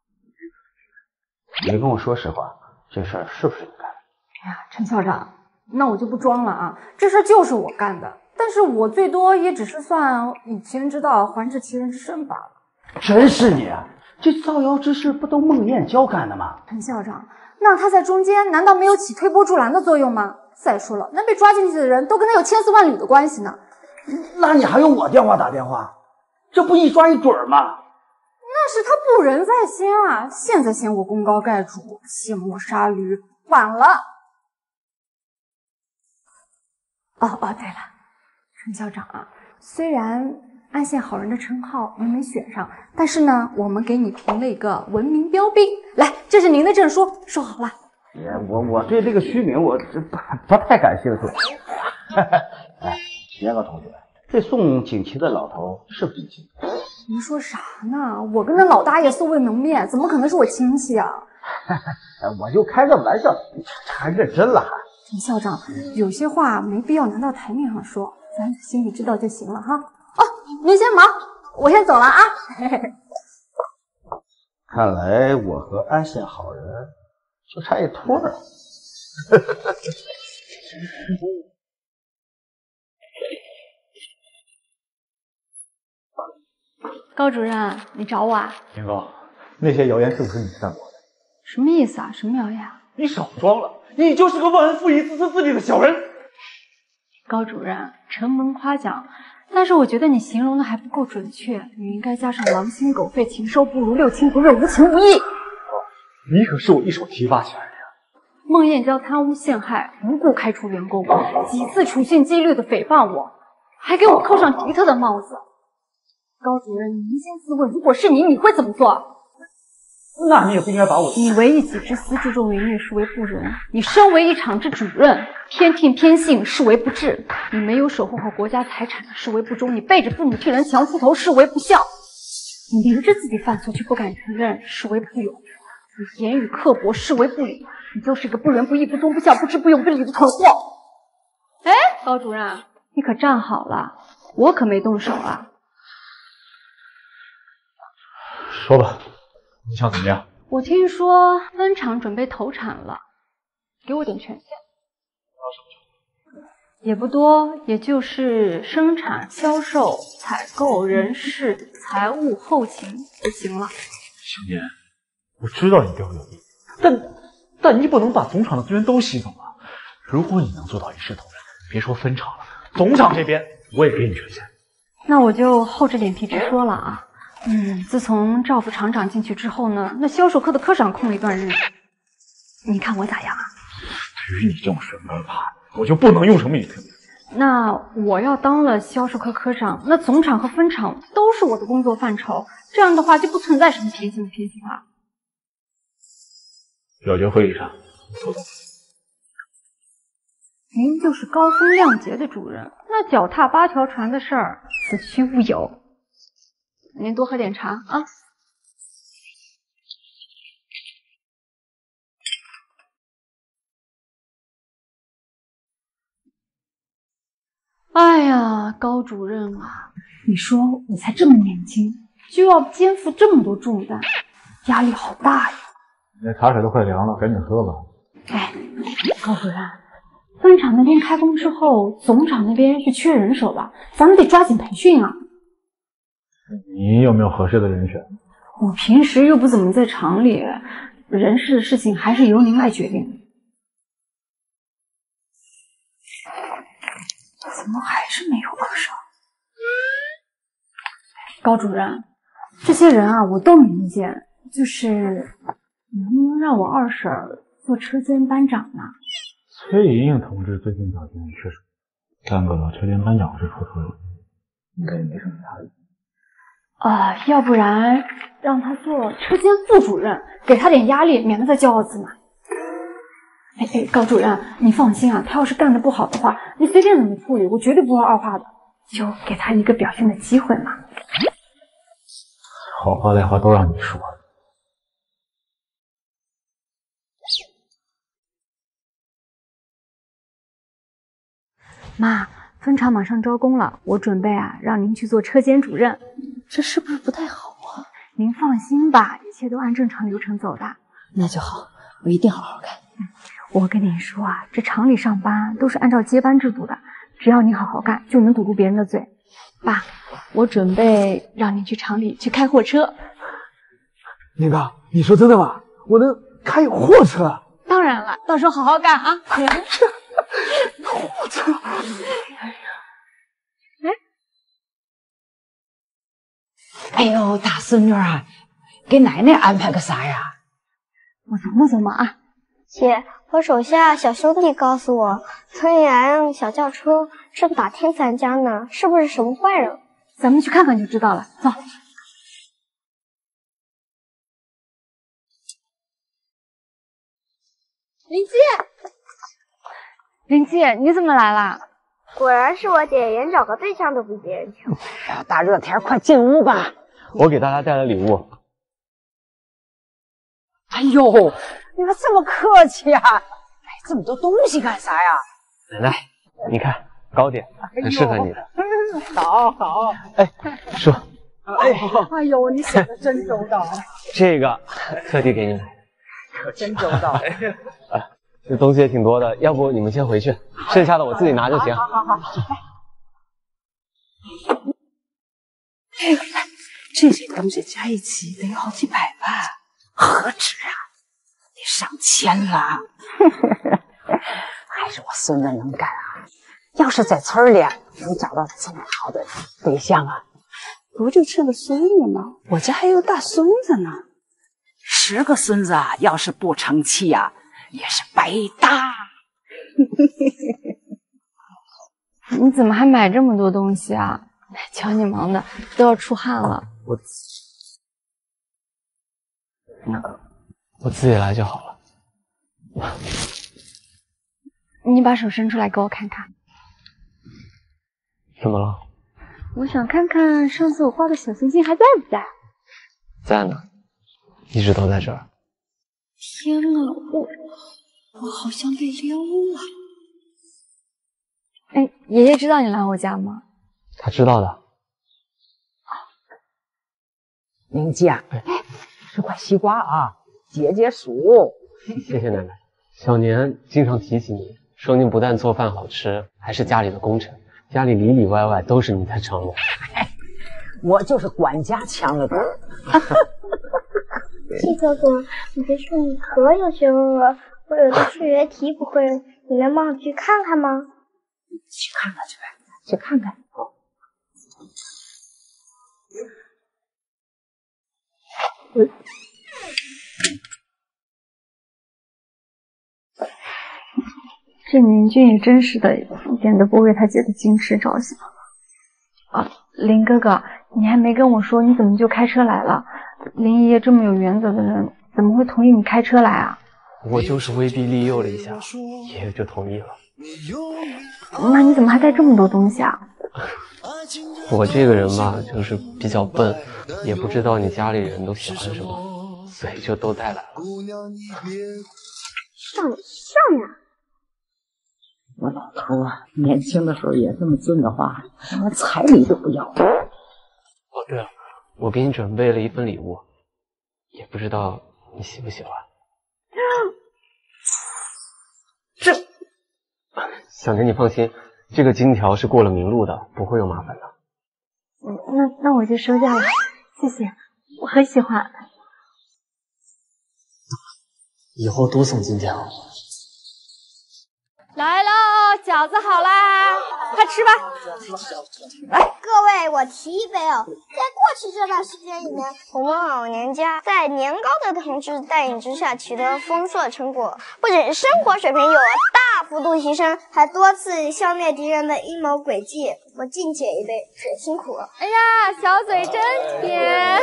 你跟我说实话，这事儿是不是你干的？ 哎呀，陈校长，那我就不装了啊，这事就是我干的，但是我最多也只是算以其人之道还治其人之身罢了。 真是你啊！这造谣之事不都孟燕娇干的吗？ 陈校长，那他在中间难道没有起推波助澜的作用吗？再说了，那被抓进去的人都跟他有千丝万缕的关系呢。 那你还用我电话打电话？这不一抓一准吗？ 那是他不仁在先啊！现在嫌我功高盖主，卸磨杀驴，晚了。对了，陈校长啊，虽然安县好人的称号您没选上，但是呢，我们给你评了一个文明标兵。来，这是您的证书，收好了。 我对这个虚名我不太感兴趣。严高同学，这送锦旗的老头是不是你亲戚？ 您说啥呢？我跟那老大爷素未谋面，怎么可能是我亲戚啊？ 我就开个玩笑，你这还认真了还？ 陈校长，有些话没必要拿到台面上说，咱心里知道就行了哈。您先忙，我先走了啊。 看来我和安县好人就差一托了。 高主任，你找我啊？ 年糕，那些谣言是不是你散播的？ 什么意思啊？什么谣言？ 你少装了，你就是个忘恩负义、自私自利的小人。 高主任，承蒙夸奖，但是我觉得你形容的还不够准确，你应该加上狼心狗肺、禽兽不如、六亲不认、无情无义。 你可是我一手提拔起来的呀！ 孟燕娇贪污陷害，无故开除员工，几次处心积虑的诽谤我，还给我扣上敌特的帽子。高主任，你扪心自问，如果是你，你会怎么做？ 那你也不应该把我…… 你为一己之私助纣为虐，视为不仁；你身为一厂之主任，偏听偏信，视为不智；你没有守护好国家财产，视为不忠；你背着父母替人强出头，视为不孝；你明知自己犯错却不敢承认，视为不勇；你言语刻薄，视为不礼。你就是个不仁不义、不忠不孝、不知不用不理的蠢货。哎，高主任，你可站好了，我可没动手啊。 说吧，你想怎么样？ 我听说分厂准备投产了，给我点权限。也不多，也就是生产、销售、采购、人事、财务、后勤就行了。 小年，我知道你对我有意，但你不能把总厂的资源都吸走啊！如果你能做到一视同仁，别说分厂了，总厂这边我也给你权限。 那我就厚着脸皮直说了啊。自从赵副厂长进去之后呢，那销售科的科长空了一段日子，你看我咋样啊？ 对于你这种水门派，我就不能用什么语听。 那我要当了销售科科长，那总厂和分厂都是我的工作范畴，这样的话就不存在什么偏心不偏心了。 表决会议上，做到。 您就是高风亮节的主任，那脚踏8条船的事儿，子虚乌有。您多喝点茶啊。哎呀，高主任啊，你说我才这么年轻，就要肩负这么多重担，压力好大呀。 那茶水都快凉了，赶紧喝吧。 哎，高主任，分厂那边开工之后，总厂那边是缺人手了，咱们得抓紧培训啊。 你有没有合适的人选？ 我平时又不怎么在厂里，人事的事情还是由您来决定。怎么还是没有二婶？高主任，这些人啊，我都没意见，就是能不能让我二婶做车间班长呢？ 崔莹莹同志最近表现确实，干个车间班长是绰绰有余，应该也没什么压力。 要不然让他做车间副主任，给他点压力，免得他骄傲自满。高主任，你放心啊，他要是干得不好的话，你随便怎么处理，我绝对不会二话的。 就给他一个表现的机会嘛。 好话赖话都让你说。 妈，分厂马上招工了，我准备让您去做车间主任。 这是不是不太好啊？ 您放心吧，一切都按正常流程走的。 那就好，我一定好好干。 我跟您说这厂里上班都是按照接班制度的，只要你好好干，就能堵住别人的嘴。爸，我准备让您去厂里去开货车。 宁哥，你说真的吗？我能开货车？ 当然了，到时候好好干啊！ 货车。 哎呦，大孙女啊，给奶奶安排个啥呀？ 我琢磨琢磨啊。 姐，我手下小兄弟告诉我，村里来辆小轿车，正打听咱家呢，是不是什么坏人？ 咱们去看看就知道了。走。林记，你怎么来了？ 果然是我姐，连找个对象都比别人强。 大热天，快进屋吧。 我给大家带来礼物。 哎呦，你们这么客气啊！买这么多东西干啥呀？ 奶奶，你看糕点，很适合你的。 好好。 哎，叔。 哎呦，你想的真周到。 这个特地给你买的。 可真周到。 这东西也挺多的，要不你们先回去，剩下的我自己拿就行。 好。 这些东西加一起得有好几百吧？ 何止啊，得上千了。还是我孙子能干啊！要是在村里能找到这么好的对象啊， 不就趁个孙子吗？我家还有大孙子呢。 10个孙子啊，要是不成器啊，也是白搭。 你怎么还买这么多东西啊？瞧你忙的都要出汗了。 我自己来就好了。 你把手伸出来给我看看。 怎么了？ 我想看看上次我画的小星星还在不在。 在呢，一直都在这儿。 天啊，我好像被撩了。 哎，爷爷知道你来我家吗？ 他知道的。 宁记啊，吃块西瓜啊，解解暑。 谢谢奶奶。小年经常提起你，说您不但做饭好吃，还是家里的功臣，家里里里外外都是你在张罗。 我就是管家强了点。 季哥哥，你别说你可有学问了，我有的数学题不会，你能帮我去看看吗？ 去看看去呗，去看看。 这明俊也真是的，一点都不为他姐的矜持着想。林哥哥，你还没跟我说你怎么就开车来了？林爷爷这么有原则的人，怎么会同意你开车来啊？ 我就是威逼利诱了一下，爷爷就同意了。 那你怎么还带这么多东西啊？ 我这个人吧，就是比较笨，也不知道你家里人都喜欢什么，所以就都带来了。 上呀！ 我老头啊，年轻的时候也这么俊的话，什么彩礼都不要。 哦，对了，我给你准备了一份礼物，也不知道你喜不喜欢。 这， 小年你放心，这个金条是过了明路的，不会有麻烦的。 那我就收下了，谢谢，我很喜欢。 以后多送金条。 来喽，饺子好啦，快吃吧。 各位，我提一杯哦。在过去这段时间里面，我们老年家在年糕的同志带领之下取得丰硕成果，不仅生活水平有了大幅度提升，还多次消灭敌人的阴谋诡计。我敬姐一杯，姐辛苦了。 哎呀，小嘴真甜。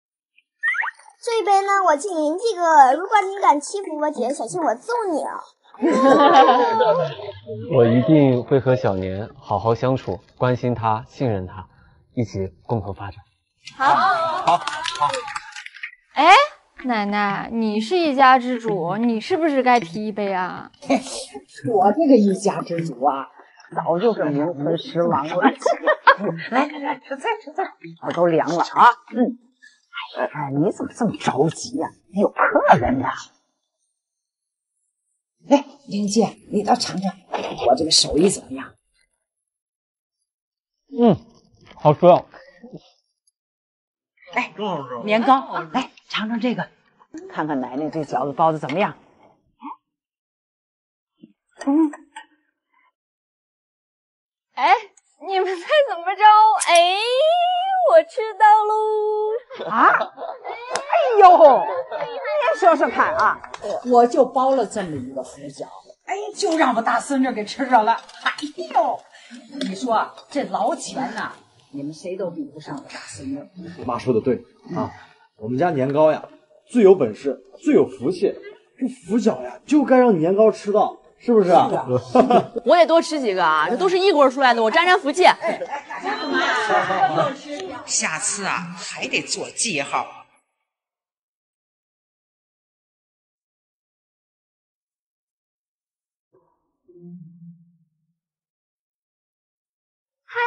这一杯呢，我敬林记哥，如果你敢欺负我姐，小心我揍你啊！ 我一定会和小年好好相处，关心他，信任他，一起共同发展。 好。哎，奶奶，你是一家之主，你是不是该提一杯啊？ 我这个一家之主啊，早就是名存实亡了。来，吃菜，我都凉了啊。哎，你怎么这么着急呀？有客人呢。来，玲姐，你倒尝尝我这个手艺怎么样？ 好吃啊！ 哎，年糕，来尝尝这个，看看奶奶这饺子包的怎么样？ 哎，你们猜怎么着？哎，我吃到喽！ 啊！哎呦，你说说看啊，我就包了这么一个福饺，哎，就让我大孙女给吃着了。哎呦，你说这老钱呐，你们谁都比不上我大孙女。 妈说的对啊，我们家年糕呀，最有本事，最有福气，这福饺呀，就该让年糕吃到。是不是啊？ 我也多吃几个啊，这都是异国出来的，我沾沾福气。 下次啊，还得做记号。 嗨，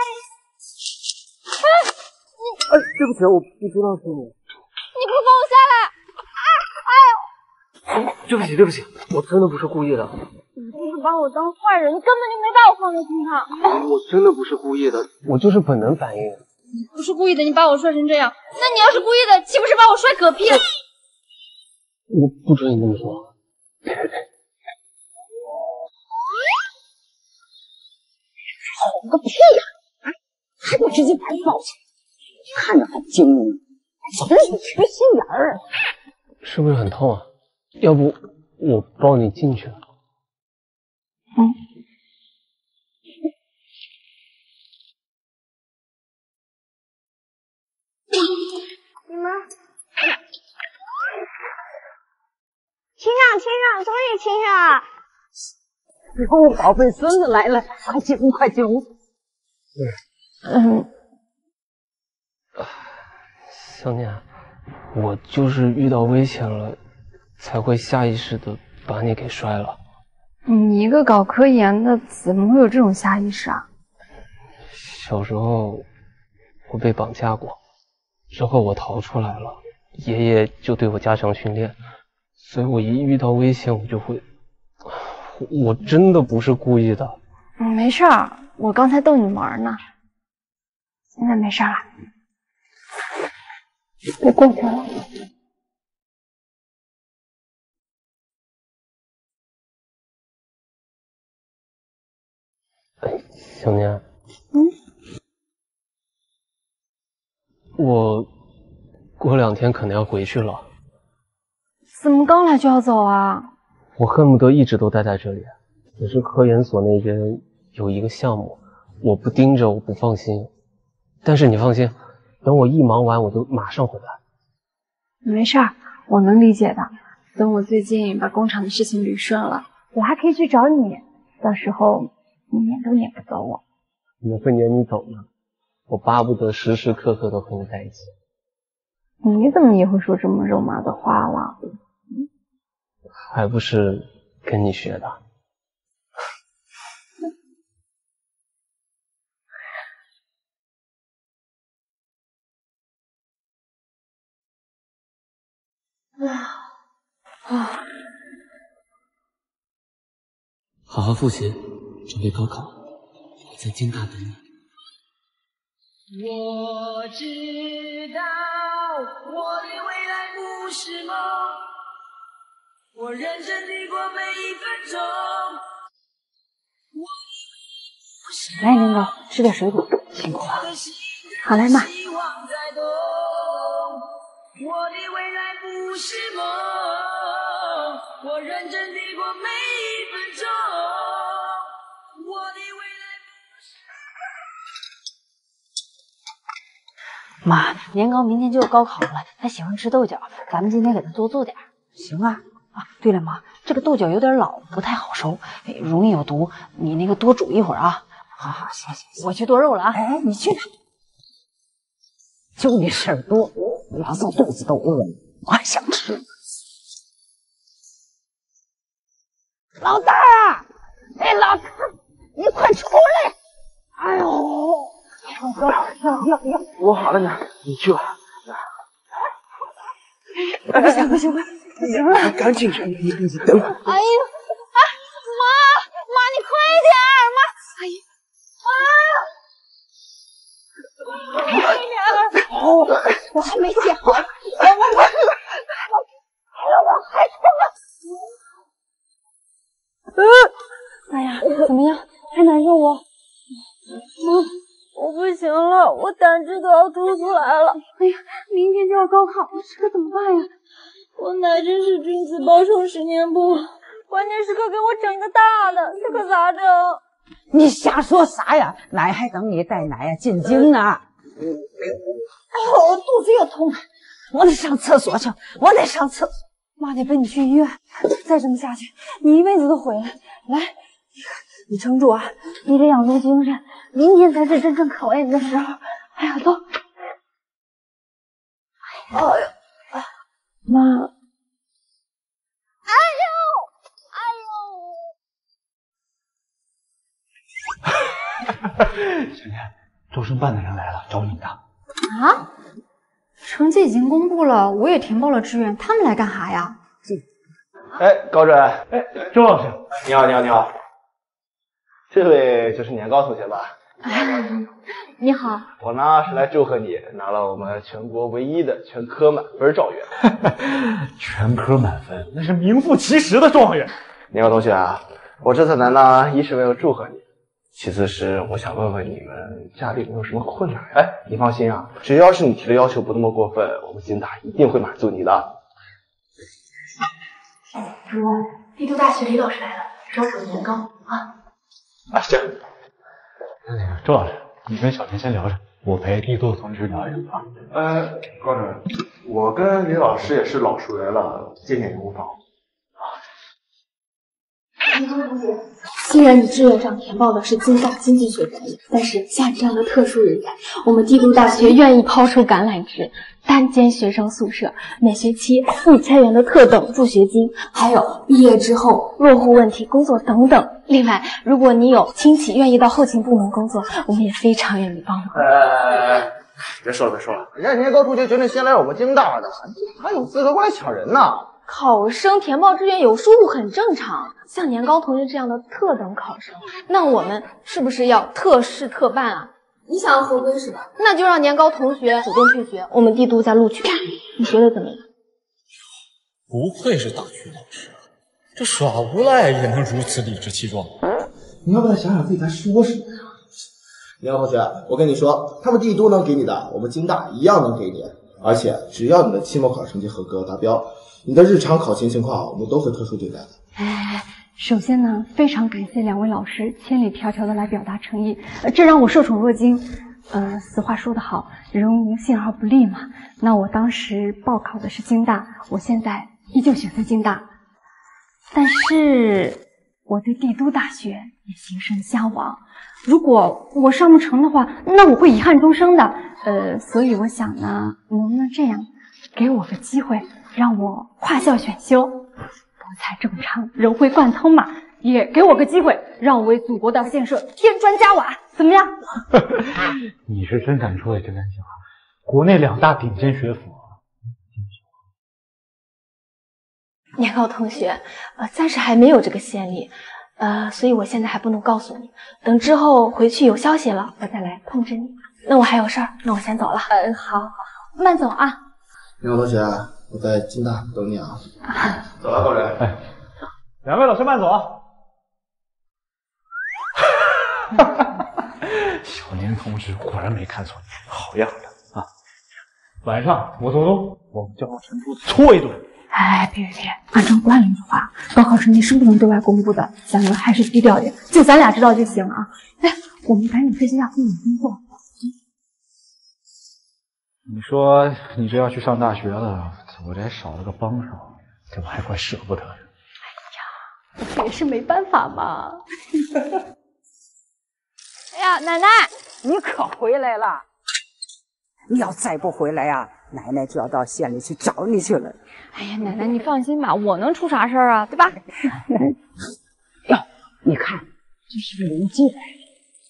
对不起，我不知道是你。 你不放我下来！ 对不起，我真的不是故意的。 你就是把我当坏人，你根本就没把我放在心上。 我真的不是故意的，我就是本能反应。 你不是故意的，你把我摔成这样，那你要是故意的，岂不是把我摔嗝屁了？ 我不准你这么说。 哄个屁呀！还不直接把你抱起来，看着还精明，怎么你缺心眼儿？ 是不是很痛啊？要不我抱你进去。 你们亲上，终于亲上了！ 哟，宝贝孙子来了，快进屋。 小念，我就是遇到危险了，才会下意识的把你给摔了。 你一个搞科研的，怎么会有这种下意识啊？ 小时候我被绑架过，之后我逃出来了，爷爷就对我加强训练，所以我一遇到危险我就会，我真的不是故意的。 没事儿，我刚才逗你玩呢，现在没事了。别过去了。 小年，我过2天可能要回去了。 怎么刚来就要走啊？ 我恨不得一直都待在这里，只是科研所那边有一个项目，我不盯着我不放心。但是你放心，等我一忙完我就马上回来。 没事儿，我能理解的。等我最近把工厂的事情捋顺了，我还可以去找你，到时候你撵都撵不走我。 我会撵你走呢，我巴不得时时刻刻都和你在一起。 你怎么也会说这么肉麻的话了？ 还不是跟你学的。好好复习，准备高考，我在京大等你。 我知道我的未来不是梦，我认真地过每一分钟。 来，年糕，吃点水果，辛苦了。 好嘞，妈。 我的未来不是梦，我认真地过每一分钟。我的未来不是。 妈，年糕明天就要高考了，他喜欢吃豆角，咱们今天给他多做点。 行啊。 啊，对了，妈， 这个豆角有点老，不太好熟，容易有毒。你那个多煮一会儿啊。好好，行，我去剁肉了啊。 哎，你去吧。就你事儿多，老子肚子都饿了，我还想吃。老大啊！哎，老大，你快出来！哎呦， 我好了呢，你去吧。 不行， 赶紧去，你等会儿。 哎呦，啊，妈，你快点，妈！哎呀， 我还没剪好，我还哎呀，怎么样？还难受不？我不行了，我胆汁都要吐出来了。哎呀，明天就要高考了，这可怎么办呀？我奶真是君子报仇10年不，关键时刻给我整一个大的，这可咋整？ 你瞎说啥呀？奶还等你带奶呀，进京呢。哎呦，我肚子又痛了，我得上厕所去，我得上厕所。 妈得背你去医院，再这么下去，你一辈子都毁了。来，你撑住啊，你得养足精神，明天才是真正考验你的时候。哎呀，走。哎呀，妈。 小年，招生办的人来了，找你的。 啊？成绩已经公布了，我也填报了志愿，他们来干啥呀？ 哎，高准， 哎，周老师， 你好，这位就是年糕同学吧？ 你好， 我呢是来祝贺你拿了我们全国唯一的全科满分状元。 全科满分，那是名副其实的状元。 年糕同学啊，我这次来呢，一是为了祝贺你，其次是我想问问你们家里有没有什么困难。哎，你放心啊，只要是你提的要求不那么过分，我们京大一定会满足你的。 帝都大学李老师来了，招手年糕啊。 啊，行。 那个周老师，你跟小田先聊着，我陪帝都同志聊一聊啊。 高准，我跟李老师也是老熟人了，见面也无妨。 虽然你志愿上填报的是京大经济学专业，但是像你这样的特殊人才，我们帝都大学愿意抛出橄榄枝，单间学生宿舍，每学期1000元的特等助学金，还有毕业之后落户问题、工作等等。另外，如果你有亲戚愿意到后勤部门工作，我们也非常愿意帮助。 别说了，人家年糕同学决定先来我们京大的，还有资格过来抢人呢。 考生填报志愿有疏忽很正常，像年糕同学这样的特等考生，那我们是不是要特事特办啊？你想要合规是吧？那就让年糕同学主动退学，我们帝都再录取。你觉得怎么样？ 不愧是大学老师，这耍无赖也能如此理直气壮。 你要不要想想自己在说什么呀？年糕同学，我跟你说，他们帝都能给你的，我们京大一样能给你，而且只要你的期末考成绩合格达标，你的日常考勤情况我们都会特殊对待的。 首先呢，非常感谢2位老师千里迢迢的来表达诚意，这让我受宠若惊。死话说得好，人无信而不立嘛。那我当时报考的是京大，我现在依旧选择京大，但是我对帝都大学也心生向往。如果我上不成的话，那我会遗憾终生的。所以我想呢，能不能这样，给我个机会，让我跨校选修，博采众长，融会贯通嘛。也给我个机会，让我为祖国的建设添砖加瓦，怎么样？ 你是真敢说也真敢想，国内2大顶尖学府。 年糕同学，暂时还没有这个先例，所以我现在还不能告诉你，等之后回去有消息了，我再来通知你。那我还有事儿，那我先走了。 好，慢走啊。 年糕同学，我在京大等你啊。 走了，高人。 哎，2位老师慢走啊。小年同志果然没看错你，好样的啊！晚上我做东，我们就要陈出搓一顿。 哎，别，按照惯例的话，高考成绩是不能对外公布的，咱们还是低调点，就咱俩知道就行啊。哎，我们赶紧分析一下父母工作。 你说你这要去上大学了，我这还少了个帮手，这我还怪舍不得的。 哎呀， 这也是没办法嘛。哎呀，奶奶， 你可回来了！你要再不回来呀，奶奶就要到县里去找你去了。 哎呀，奶奶你放心吧，我能出啥事儿啊，对吧？ 哟，你看，这是不是林记来了？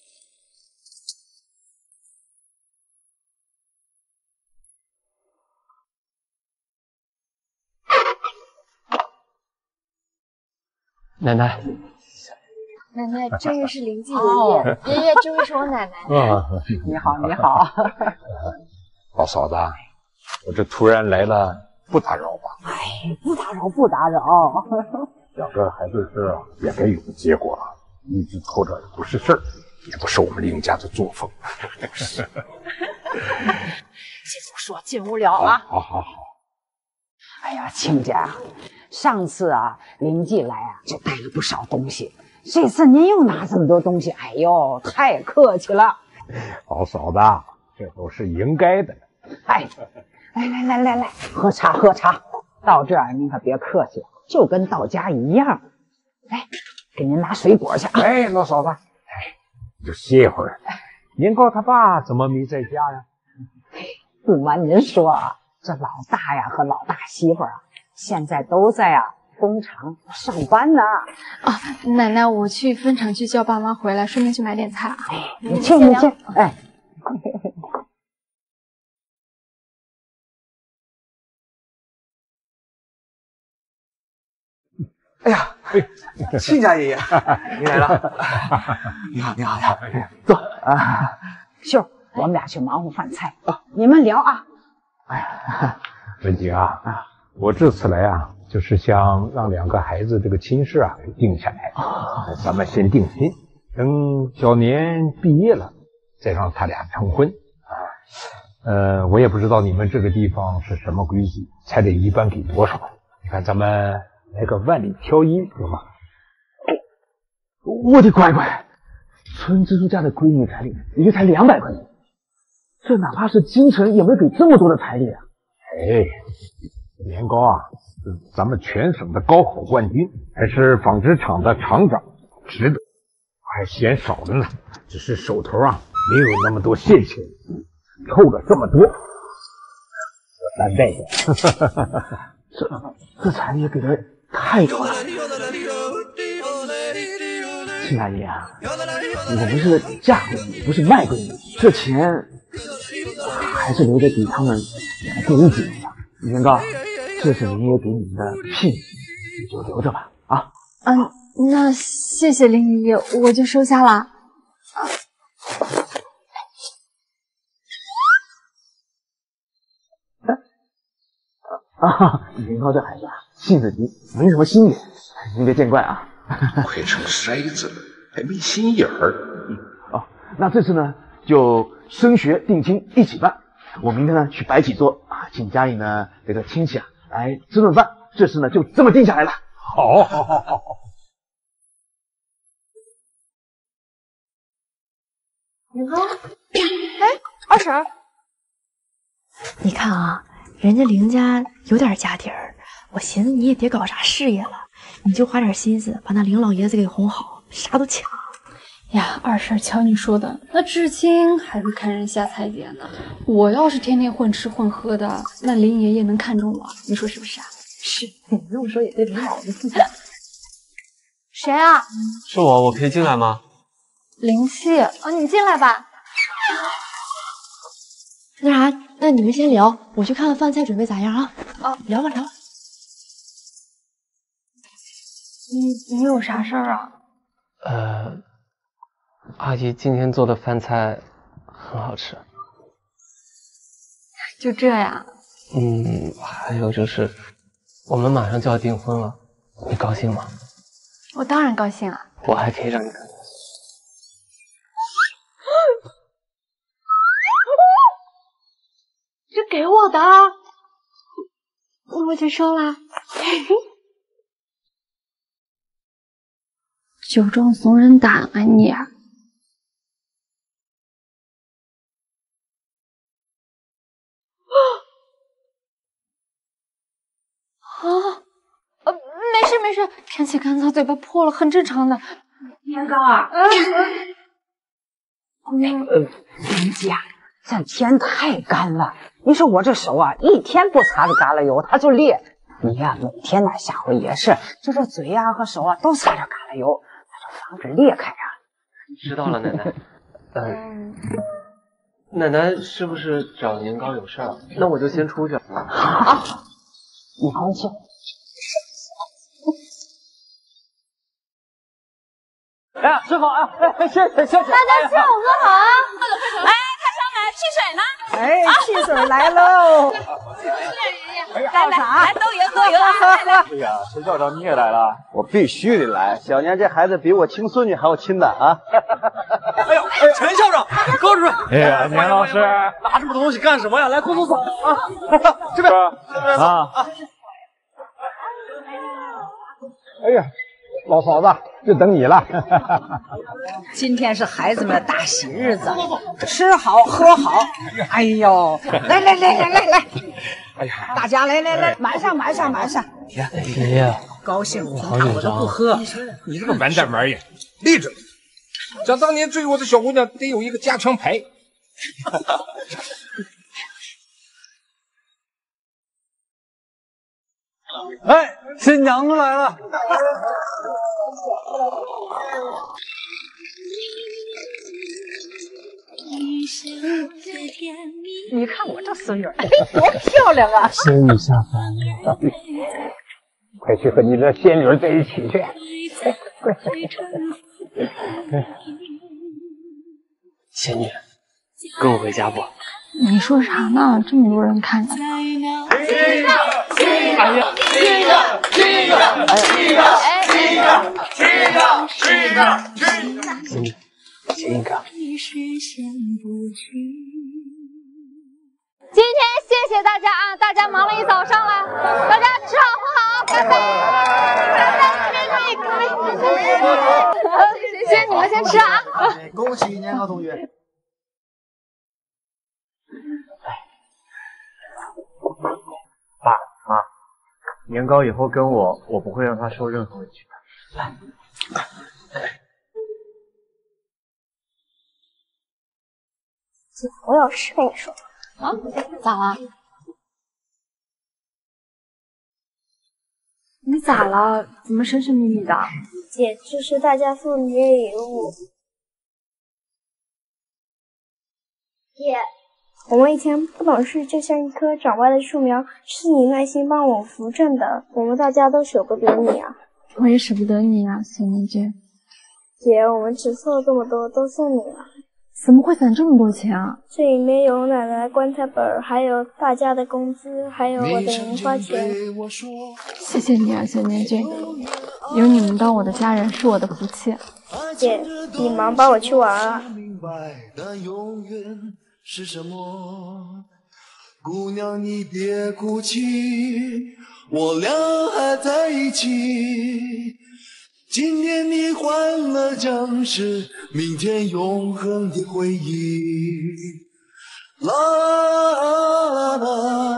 奶奶， 奶奶，这位是林记爷爷，爷爷，这位是我奶奶。 你好，你好。 老嫂子，我这突然来了，不打扰吧？ 哎，不打扰，不打扰。 两个孩子事也该有个结果了，一直拖着也不是事儿，也不是我们林家的作风。 进屋说，进屋聊啊。 好。 哎呀，亲家，上次啊，林记来啊，就带了不少东西。这次您又拿这么多东西，哎呦，太客气了。 老嫂子，这都是应该的。 哎，来，喝茶。到这儿您可别客气，就跟到家一样。来，给您拿水果去啊。 哎，老嫂子，你就歇一会儿。年糕他爸怎么没在家呀？ 不瞒您说啊，这老大呀和老大媳妇啊，现在都在工厂上班呢。 啊，奶奶，我去分厂去叫爸妈回来，顺便去买点菜啊。 你去，哎。 哎呀，亲家爷爷，您来了。你好。 坐啊，秀，我们俩去忙活饭菜啊，你们聊啊。 哎呀，文景啊，我这次来啊，就是想让两个孩子这个亲事给定下来。咱们先定亲，等小年毕业了，再让他俩成婚。我也不知道你们这个地方是什么规矩，彩礼一般给多少？你看咱们来个万里挑一，行吗？ 我的乖乖，村支书家的闺女彩礼一个才200块钱，这哪怕是京城也没给这么多的彩礼啊！ 哎，年糕啊，咱们全省的高考冠军，还是纺织厂的厂长，值得，还嫌少了呢。只是手头没有那么多现钱，凑了这么多，我担待着。 这彩礼也给的太多了。亲大爷啊，我们是嫁闺女，不是卖闺女，这钱还是留着给他们第一几年吧。年糕，这是林爷给你们的聘礼，你就留着吧。啊， 那谢谢林爷爷，我就收下了。 年糕这孩子性子急，没什么心眼，您别见怪啊。 快成筛子了，还没心眼儿。 那这次呢，就升学定亲一起办。我明天呢去摆几桌请家里呢这个亲戚来吃顿饭。这事呢就这么定下来了。 好。 年糕，哎，二婶， 你看啊，人家林家有点家底儿，我寻思你也别搞啥事业了，你就花点心思把那林老爷子给哄好，啥都抢。 呀，二婶，瞧你说的，那至今还会看人下菜碟呢。我要是天天混吃混喝的，那林爷爷能看中我？你说是不是啊？ 是，你这么说也对，林老爷子。 谁啊？ 是我可以进来吗？ 林夕，你进来吧。 那啥，那你们先聊，我去看看饭菜准备咋样啊？聊吧。 你有啥事儿啊？ 阿姨今天做的饭菜很好吃。 就这样？ 还有就是我们马上就要订婚了，你高兴吗？ 我当然高兴了。 我还可以让你看。 这给我的，我就收了。酒壮怂人胆啊你！没没事，天气干燥，嘴巴破了，很正常的。 年糕啊，人家这天太干了，你说我这手啊，一天不擦着嘎啦油，它就裂。你呀，每天呢下回也是，就这嘴呀和手啊都擦着嘎啦油，那就防止裂开啊。 知道了，奶奶。奶奶是不是找年糕有事儿？那我就先出去了。 好，你回去。哎，师傅啊，谢谢。 大家下午好啊！ 哎，看上面汽水呢？ 哎，汽水来喽！ 来，都有啊！ 哎呀，陈校长你也来了，我必须得来。小年这孩子比我亲孙女还要亲的啊！ 哎呦，陈校长，高主任， 哎呀，年老师， 拿这么多东西干什么呀？来，快走啊！这边啊！哎呀，老嫂子，就等你了。 今天是孩子们的大喜日子，吃好喝好。哎呦，来！ 哎呀， 大家来，满上！ 爷爷， 高兴， 我好紧张。 不喝，你这个完蛋玩意，励志！想当年追我的小姑娘得有一个加强牌。 哎，新娘子来了！ 你看我这孙女，多漂亮啊！ 仙女下凡了， 快去和你这仙女在一起去。 仙女，跟我回家不？ 你说啥呢？这么多人看着。 仙女，亲一个。 今天谢谢大家啊！大家忙了一早上了，大家吃好喝好，干杯！先你们先吃啊！ 恭喜年糕同学！ 爸妈，年糕以后跟我不会让他受任何委屈的。来。 姐，我有事跟你说。 啊？咋了？你咋了？怎么神神秘秘的？ 姐，这是大家送你的礼物。姐，我们以前不懂事，就像一棵长歪的树苗，是你耐心帮我扶正的，我们大家都舍不得你啊。 我也舍不得你啊，小年姐。 姐，我们只凑了这么多，都送你了。 怎么会攒这么多钱啊？ 这里面有奶奶棺材本，还有大家的工资，还有我的零花钱。 谢谢你啊，小年姐，有你们当我的家人是我的福气。 姐，你忙帮我去玩啊。 姑娘你别哭泣，我俩还在一起。今天你欢乐将是明天永恒的回忆。啦啦啦